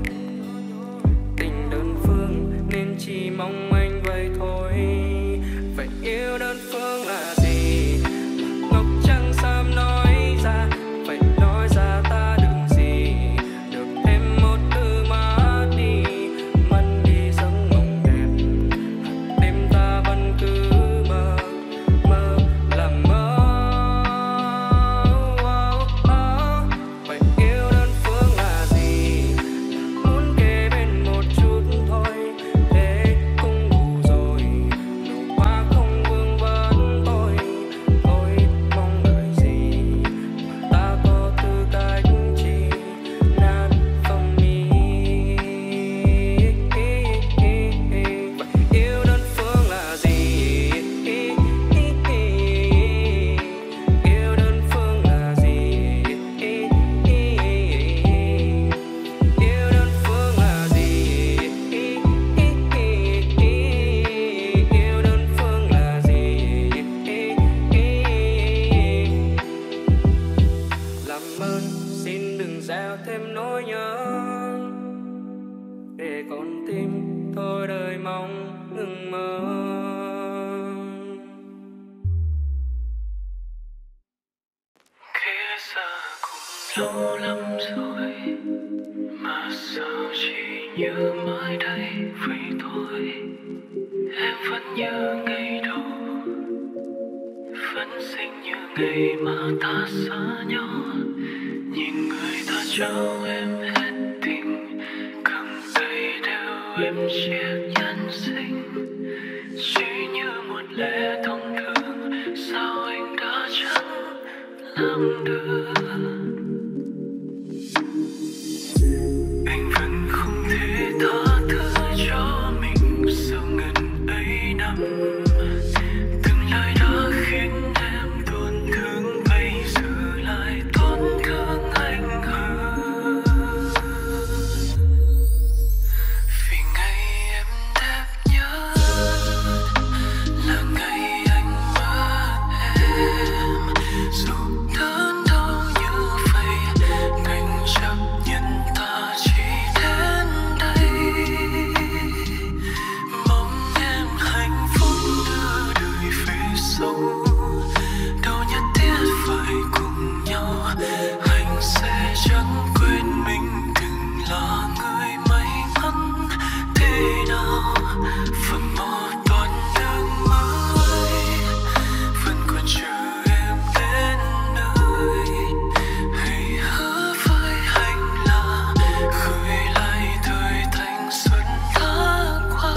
Tình đơn phương nên chỉ mong anh vậy thôi. Vậy yêu đơn phương là gì? Ngọc trắng xám nói ra, phải nói ra ta đừng gì. Được thêm một từ mà đi, mất đi giấc mộng đẹp. Đêm ta vẫn cứ mơ, mơ làm mơ. Vậy yêu đơn phương là gì? Muốn kề bên một chút thôi, thế cũng lâu lắm rồi mà sao chỉ như mới đây vậy thôi. Em vẫn như ngày đầu, vẫn xinh như ngày mà ta xa nhau. Nhìn người ta trao em hết tình, cầm tay đeo em chiếc nhẫn xinh. Chỉ như một lẽ thông thường, sao anh đã chẳng làm được. Anh vẫn không thể tha thứ cho mình sau ngần ấy năm. Từng lời đã khiến em tổn thương, bây giờ lại tổn thương anh hơn. Vì ngày em đẹp nhất là ngày anh mất em. Dù đớn đau như vậy, đành chấp nhận ta chỉ đến đây. Mong em hạnh phúc đưa đời về sau, đâu nhất thiết phải cùng nhau. Anh sẽ chẳng quên mình từng là người may mắn thế nào. Phần một đoạn đường mới vẫn còn chờ em đến nơi. Hãy hứa với anh là gửi lại thời thanh xuân đã qua.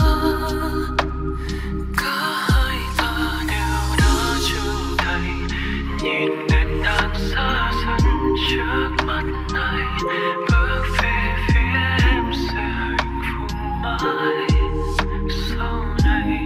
Cả hai ta đều đã trưởng thành, nhìn em đang xa dần trước mắt này. Bước về phía em sẽ hạnh phúc mãi sau này.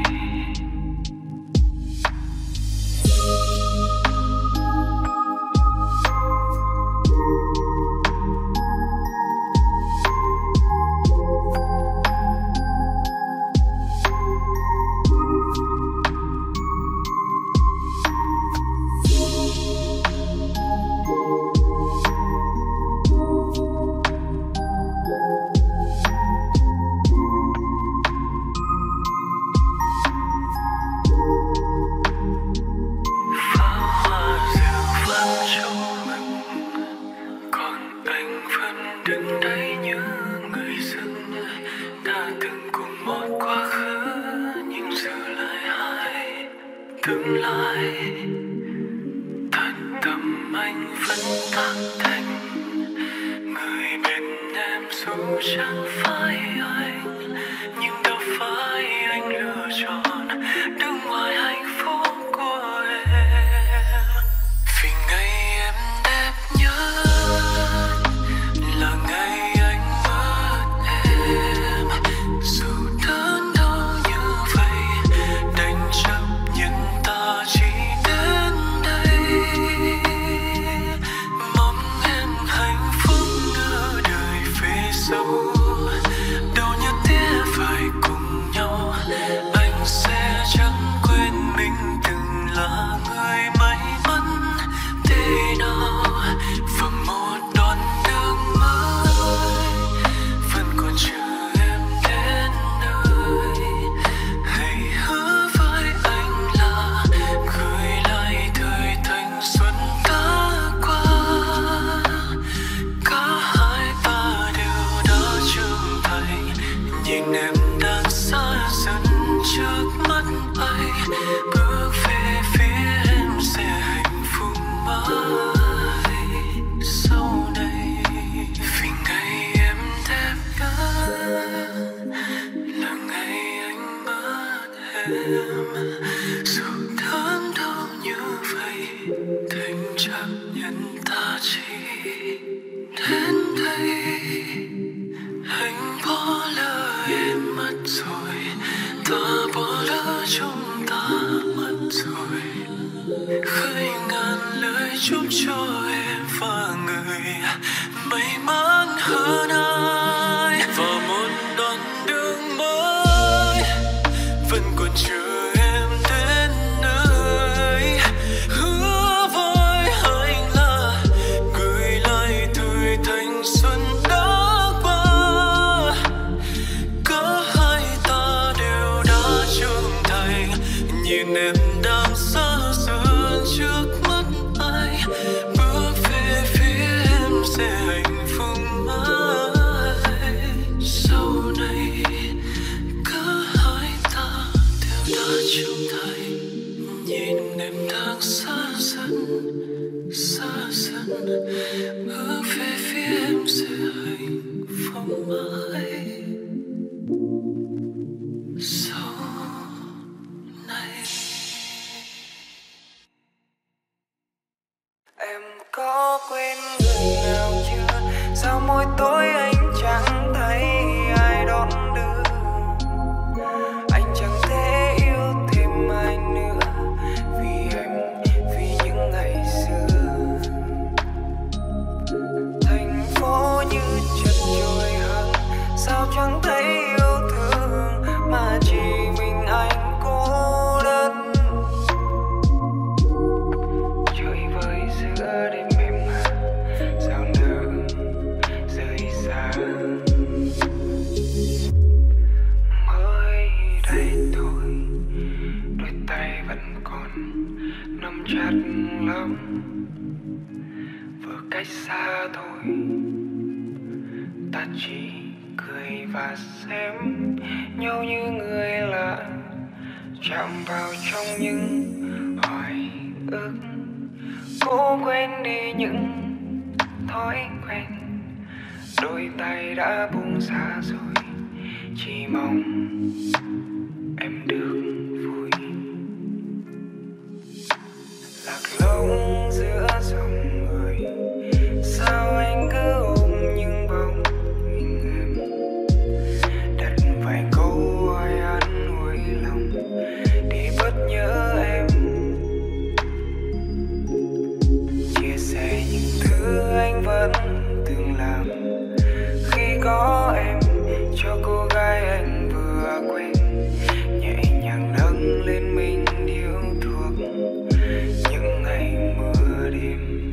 Pháo hoa rượu vang trong mừng, còn anh vẫn đứng đây như người dưng. Đã từng cùng một quá khứ, nhưng giờ lại hai tương lai. Thật tâm anh vẫn tác thành người bên em, dù chẳng phải anh, nhưng đâu phải anh lựa chọn đứng ngoài hạnh phúc của em. Vì ngày em đẹp nhất là ngày anh mất em. Dù đớn đau như vậy, đành chấp nhận ta chỉ đến đây. Mong em hạnh phúc đưa đời về sau, đâu nhất thiết phải cùng nhau. Anh sẽ chẳng quên mình từng là người may mắn thế nào. Và một đoạn đường mới vẫn còn chờ em đến nơi. Hãy hứa với anh là gửi lại thời thanh xuân đã qua. Cả hai ta đều đã trưởng thành, nhìn em đang xa dần trước mắt anh. Bước về phía em sẽ hạnh phúc mãi sau đây. Vì ngày em đẹp nhất là ngày anh mất em. Dù đớn đau như vậy, đành chấp nhận ta chỉ đến đây. Anh bỏ lỡ em mất rồi, ta bỏ lỡ chúng ta mất rồi. Khơi ngàn lời chúc cho em và người may mắn hơn ai. Và một đoạn đường mới vẫn còn chờ em đến nơi. Hứa với anh là gửi lại thời thanh xuân đã qua. Cả hai ta đều đã trưởng thành, nhìn em đang xa dần trước mắt ai. Bước về phía trong tay nhìn em đang xa dần bước về phía em sẽ hạnh phúc mãi sau này. Em có quên người nào chưa? Sao mỗi tối anh chẳng thấy ai đón đưa? Anh chẳng thể yêu thêm ai nữa vì em, vì những ngày xưa. Thành phố như chật chội hơn, sao chẳng thấy yêu thương mà chỉ mình anh cô đơn. Chơi vơi giữa đêm êm ả, sao nỡ rời xa. Mới đây thôi, đôi tay vẫn còn nắm chặt lắm. Vừa cách xa thôi, ta chỉ cười và xem nhau như người lạ, chạm vào trong những hoài ức, cố quên đi những thói quen. Đôi tay đã buông xa rồi, chỉ mong em được vui. Lạc lõng giữa dòng người, sao anh cứ ôm những bóng hình em, đặt vài câu hỏi an ủi lòng để bớt nhớ em, chia sẻ những thứ anh vẫn từng làm khi có em, cho cô gái anh vừa quen, nhẹ nhàng nâng lên mình điếu thuốc những ngày mưa đêm.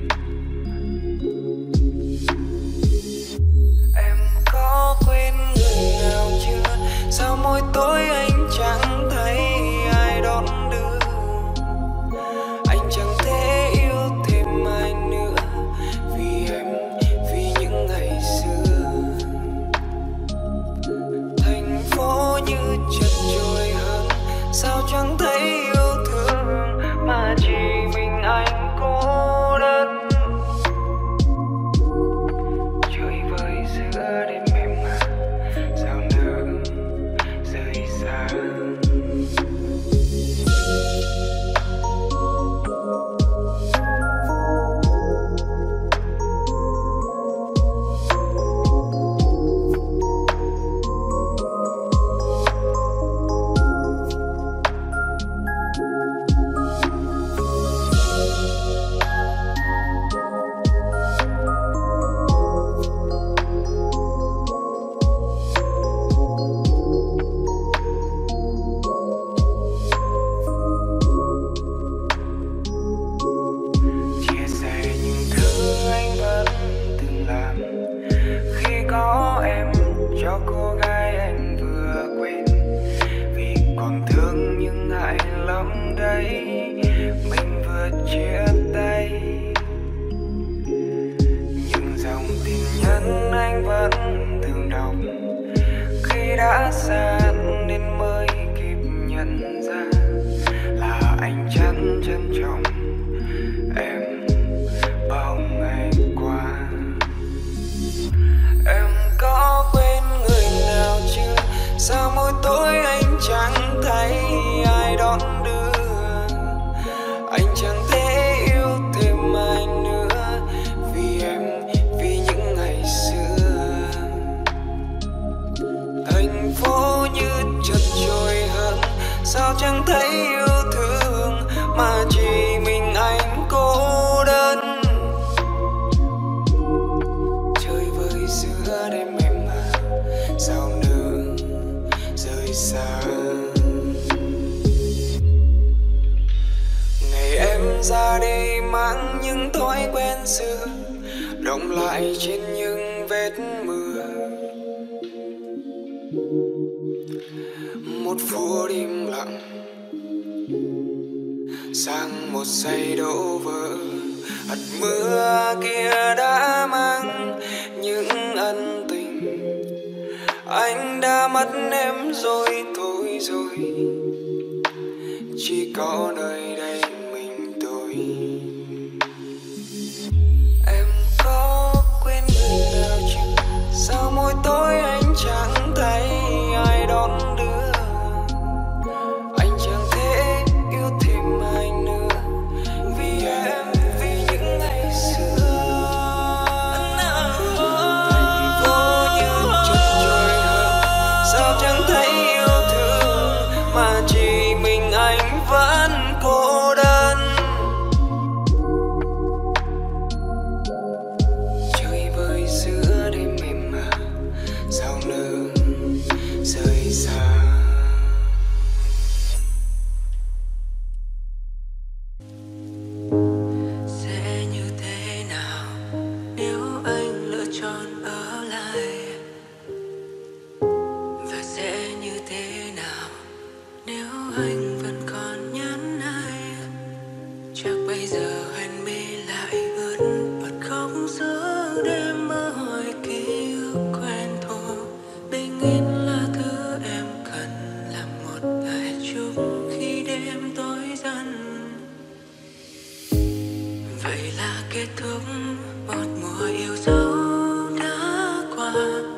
Em có quên người nào chưa? Sao mỗi tối anh chẳng thấy ai đón đưa? Anh chẳng thể yêu thêm ai nữa vì em, vì những ngày xưa. Thành phố như chật chội hơn, sao chẳng thấy yêu thương mà chỉ mình anh cô đơn. Chơi vơi giữa đêm êm ả, sao nỡ rời xa. Chia sẻ những thứ anh vẫn từng làm khi có em, cho cô gái anh vừa quen, vì còn thương nhưng ngại lắm đấy, mình vừa chia tay. Những dòng tin nhắn anh vẫn thường đọc khi đã xa nên mới kịp nhận ra là anh chẳng trân trọng em bao ngày qua. Em có quên người nào chưa? Sao mỗi tối anh chẳng thấy ai đón đưa? Anh chẳng thể yêu thêm ai nữa vì em, vì những ngày xưa. Thành phố như chật chội hơn, sao chẳng thấy yêu thương mà chỉ mình anh cô đơn. Chơi vơi giữa đêm êm ả, sao nỡ rời xa. Ngày em ra đi mang những thói quen xưa, đọng lại trên những vết mưa. Một phút im lặng sang một giây đổ vỡ, hạt mưa kia đã mang những ân tình. Anh đã mất em rồi thôi rồi, có nơi đây mình tôi. Em có quên người nào chứ? Sao mỗi tối anh chẳng thấy ai đón đưa? Anh chẳng thể yêu thêm ai nữa vì em, vì những ngày xưa. Thành phố như chật chội hơn, sao chẳng thấy yêu thương mà chỉ mình anh vẫn cô đơn. Chơi vơi giữa đêm mềm mà sao nỡ rời xa. Sẽ như thế nào nếu anh lựa chọn ở lại, và sẽ như thế nào nếu anh vẫn còn nhắn ai? Chắc bây giờ anh mi lại ướt bật khóc giữa đêm mơ hỏi ký ức quen thuộc. Bình yên là thứ em cần, là một lời chúc khi đêm tối dần. Vậy là kết thúc một mùa yêu dấu đã qua.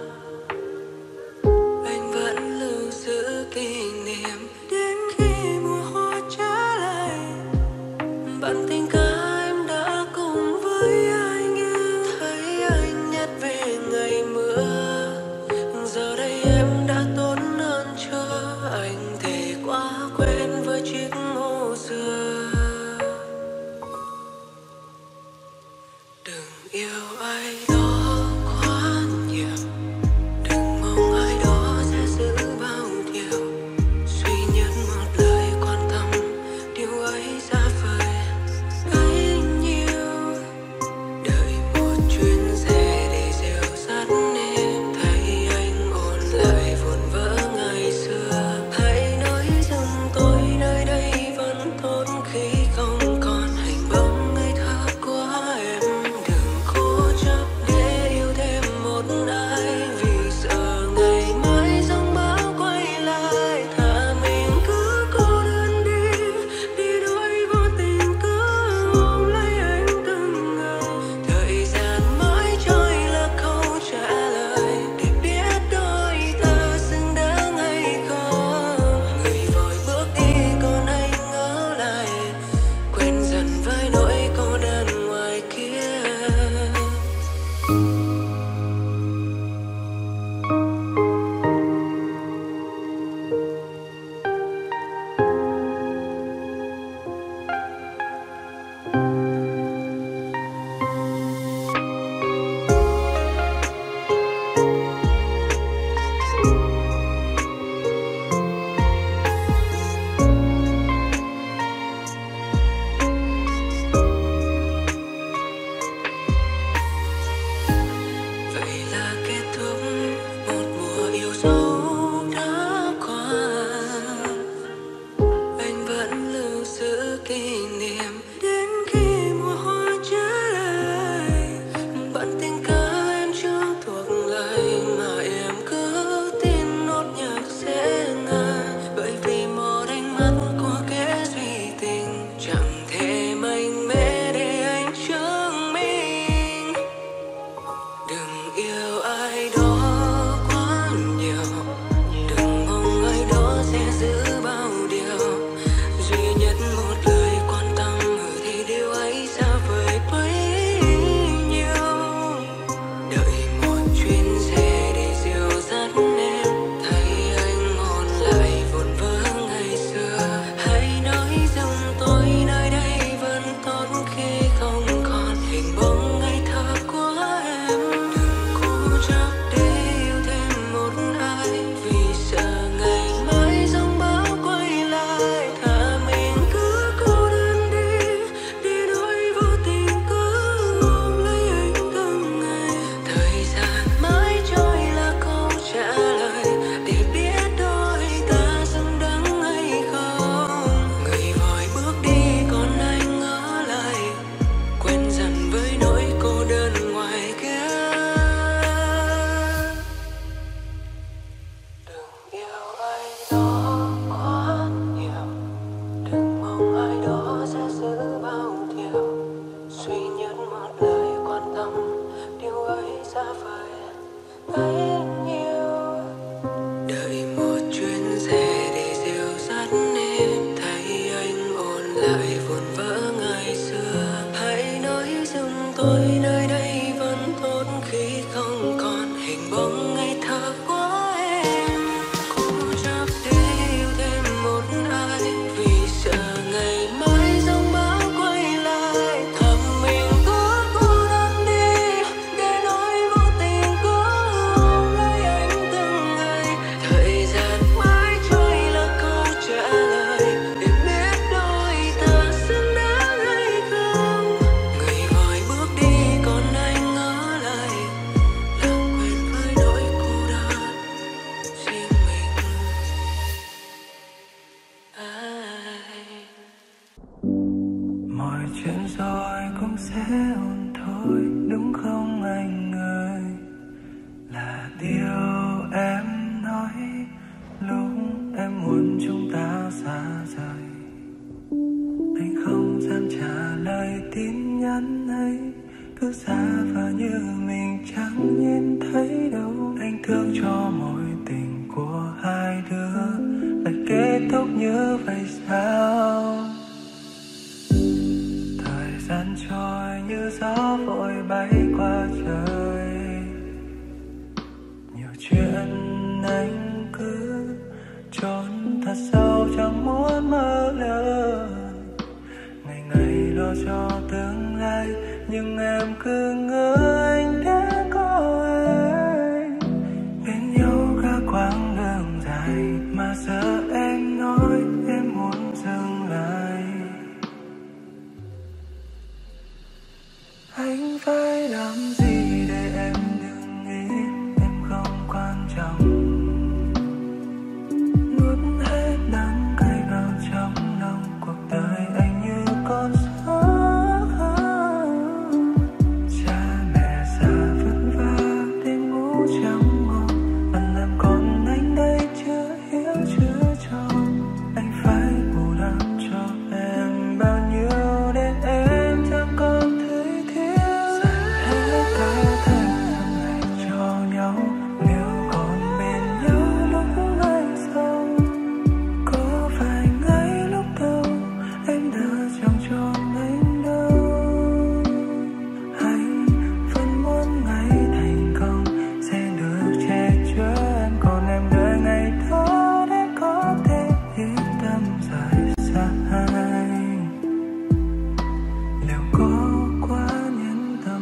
Anh vẫn lưu giữ kỷ niệm đến khi mùa hoa trở lại. Bạn tình ca em đã cùng với anh, nhưng thấy anh nhắc về ngày mưa. Giờ đây em đã tốt hơn chưa? Anh thề quá quen với chiếc ô xưa. Đừng yêu ai đâu. mọi chuyện rồi cũng sẽ ổn thôi, đúng không anh ơi? Là điều em nói lúc em muốn chúng ta xa rời. Anh không dám trả lời tin nhắn ấy, cứ giả vờ như mình chẳng nhìn thấy đâu. Anh thương cho mối tình của hai đứa lại kết thúc như vậy sao? Thời gian trôi như gió vội bay qua trời, nhiều chuyện anh cứ trốn thật sâu chẳng muốn mở lời. Ngày ngày lo cho tương lai nhưng em cứ ngỡ anh đã có ai. Bên nhau cả quãng đường dài mà giờ em nói em muốn dừng lại. Anh phải làm gì để em đừng nghĩ em không quan trọng? Nuốt hết đắng cay vào trong lòng, cuộc đời anh như con số. Cha mẹ già vất vả đêm ngủ chẳng ngon, vẫn làm con anh đây chưa hiểu chưa tròn. Anh phải bù đắp cho em bao nhiêu để em chẳng còn thấy thiếu. Dành hết cả thanh xuân này cho nhau, liệu còn bên nhau lúc ngày sau? Có phải ngay lúc đầu em đã chẳng chọn anh đâu? Anh vẫn muốn ngày thành công sẽ được che chở em, còn em đợi ngày đó để có thể yên tâm rời xa anh. Liệu có quá nhẫn tâm?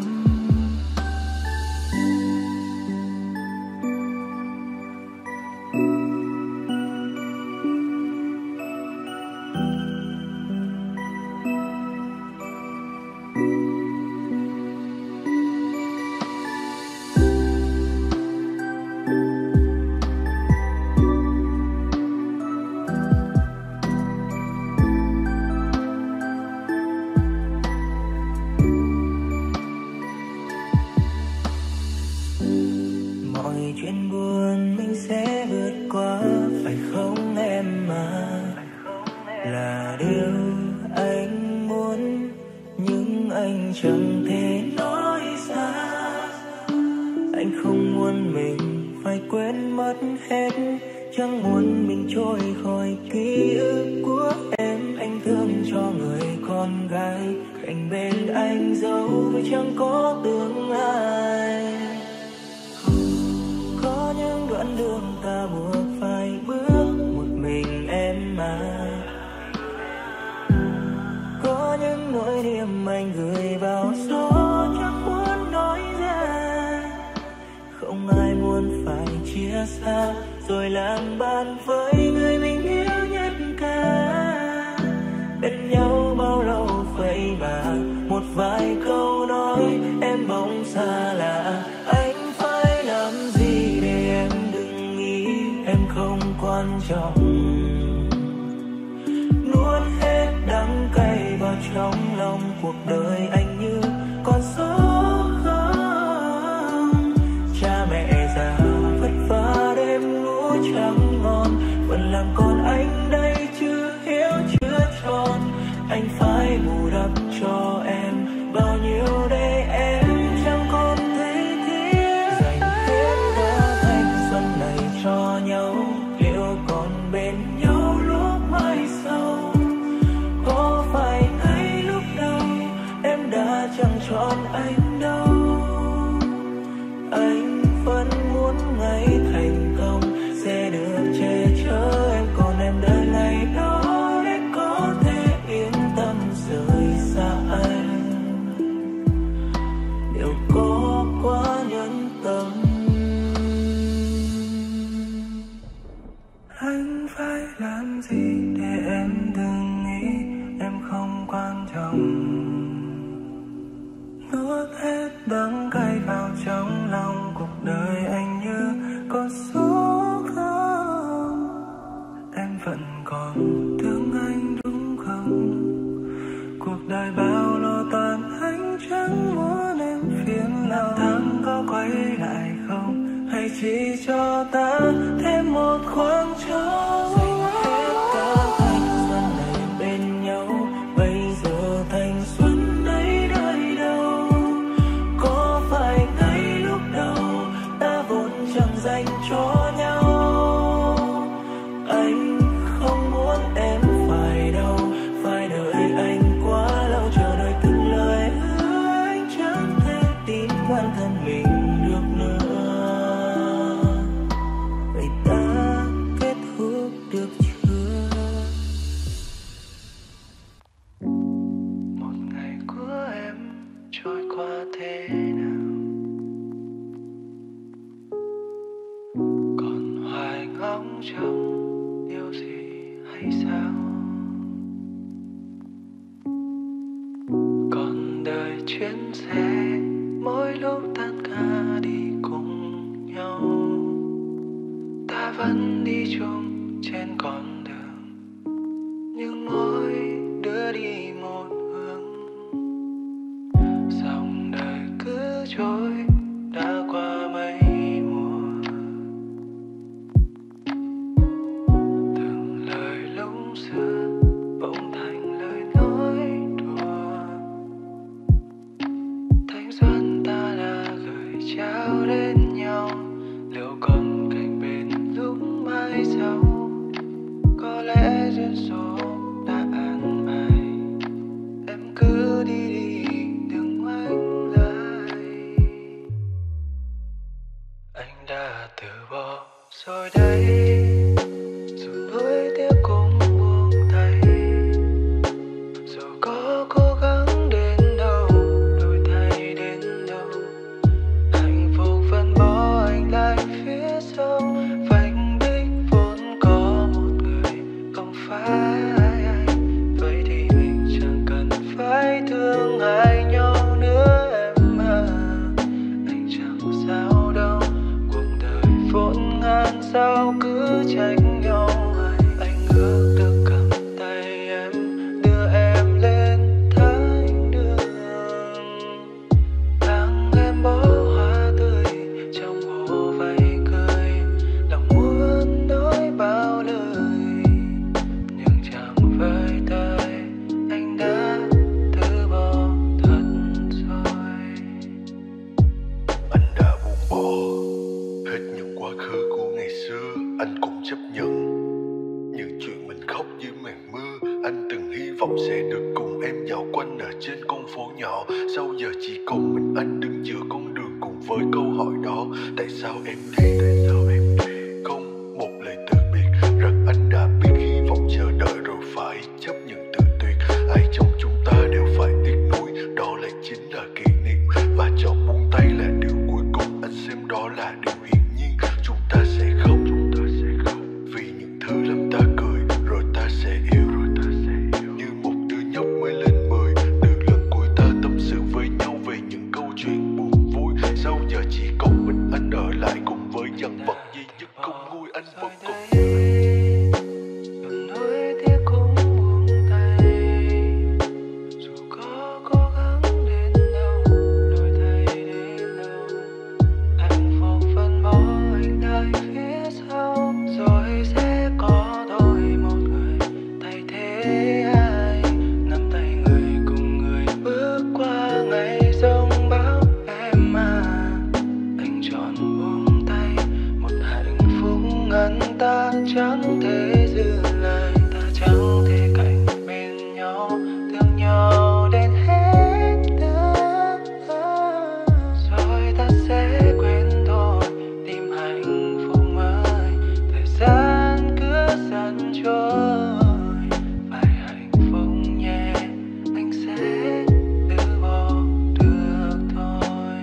Mọi chuyện buồn mình sẽ vượt qua, phải không em mà? Là điều anh muốn nhưng anh chẳng thể nói ra. Anh không muốn mình phải quên mất hết, chẳng muốn mình trôi khỏi ký ức của em. Anh thương cho người con gái cạnh bên anh dẫu chẳng có tương lai. Có những đoạn đường ta buộc phải bước một mình em mà. Có những nỗi niềm anh gửi vào gió chẳng muốn nói ra. Không ai muốn phải chia xa rồi làm bạn với người mình yêu nhất cả. Bên nhau bao lâu vậy mà một vài câu nói em bỗng xa lạ. Anh phải làm gì để em đừng nghĩ em không quan trọng? Nuốt hết đắng cay vào trong lòng, cuộc đời anh như con số không. Cha mẹ già vất vả đêm ngủ chẳng ngon, vẫn làm con anh đây chưa hiểu chưa tròn. Anh phải bù đắp cho em bao nhiêu để em chẳng còn thấy thiếu. Dành hết cả thanh xuân này cho nhau, liệu còn bên nhau lúc mai sau? Có phải ngay lúc đầu em đã chẳng chọn anh chuyến xe, mỗi lúc tan ca đi cùng nhau. Ta vẫn đi chung trên con đường, nhưng mỗi đứa đi một hướng. Dòng đời cứ trôi đã qua mấy mùa. Từng lời lúc xưa bỗng thành lời nói đùa. Thanh xuân ta đã gửi trao đến nhau, liệu còn cạnh bên lúc mai sau? Có lẽ duyên số đã an bài, em cứ đi đi đừng ngoảnh lại. Anh đã từ bỏ rồi đây, dù nuối tiếc cũng buông tay. Dù có cố gắng đến đâu, đổi thay đến đâu, hạnh phúc vẫn bỏ anh lại phía sau. Vành đích vốn có một người, không phải anh. Vậy thì mình chẳng cần phải thương ai nhau nữa em à. Anh chẳng sao đâu, cuộc đời vốn ngàn sao cứ trách nhau hoài. Anh ước được cầm tay em, đưa em lên thánh đường. Tháng em bó hoa tươi trong bộ váy cười, lòng muốn nói bao lời, nhưng chẳng với tới anh đã từ bỏ thật rồi. Anh đã buông bỏ hết những quá khứ của ngày xưa, anh cũng chấp nhận những chuyện mình khóc dưới màn mưa. Anh từng hy vọng sẽ được cùng em dạo quanh ở trên con phố nhỏ. Sau giờ chỉ còn mình anh đứng giữa con đường cùng với câu hỏi đó: tại sao em đi? Tại sao em đi? Không một lời từ biệt, rằng anh đã biết hy vọng chờ đợi rồi phải chấp nhận tự tuyệt. Ai trong chúng ta đều phải tiếc nuối, đó lại chính là kỷ niệm. Và chọn buông tay là điều cuối cùng, anh xem đó là điều hiển nhiên. Chúng ta sẽ khóc, vì những thứ làm ta cười, rồi ta sẽ yêu. Như một đứa nhóc mới lên 10, từ lần cuối ta tâm sự với nhau về những câu chuyện buồn vui. Sau giờ chỉ còn mình anh ở lại cùng với dằn vặt duy nhất không nguôi. Anh vẫn còn Dù nuối tiếc cũng buông tay, dù có cố gắng đến đâu, đổi thay đến đâu, hạnh phúc vẫn bỏ anh lại phía sau. Rồi sẽ có thôi một người thay thế ai, nắm tay người cùng người bước qua ngày giông bão em à. Anh chọn buông tay, một hạnh phúc ngắn ta chẳng thể giữ lại. Ta chẳng thể cạnh bên nhau, thương nhau đến hết nước. Rồi ta sẽ quên thôi, tìm hạnh phúc mới. Thời gian cứ dần trôi, phải hạnh phúc nhé, anh sẽ từ bỏ được thôi.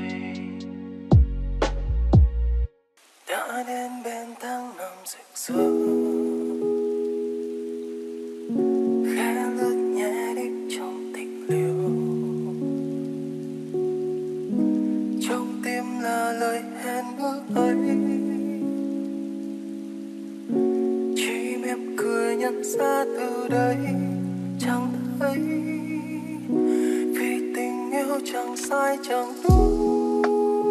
Đã đến bên tháng năm rực rỡ, khẽ lướt nhẹ đi trong tình liêu. Trong tim là lời hẹn ước ấy, chỉ mỉm cười nhận ra từ đây chẳng thấy. Vì tình yêu chẳng sai chẳng đúng,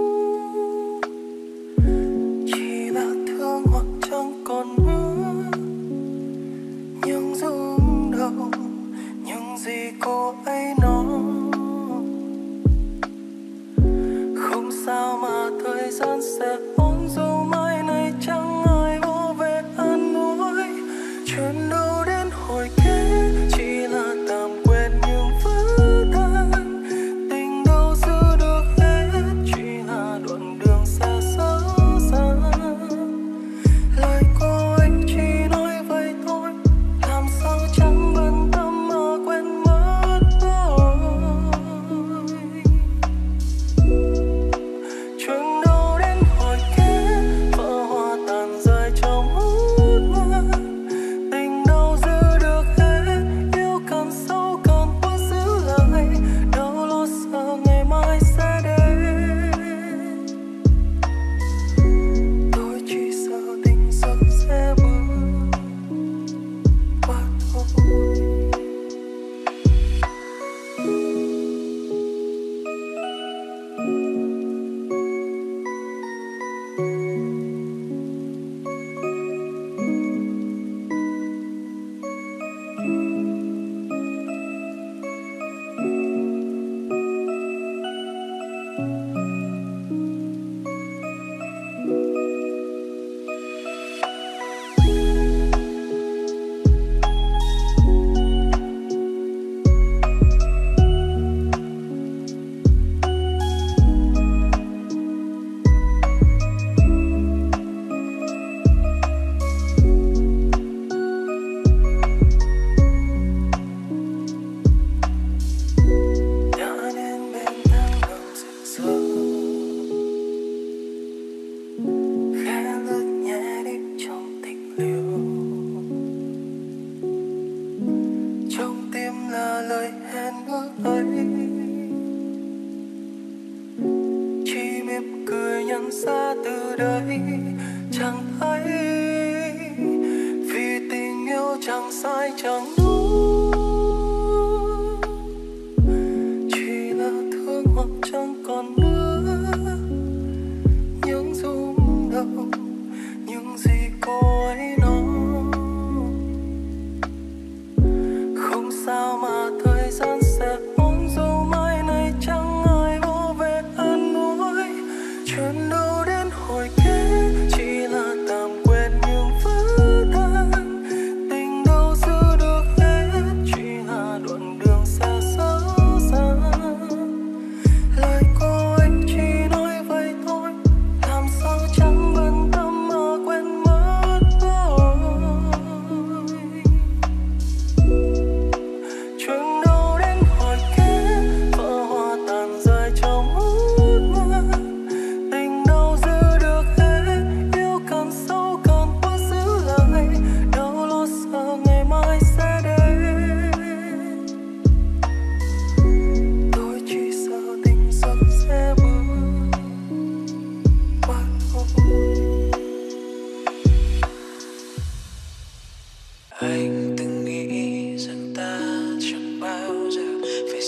chỉ là thương hoặc chẳng còn nữa. Nhưng rung động những gì cô ấy nói, không sao mà thời gian sẽ ôn dù mai này chẳng ai vô về an ủi. Chuyện đâu đến hồi kết, chỉ là tạm quên nhưng vẫn tan. Tình đâu giữ được hết,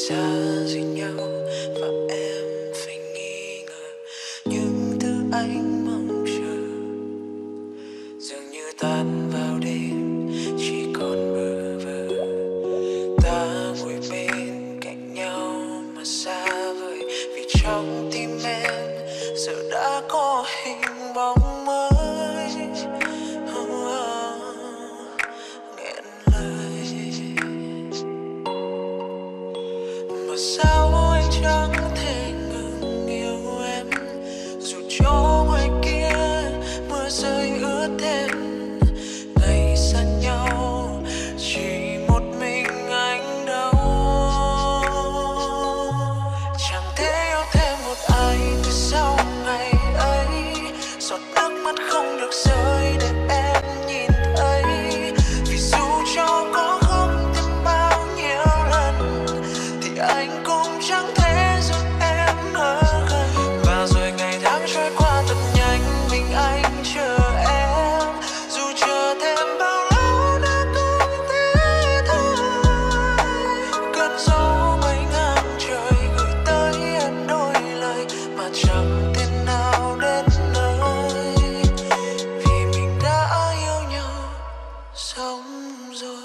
xa rời nhau và em phải nghi ngờ những thứ anh mong chờ dường như tan vào đêm chỉ còn bơ vơ. Ta ngồi bên cạnh nhau mà xa vời vì trong tim em giờ đã có hình bóng mới. Nghẹn lời mà sao anh chẳng thể ngừng yêu em dù cho ngoài kia mưa rơi ướt thêm. Ngày xa nhau chỉ một mình anh đâu. Chẳng thể yêu thêm một ai từ sau ngày ấy. Giọt nước mắt không được rơi để em nhìn thấy. Vì dù cho có khóc thêm bao nhiêu lần thì anh cũng chẳng thể giúp em ở gần. Và rồi ngày tháng trôi qua thật nhanh, mình anh chờ em. Dù chờ thêm bao lâu đã cũng thế thôi. Cơn gió bay ngang trời gửi tới em đôi lời mà chẳng thể nào đến nơi. Vì mình đã yêu nhau xong rồi.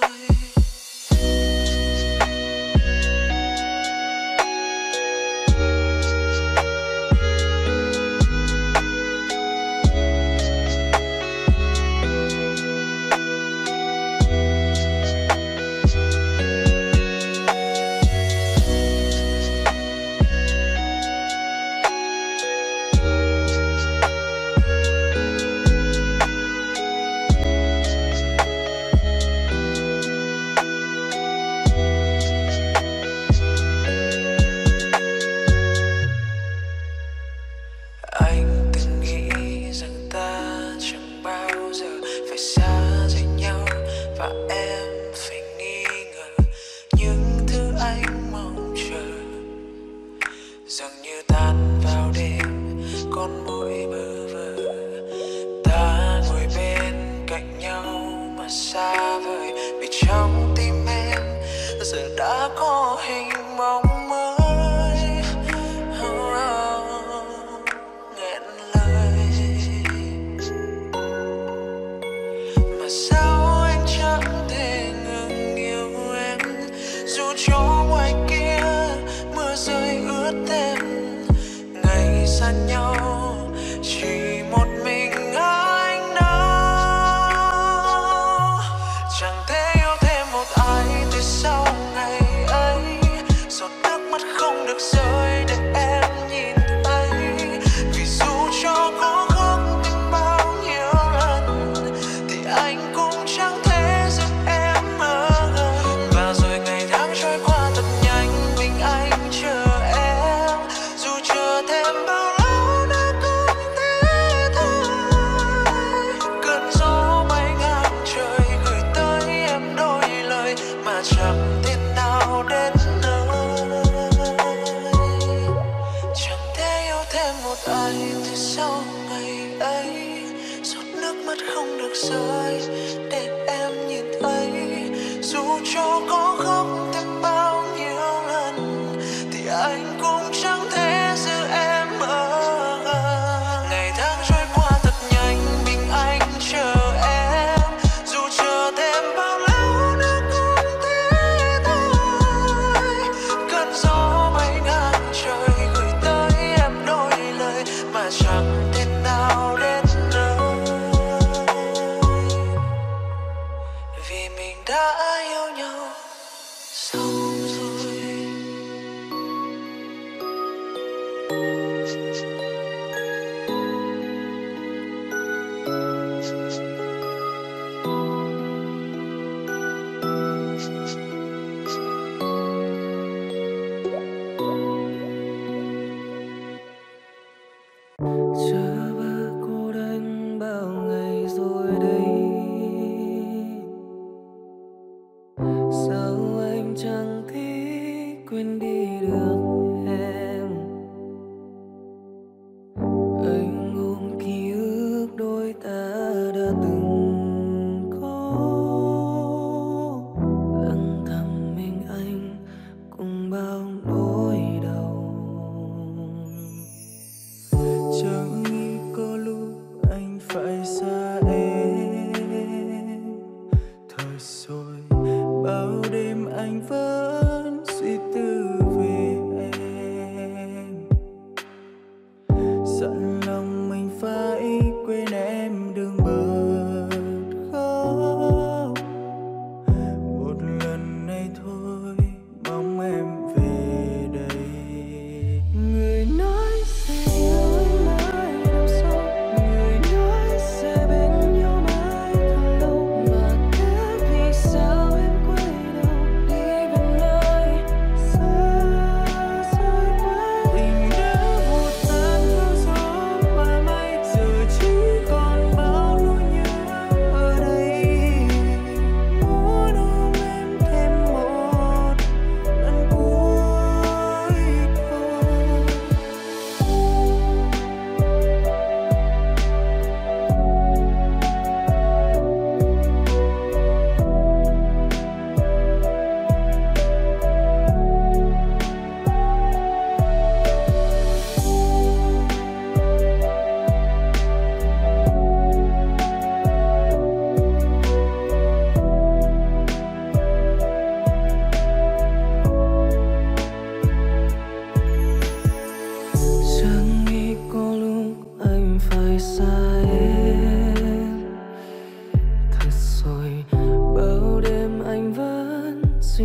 Anh từng nghĩ rằng ta chẳng bao giờ phải xa rời nhau và em phải nghi ngờ những thứ anh mong chờ dường như tan vào đêm con môi bơ vơ. Ta ngồi bên cạnh nhau mà xa vời vì trong tim em giờ đã có hình bóng mới. Nghẹn lời mà sao anh chẳng thể ngừng yêu em dù cho ngoài kia mưa rơi ướt thêm. Ngày xa nhau chỉ một mình anh đâu. Chẳng thể yêu thêm một ai từ sau ngày ấy. Giọt nước mắt không được rơi để em nhìn thấy. Vì dù cho có khóc thêm bao nhiêu lần thì anh cũng chẳng thể giúp em ở gần. Và rồi ngày tháng trôi qua thật nhanh, mình anh chờ em. Dù chờ thêm bao lâu đã cũng thế thôi. Cơn gió bay ngang trời gửi tới em đôi lời mà chẳng thể nào đến nơi. Chẳng thể yêu thêm một ai từ sau ngày ấy. Giọt nước mắt không được rơi để em nhìn thấy. Dù cho có khóc thêm bao nhiêu lần thì anh cũng chẳng thể giữ em ở gần. Ngày tháng trôi qua thật nhanh, mình anh chờ em. Dù chờ thêm bao lâu đã cũng thế thôi. Cơn gió bay ngang trời gửi tới em đôi lời mà chẳng thể nào đến nơi.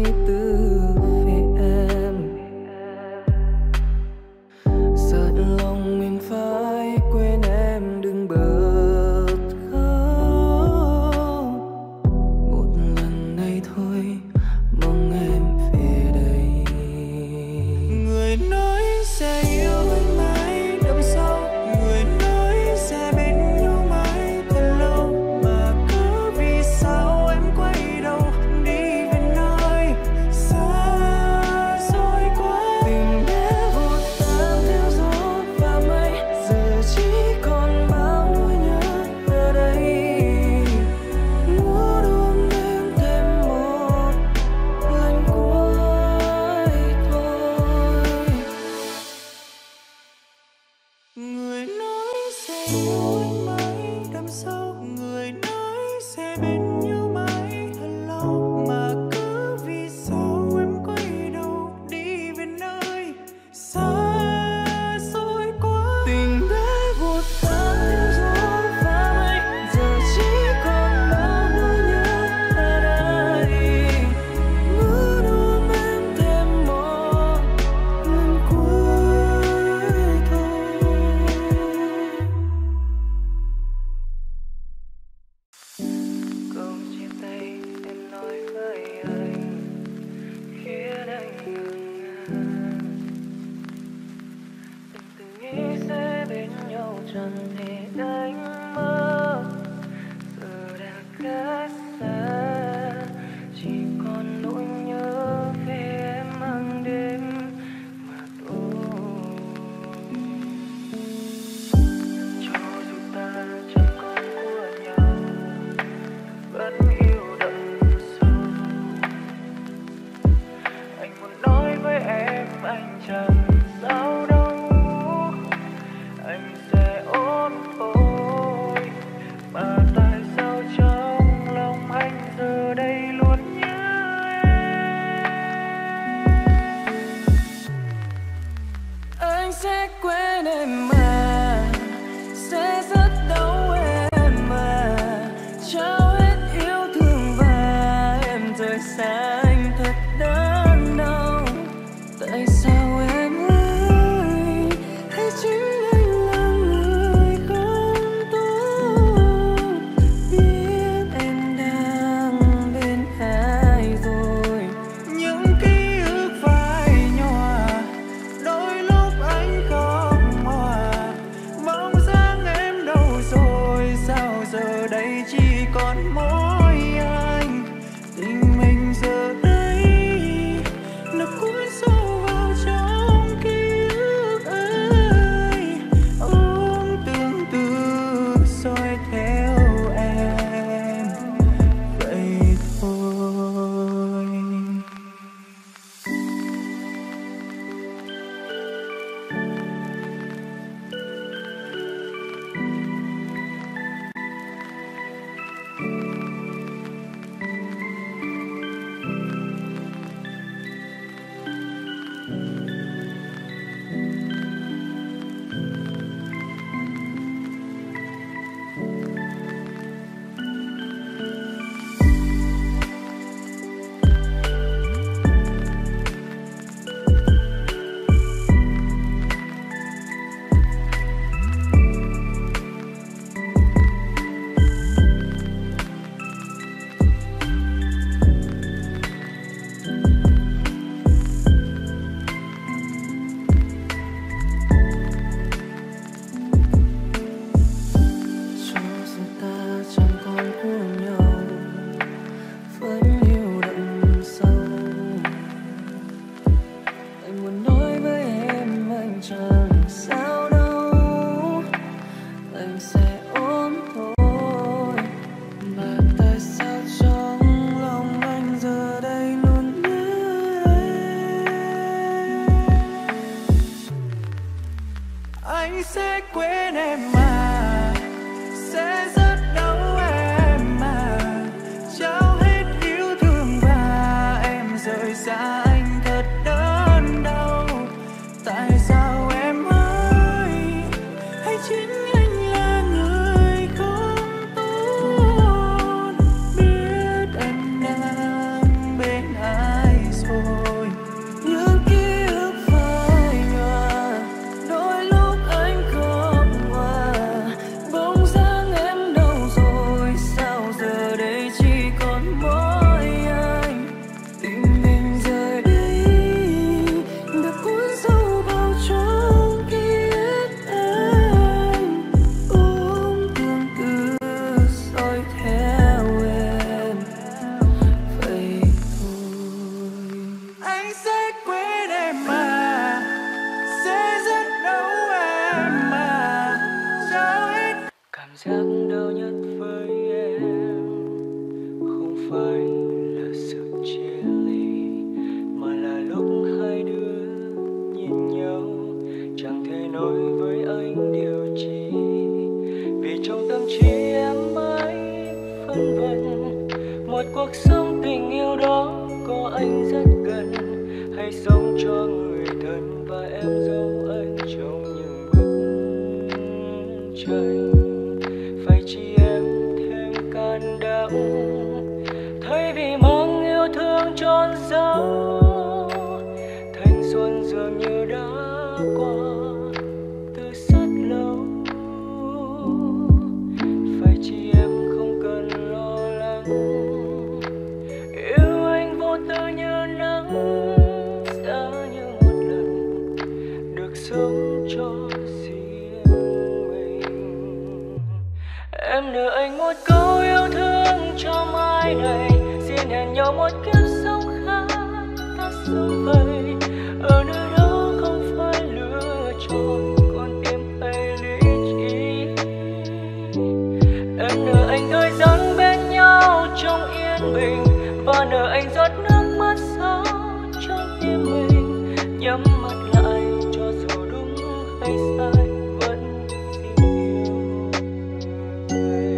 từ phía em. Giận lòng mình phải quên em, đừng bật khóc. Một lần này thôi, mong em về đây. Người nói sẽ yêu anh mãi đậm sâu, người nói sẽ bên nhau mãi thật lâu, mà cứ vì sao em quay đầu đi về nơi xa xôi quá. Tình đã vụt tan theo gió và mây, giờ chỉ còn bao nỗi nhớ ở đây. Muốn ôm em thêm một lần cuối thôi. Người nói sẽ yêu anh mãi đậm sâu, người nói sẽ bên nhau mãi thật lâu, mà cứ vì sao em quay đầu đi về nơi xa xôi quá. Tình đã vụt tan theo gió và mây, giờ chỉ còn bao nỗi nhớ ở đây. Muốn ôm em thêm một lần cuối thôi. Câu chia tay em nói với anh khiến anh ngừng ngàng. Em từng nghĩ sẽ bên nhau chẳng thể đánh mất, giờ đã cách xa, chỉ còn nỗi nhớ về em hàng đêm mà thôi. Cho dù ta chẳng còn của nhau, vẫn yêu đậm sâu. Anh muốn nói với em anh chẳng sao đâu, anh sẽ ổn thôi. Mà tại sao trong lòng anh giờ đây luôn nhớ em? Anh sẽ quên em mà, sẽ rất đau em mà, trao hết yêu thương và em rời xa anh thật đớn đau. Tại sao em ơi, hay chính anh là người không tốt, biết em đang bên ai rồi. Những ký ức phai nhòa, đôi lúc anh không hòa, bóng dáng em đâu rồi, sao giờ đây chỉ còn mỗi anh. Tình mình giờ đây nó cuốn sâu vào trong ký ức ấy, ôm tương tư dõi theo em vậy thôi. Cho dù ta chẳng còn của nhau, vẫn yêu đậm sâu. Anh muốn nói với em anh chẳng sao đâu, anh sẽ ổn thôi. Mà tại sao trong lòng anh giờ đây luôn nhớ em? Anh sẽ quên em mà, sẽ rất đau em mà, trao hết yêu thương và em rời xa anh thật đớn đau. Tại sao em ơi, hay chính anh là người không tốt, biết em đang bên ai gần, hãy sống cho người thân và em dấu anh trong những bức tranh. Phải chi em thêm can đảm, thay vì mong yêu thương tròn dấu. Thanh xuân dường như đã qua từ rất lâu. Phải chi em không cần lo lắng, yêu anh vô tư như nắng, giá như một lần được sống cho riêng mình. Em nợ anh một câu yêu thương cho mai này, xin hẹn nhau một kiếp sống khác ta sống vậy. Ở nơi đó không phải lựa chọn con tim hay lý trí. Em nợ anh thời gian bên nhau trong yên bình, và nợ anh giọt nước mắt sâu trong tim mình. Nhắm mắt lại cho dù đúng hay sai vẫn xin yêu người.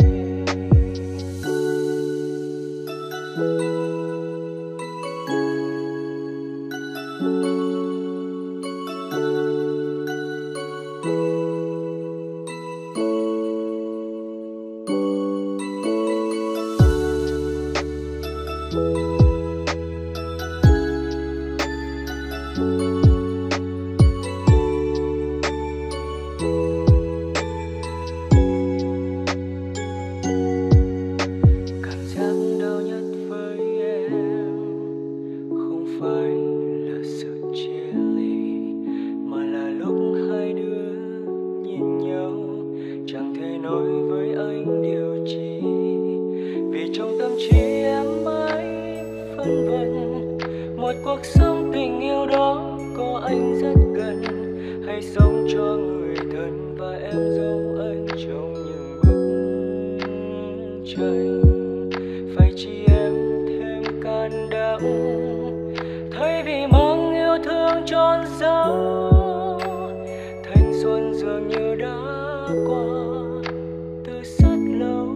Cảm giác đau nhất với em không phải là sự chia ly, mà là lúc hai đứa nhìn nhau chẳng thể nói với anh điều chi. Vì trong tâm trí em mãi phân vân, một cuộc sống tình yêu đó có anh rất gần, hãy sống cho người thân và em dấu anh trong những bức tranh. Phải chi em thêm can đảm, thay vì mong yêu thương tròn dấu. Thanh xuân dường như đã qua từ rất lâu.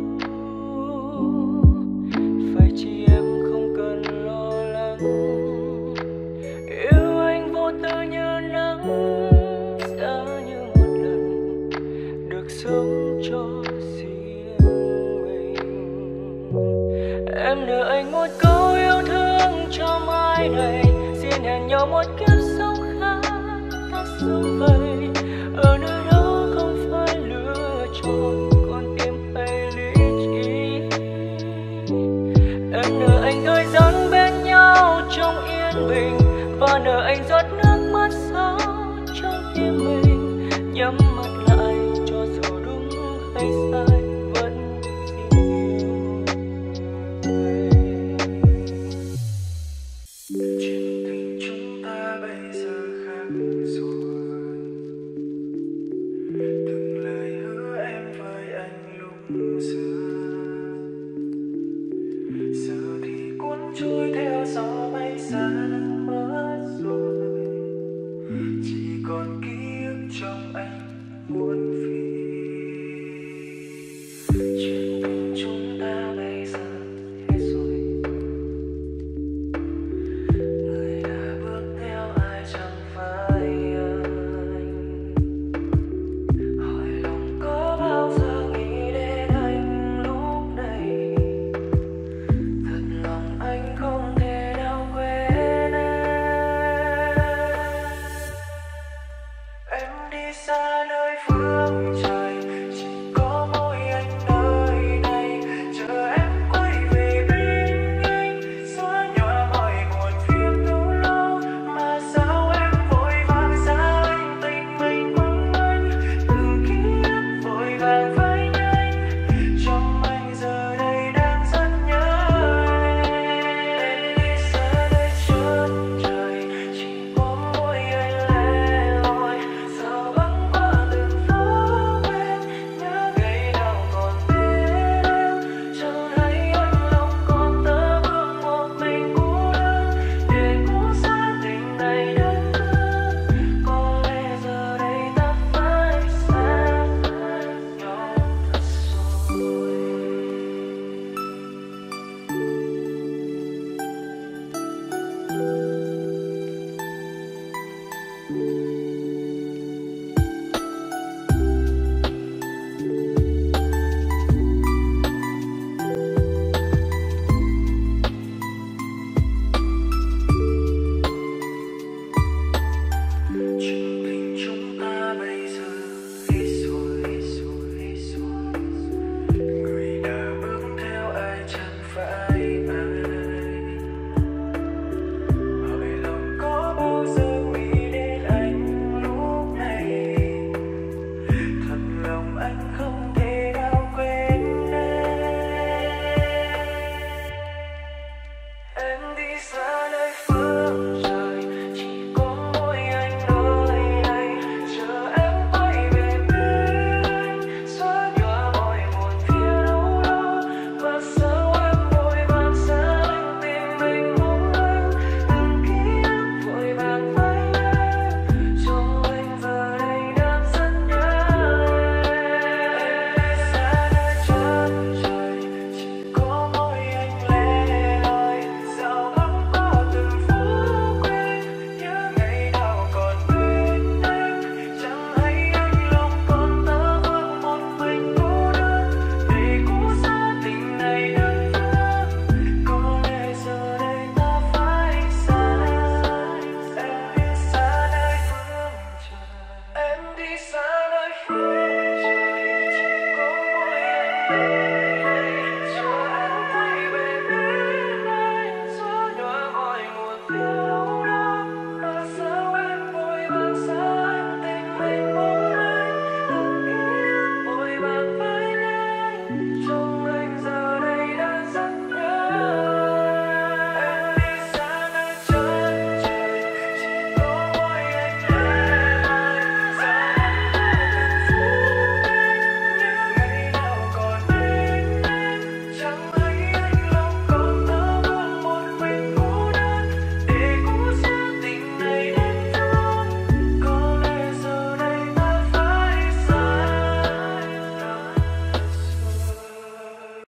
Phải chi em không cần lo lắng, yêu anh vô tư như nắng, giá như một lần được sống cho riêng mình. Em nợ anh một câu yêu thương cho mai này, xin hẹn nhau một kiếp sống khác ta sống vậy. Ở nơi đó không phải lựa chọn con tim hay lý trí. Em nợ anh thời gian bên nhau trong yên bình, và nợ anh giọt nước mắt sâu trong tim mình. Nhắm mắt lại cho dù đúng hay sai